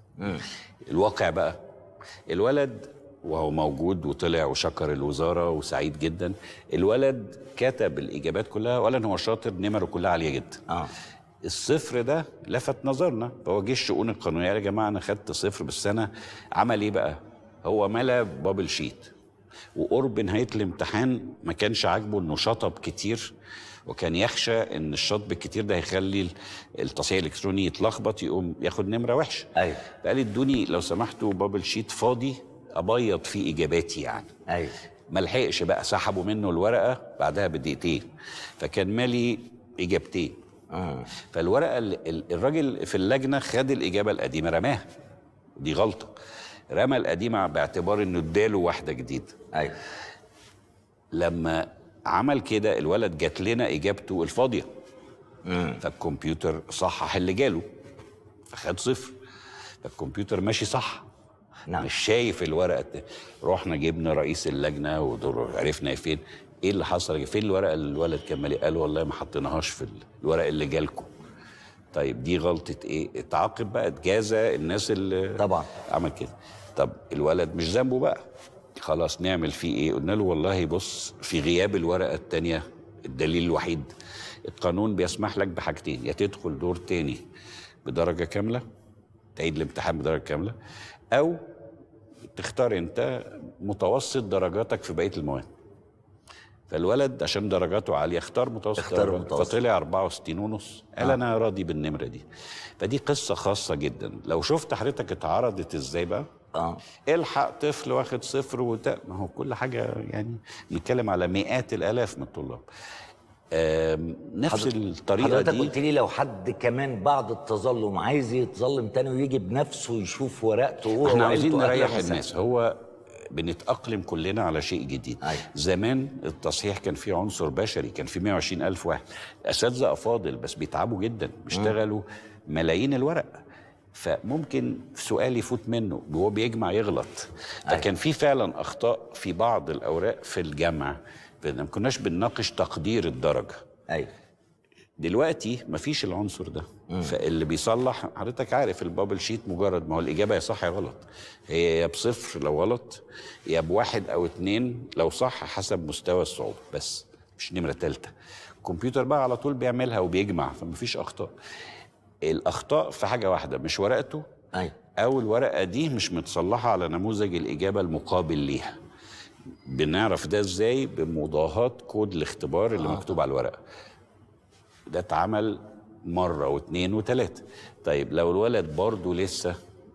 الواقع بقى الولد وهو موجود وطلع وشكر الوزاره وسعيد جدا. الولد كتب الاجابات كلها، ولا هو شاطر، نمره كلها عاليه جدا. الصفر ده لفت نظرنا، فهو جه الشؤون القانونيه يا جماعه انا خدت 0 بس انا عمل ايه بقى؟ هو ملا بابل شيت، وقرب نهايه الامتحان ما كانش عاجبه انه شطب كتير، وكان يخشى ان الشطب الكتير ده هيخلي التصحيح الالكتروني يتلخبط يقوم ياخد نمره وحشه. ايوه. فقال ادوني لو سمحتوا بابل شيت فاضي ابيض فيه اجاباتي يعني. ايوه. ما لحقش بقى، سحبوا منه الورقه بعدها بدقيقتين، فكان مالي اجابتين. فالورقه الراجل في اللجنه خد الاجابه القديمه رماها، دي غلطه، رمى القديمه باعتبار انه اداله واحده جديده. ايوه. لما عمل كده الولد جات لنا اجابته الفاضيه. فالكمبيوتر صحح اللي جاله فخد 0. فالكمبيوتر ماشي صح. نعم. مش شايف الورقه. رحنا جبنا رئيس اللجنه وعرفنا فين ايه اللي حصل، فين الورقه اللي الولد كان مالي، قال والله ما حطيناهاش في الورق اللي جالكم. طيب دي غلطه ايه؟ اتعاقب بقى، اتجازى الناس اللي طبعا عمل كده. طب الولد مش ذنبه بقى، خلاص نعمل فيه ايه؟ قلنا له والله بص، في غياب الورقه الثانيه الدليل الوحيد القانون بيسمح لك بحاجتين، يا تدخل دور تاني بدرجه كامله، تعيد الامتحان بدرجه كامله، او تختار انت متوسط درجاتك في بقيه المواد. فالولد عشان درجاته عاليه اختار متوسط درجات، فطلع 64 ونص. قال انا راضي بالنمره دي. فدي قصه خاصه جدا. لو شفت حضرتك اتعرضت ازاي بقى، الحق طفل واخد 0 ما هو كل حاجه يعني بنتكلم على مئات الالاف من الطلاب. نفس الطريقه حضرتك دي. قلت لي لو حد كمان بعد التظلم عايز يتظلم تاني ويجي بنفسه يشوف ورقته، احنا عايزين نريح الناس. هو بنتأقلم كلنا على شيء جديد. زمان التصحيح كان فيه عنصر بشري، كان فيه 120,000 واحد، اساتذه افاضل بس بيتعبوا جدا، بيشتغلوا ملايين الورق، فممكن سؤال يفوت منه وهو بيجمع يغلط. فكان في فعلا اخطاء في بعض الاوراق في الجمع، ما كناش بنناقش تقدير الدرجه. دلوقتي مفيش العنصر ده. فاللي بيصلح حضرتك عارف البابل شيت مجرد ما هو الاجابه يا صح يا غلط، هي يا ب0 لو غلط يا ب1 أو 2 لو صح حسب مستوى الصعوبه، بس مش نمره ثالثه. الكمبيوتر بقى على طول بيعملها وبيجمع، فمفيش اخطاء. الاخطاء في حاجه واحده، مش ورقته او الورقه دي مش متصلحه على نموذج الاجابه المقابل ليها. بنعرف ده ازاي؟ بمضاهاة كود الاختبار اللي مكتوب على الورقه. ده اتعمل مرة واثنين وثلاثة. طيب لو الولد برضه لسه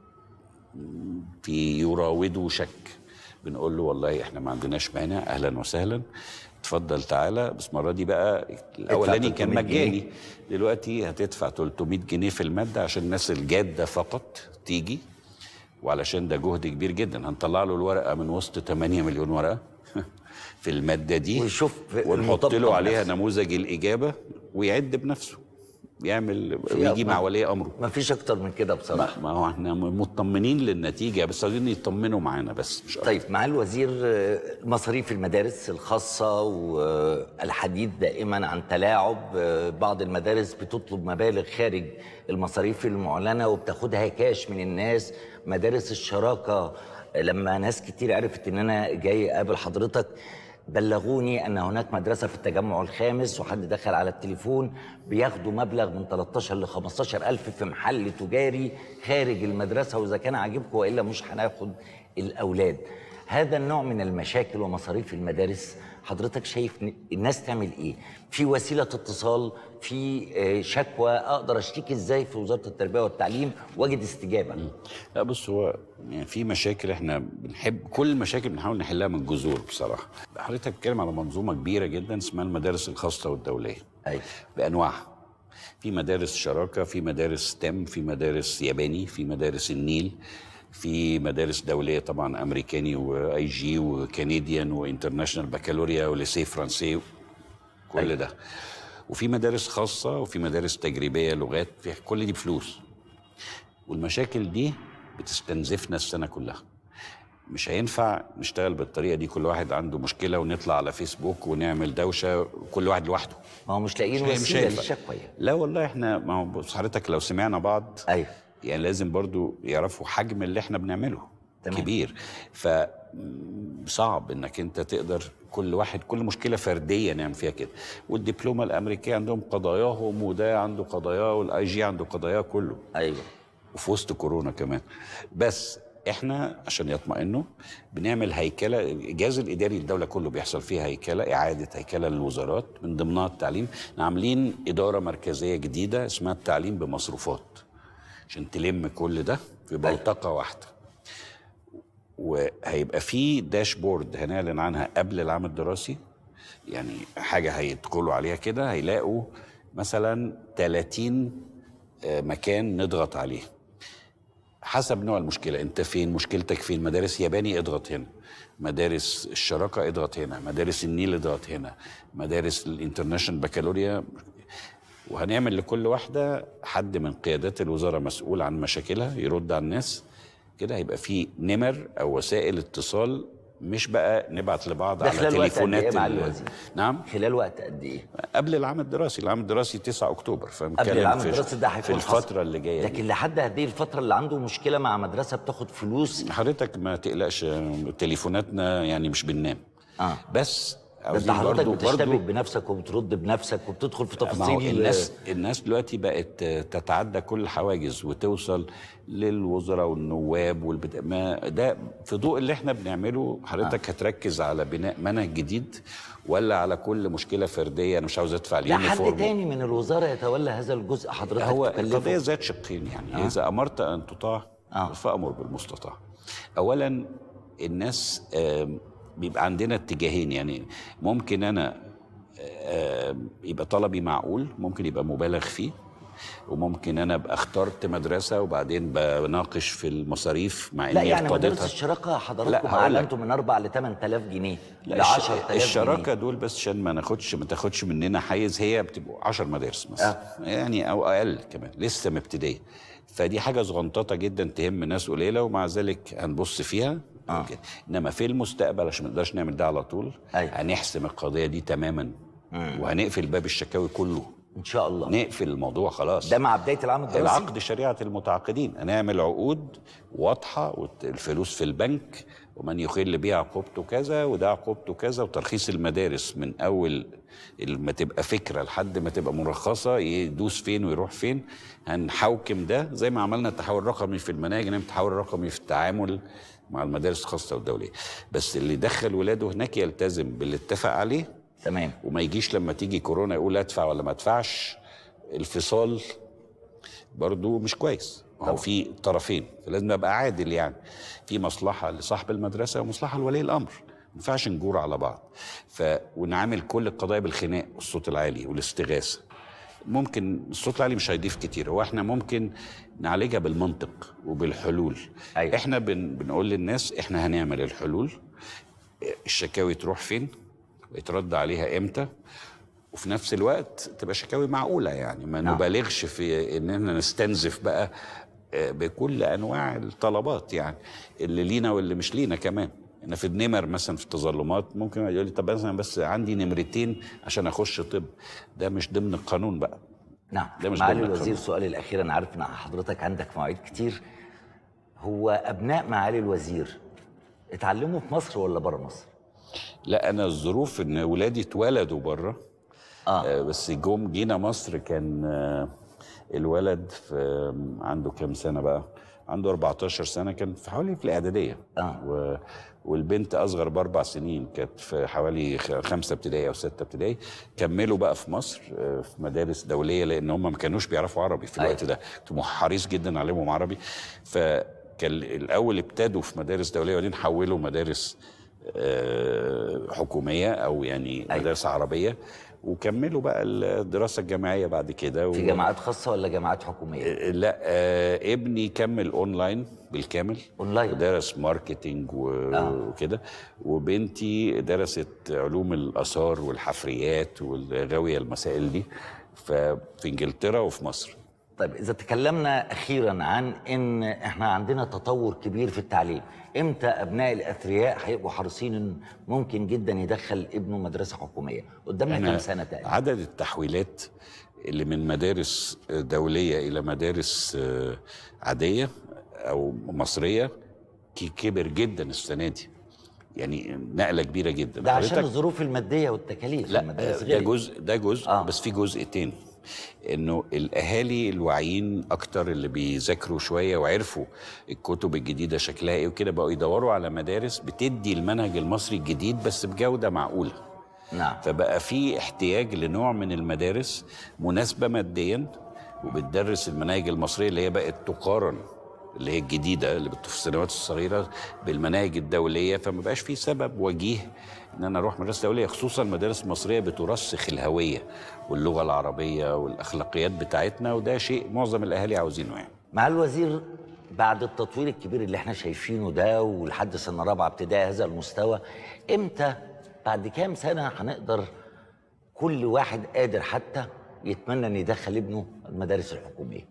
في يراوده شك، بنقول له والله احنا ما عندناش مانع، اهلا وسهلا، اتفضل تعالى، بس المره دي بقى الاولاني كان مجاني، دلوقتي هتدفع 300 جنيه في الماده عشان الناس الجاده فقط تيجي، وعلشان ده جهد كبير جدا. هنطلع له الورقه من وسط 8 مليون ورقه في الماده دي، ويشوف ونحط له عليها نموذج الاجابه ويعد بنفسه، يعمل ويجي مع ولي امره. ما فيش اكتر من كده بصراحه. ما هو احنا مطمنين للنتيجه، بس عايزين يطمنوا معانا بس مش أكتر. طيب مع الوزير، مصاريف المدارس الخاصه والحديث دائما عن تلاعب، بعض المدارس بتطلب مبالغ خارج المصاريف المعلنه وبتاخدها كاش من الناس. مدارس الشراكه لما ناس كتير عرفت ان انا جاي اقابل حضرتك بلغوني ان هناك مدرسه في التجمع الخامس، وحد دخل على التليفون بياخدوا مبلغ من 13 ل 15 ألف في محل تجاري خارج المدرسه، واذا كان عاجبكم والا مش هناخد الاولاد. هذا النوع من المشاكل ومصاريف المدارس، حضرتك شايف الناس تعمل ايه؟ في وسيله اتصال، في شكوى، اقدر اشتكي ازاي في وزاره التربيه والتعليم واجد استجابه؟ لا بص، هو يعني في مشاكل احنا بنحب، كل المشاكل بنحاول نحلها من الجذور بصراحه. حضرتك بتتكلم على منظومه كبيره جدا اسمها المدارس الخاصه والدوليه. ايوه. بانواعها. في مدارس شراكه، في مدارس تم، في مدارس ياباني، في مدارس النيل، في مدارس دوليه طبعا امريكاني واي جي وكنديان وانترناشونال بكالوريا وليسي فرنسي، كل ده. وفي مدارس خاصه وفي مدارس تجريبيه لغات، في كل دي بفلوس. والمشاكل دي بتستنزفنا السنه كلها. مش هينفع نشتغل بالطريقه دي، كل واحد عنده مشكله ونطلع على فيسبوك ونعمل دوشه كل واحد لوحده. ما هو مش لاقيين وسيله للشكوى. لا والله احنا، ما هو بص حضرتك لو سمعنا بعض ايوه يعني لازم برضو يعرفوا حجم اللي احنا بنعمله. تمام. كبير. فصعب انك انت تقدر كل واحد كل مشكله فرديه نعمل فيها كده. والدبلومه الامريكيه عندهم قضاياهم، وده عنده قضاياه، والاي جي عنده قضاياه كله. ايوه. وفي وسط كورونا كمان. بس احنا عشان يطمئنوا بنعمل هيكله، الجهاز الاداري للدوله كله بيحصل فيه هيكله، اعاده هيكله للوزارات، من ضمنها التعليم. عاملين اداره مركزيه جديده اسمها التعليم بمصروفات عشان تلم كل ده في بلطقه واحده. وهيبقى في داشبورد هنعلن عنها قبل العام الدراسي، يعني حاجه هيدخلوا عليها كده هيلاقوا مثلا 30 مكان نضغط عليه حسب نوع المشكله. انت فين مشكلتك؟ فين؟ مدارس ياباني اضغط هنا، مدارس الشراكه اضغط هنا، مدارس النيل اضغط هنا، مدارس الانترناشونال بكالوريا. وهنعمل لكل واحده حد من قيادات الوزاره مسؤول عن مشاكلها يرد على الناس كده. هيبقى في نمر او وسائل اتصال، مش بقى نبعت لبعض على تليفونات. نعم. خلال وقت قد ايه؟ قبل العام الدراسي. العام الدراسي 9 اكتوبر، قبل العام الدراسي ده في الفتره اللي جايه. لكن لحد هذه الفتره اللي عنده مشكله مع مدرسه بتاخد فلوس، حضرتك ما تقلقش، تليفوناتنا يعني مش بننام. بس حضرتك بتشتبك بنفسك وبترد بنفسك وبتدخل في تفاصيل. الناس دلوقتي بقت تتعدى كل الحواجز وتوصل للوزراء والنواب ما ده في ضوء اللي احنا بنعمله. حضرتك هتركز على بناء منهج جديد ولا على كل مشكله فرديه انا مش عاوز ادفع اليونيفورم؟ لا، حد تاني من الوزاره يتولى هذا الجزء حضرتك. هو القضيه ذات شقين يعني. اذا امرت ان تطاع فامر بالمستطاع. اولا الناس بيبقى عندنا اتجاهين، يعني ممكن انا يبقى طلبي معقول، ممكن يبقى مبالغ فيه، وممكن انا ابقى اخترت مدرسه وبعدين بناقش في المصاريف مع اني لا يعني مدارس الشراكه حضراتكم اعلنتوا من 4 ل 8000 جنيه ل 10000 جنيه. الشراكه دول بس عشان ما تاخدش مننا حيز، هي بتبقوا 10 مدارس مثلا يعني او اقل كمان، لسه مبتدئه. فدي حاجه صغنططه جدا تهم ناس قليله، ومع ذلك هنبص فيها. انما في المستقبل عشان ما نقدرش نعمل ده على طول. هنحسم القضيه دي تماما وهنقفل باب الشكاوي كله ان شاء الله. نقفل الموضوع خلاص. ده مع بدايه العام الدراسي. العقد شريعه المتعاقدين، هنعمل عقود واضحه والفلوس في البنك، ومن يخل بيه عقوبته كذا وده عقوبته كذا، وترخيص المدارس من اول ما تبقى فكره لحد ما تبقى مرخصه يدوس فين ويروح فين. هنحوكم ده زي ما عملنا التحول الرقمي في المناهج، نعمل التحول الرقمي في التعامل مع المدارس الخاصه والدوليه. بس اللي دخل ولاده هناك يلتزم باللي اتفق عليه. تمام. وما يجيش لما تيجي كورونا يقول ادفع ولا ما ادفعش. الفصال برضو مش كويس، هو في طرفين، فلازم ابقى عادل. يعني في مصلحه لصاحب المدرسه ومصلحه لولي الامر، ما ينفعش نجور على بعض. ونعامل كل القضايا بالخناق والصوت العالي والاستغاثه. ممكن الصوت العالي مش هيضيف كتير، هو احنا ممكن نعالجها بالمنطق وبالحلول. أيوة. احنا بنقول للناس احنا هنعمل الحلول، الشكاوي تروح فين ويترد عليها امتى، وفي نفس الوقت تبقى شكاوي معقوله، يعني ما نبالغش في اننا نستنزف بقى بكل انواع الطلبات، يعني اللي لينا واللي مش لينا كمان. انا في النمر مثلا في التظلمات ممكن يقول لي طب مثلا بس عندي نمرتين عشان اخش طب، ده مش ضمن القانون بقى. نعم. معالي الوزير، سؤالي الاخير، انا عارف ان حضرتك عندك مواعيد كتير، هو ابناء معالي الوزير اتعلموا في مصر ولا بره مصر؟ لا، انا الظروف ان ولادي اتولدوا بره. بس جينا مصر كان الولد عنده كام سنه بقى؟ عنده 14 سنه، كان في حوالي في الاعداديه. والبنت اصغر ب4 سنين، كانت في حوالي 5 ابتدائي او 6 ابتدائي. كملوا بقى في مصر في مدارس دوليه، لان هم ما كانوش بيعرفوا عربي في الوقت ده. كنت حريص جدا عليهم عربي. فكان الاول ابتدوا في مدارس دوليه وبعدين حولوا مدارس حكوميه او يعني مدارس عربيه، وكملوا بقى الدراسه الجامعيه بعد كده. في جامعات خاصه ولا جامعات حكوميه؟ لا، ابني كمل اونلاين بالكامل، اونلاين، ودرس ماركتينج وكده، وبنتي درست علوم الاثار والحفريات والغاويه المسائل دي في انجلترا وفي مصر. طيب اذا تكلمنا اخيرا عن ان احنا عندنا تطور كبير في التعليم، امتى ابناء الاثرياء هيبقوا حريصين ان ممكن جدا يدخل ابنه مدرسه حكوميه؟ قدامنا كام سنه تقريبا؟ عدد التحويلات اللي من مدارس دوليه الى مدارس عاديه او مصريه كبر جدا السنه دي، يعني نقله كبيره جدا. ده عشان الظروف الماديه والتكاليف. لا، ده جزء بس في جزء تاني، انه الاهالي الواعيين اكتر اللي بيذاكروا شويه وعرفوا الكتب الجديده شكلها ايه وكده، بقوا يدوروا على مدارس بتدي المنهج المصري الجديد بس بجوده معقوله. نعم. فبقى في احتياج لنوع من المدارس مناسبه ماديا وبتدرس المناهج المصريه اللي هي بقت تقارن، اللي هي الجديده اللي في السنوات الصغيره، بالمناهج الدوليه. فما بقاش في سبب وجيه ان انا اروح مدرسه دوليه، خصوصا المدارس المصريه بترسخ الهويه واللغه العربيه والاخلاقيات بتاعتنا، وده شيء معظم الاهالي عاوزينه يعني. مع الوزير، بعد التطوير الكبير اللي احنا شايفينه ده ولحد سنه رابعه ابتدائي هذا المستوى، امتى بعد كام سنه هنقدر كل واحد قادر حتى يتمنى ان يدخل ابنه المدارس الحكوميه؟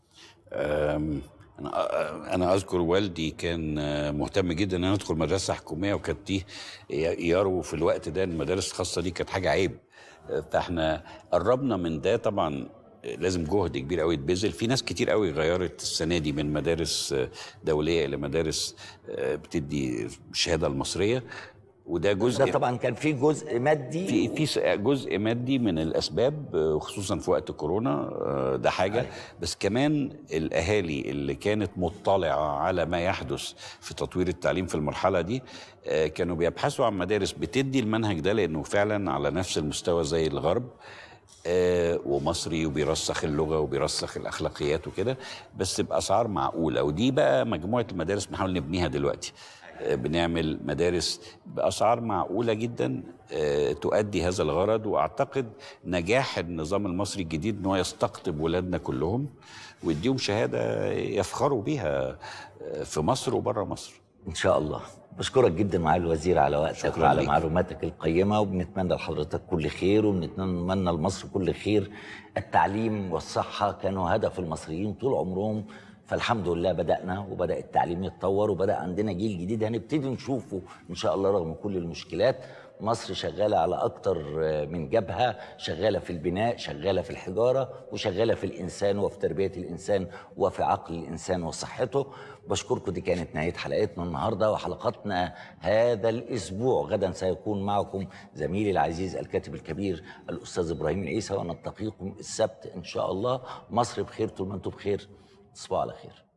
أنا أذكر والدي كان مهتم جدا إن أنا أدخل مدرسة حكومية، وكانت دي يروا في الوقت ده المدارس الخاصة دي كانت حاجة عيب. فإحنا قربنا من ده. طبعا لازم جهد كبير قوي يتبذل. في ناس كتير قوي غيرت السنة دي من مدارس دولية إلى مدارس بتدي الشهادة المصرية، وده جزء. ده طبعا كان في جزء مادي، في جزء مادي من الاسباب، خصوصا في وقت كورونا، ده حاجه. بس كمان الاهالي اللي كانت مطلعه على ما يحدث في تطوير التعليم في المرحله دي كانوا بيبحثوا عن مدارس بتدي المنهج ده، لانه فعلا على نفس المستوى زي الغرب ومصري، وبيرسخ اللغه وبيرسخ الاخلاقيات وكده، بس باسعار معقوله. ودي بقى مجموعه المدارس بنحاول نبنيها دلوقتي. بنعمل مدارس بأسعار معقولة جدا تؤدي هذا الغرض. وأعتقد نجاح النظام المصري الجديد أنه يستقطب ولادنا كلهم ويديهم شهادة يفخروا بيها في مصر وبره مصر إن شاء الله. بشكرك جدا معالي الوزير على وقتك وعلى معلوماتك القيمة، وبنتمنى لحضرتك كل خير، وبنتمنى لمصر كل خير. التعليم والصحة كانوا هدف المصريين طول عمرهم، فالحمد لله بدأنا وبدأ التعليم يتطور وبدأ عندنا جيل جديد هنبتدي نشوفه إن شاء الله رغم كل المشكلات. مصر شغالة على أكتر من جبهة، شغالة في البناء، شغالة في الحجارة، وشغالة في الإنسان وفي تربية الإنسان وفي عقل الإنسان وصحته. بشكركم. دي كانت نهاية حلقتنا النهاردة وحلقاتنا هذا الأسبوع. غدا سيكون معكم زميلي العزيز الكاتب الكبير الأستاذ إبراهيم العيسى، ونلتقيكم السبت إن شاء الله. مصر بخير طول ما أنتم بخير. تصبحوا على خير.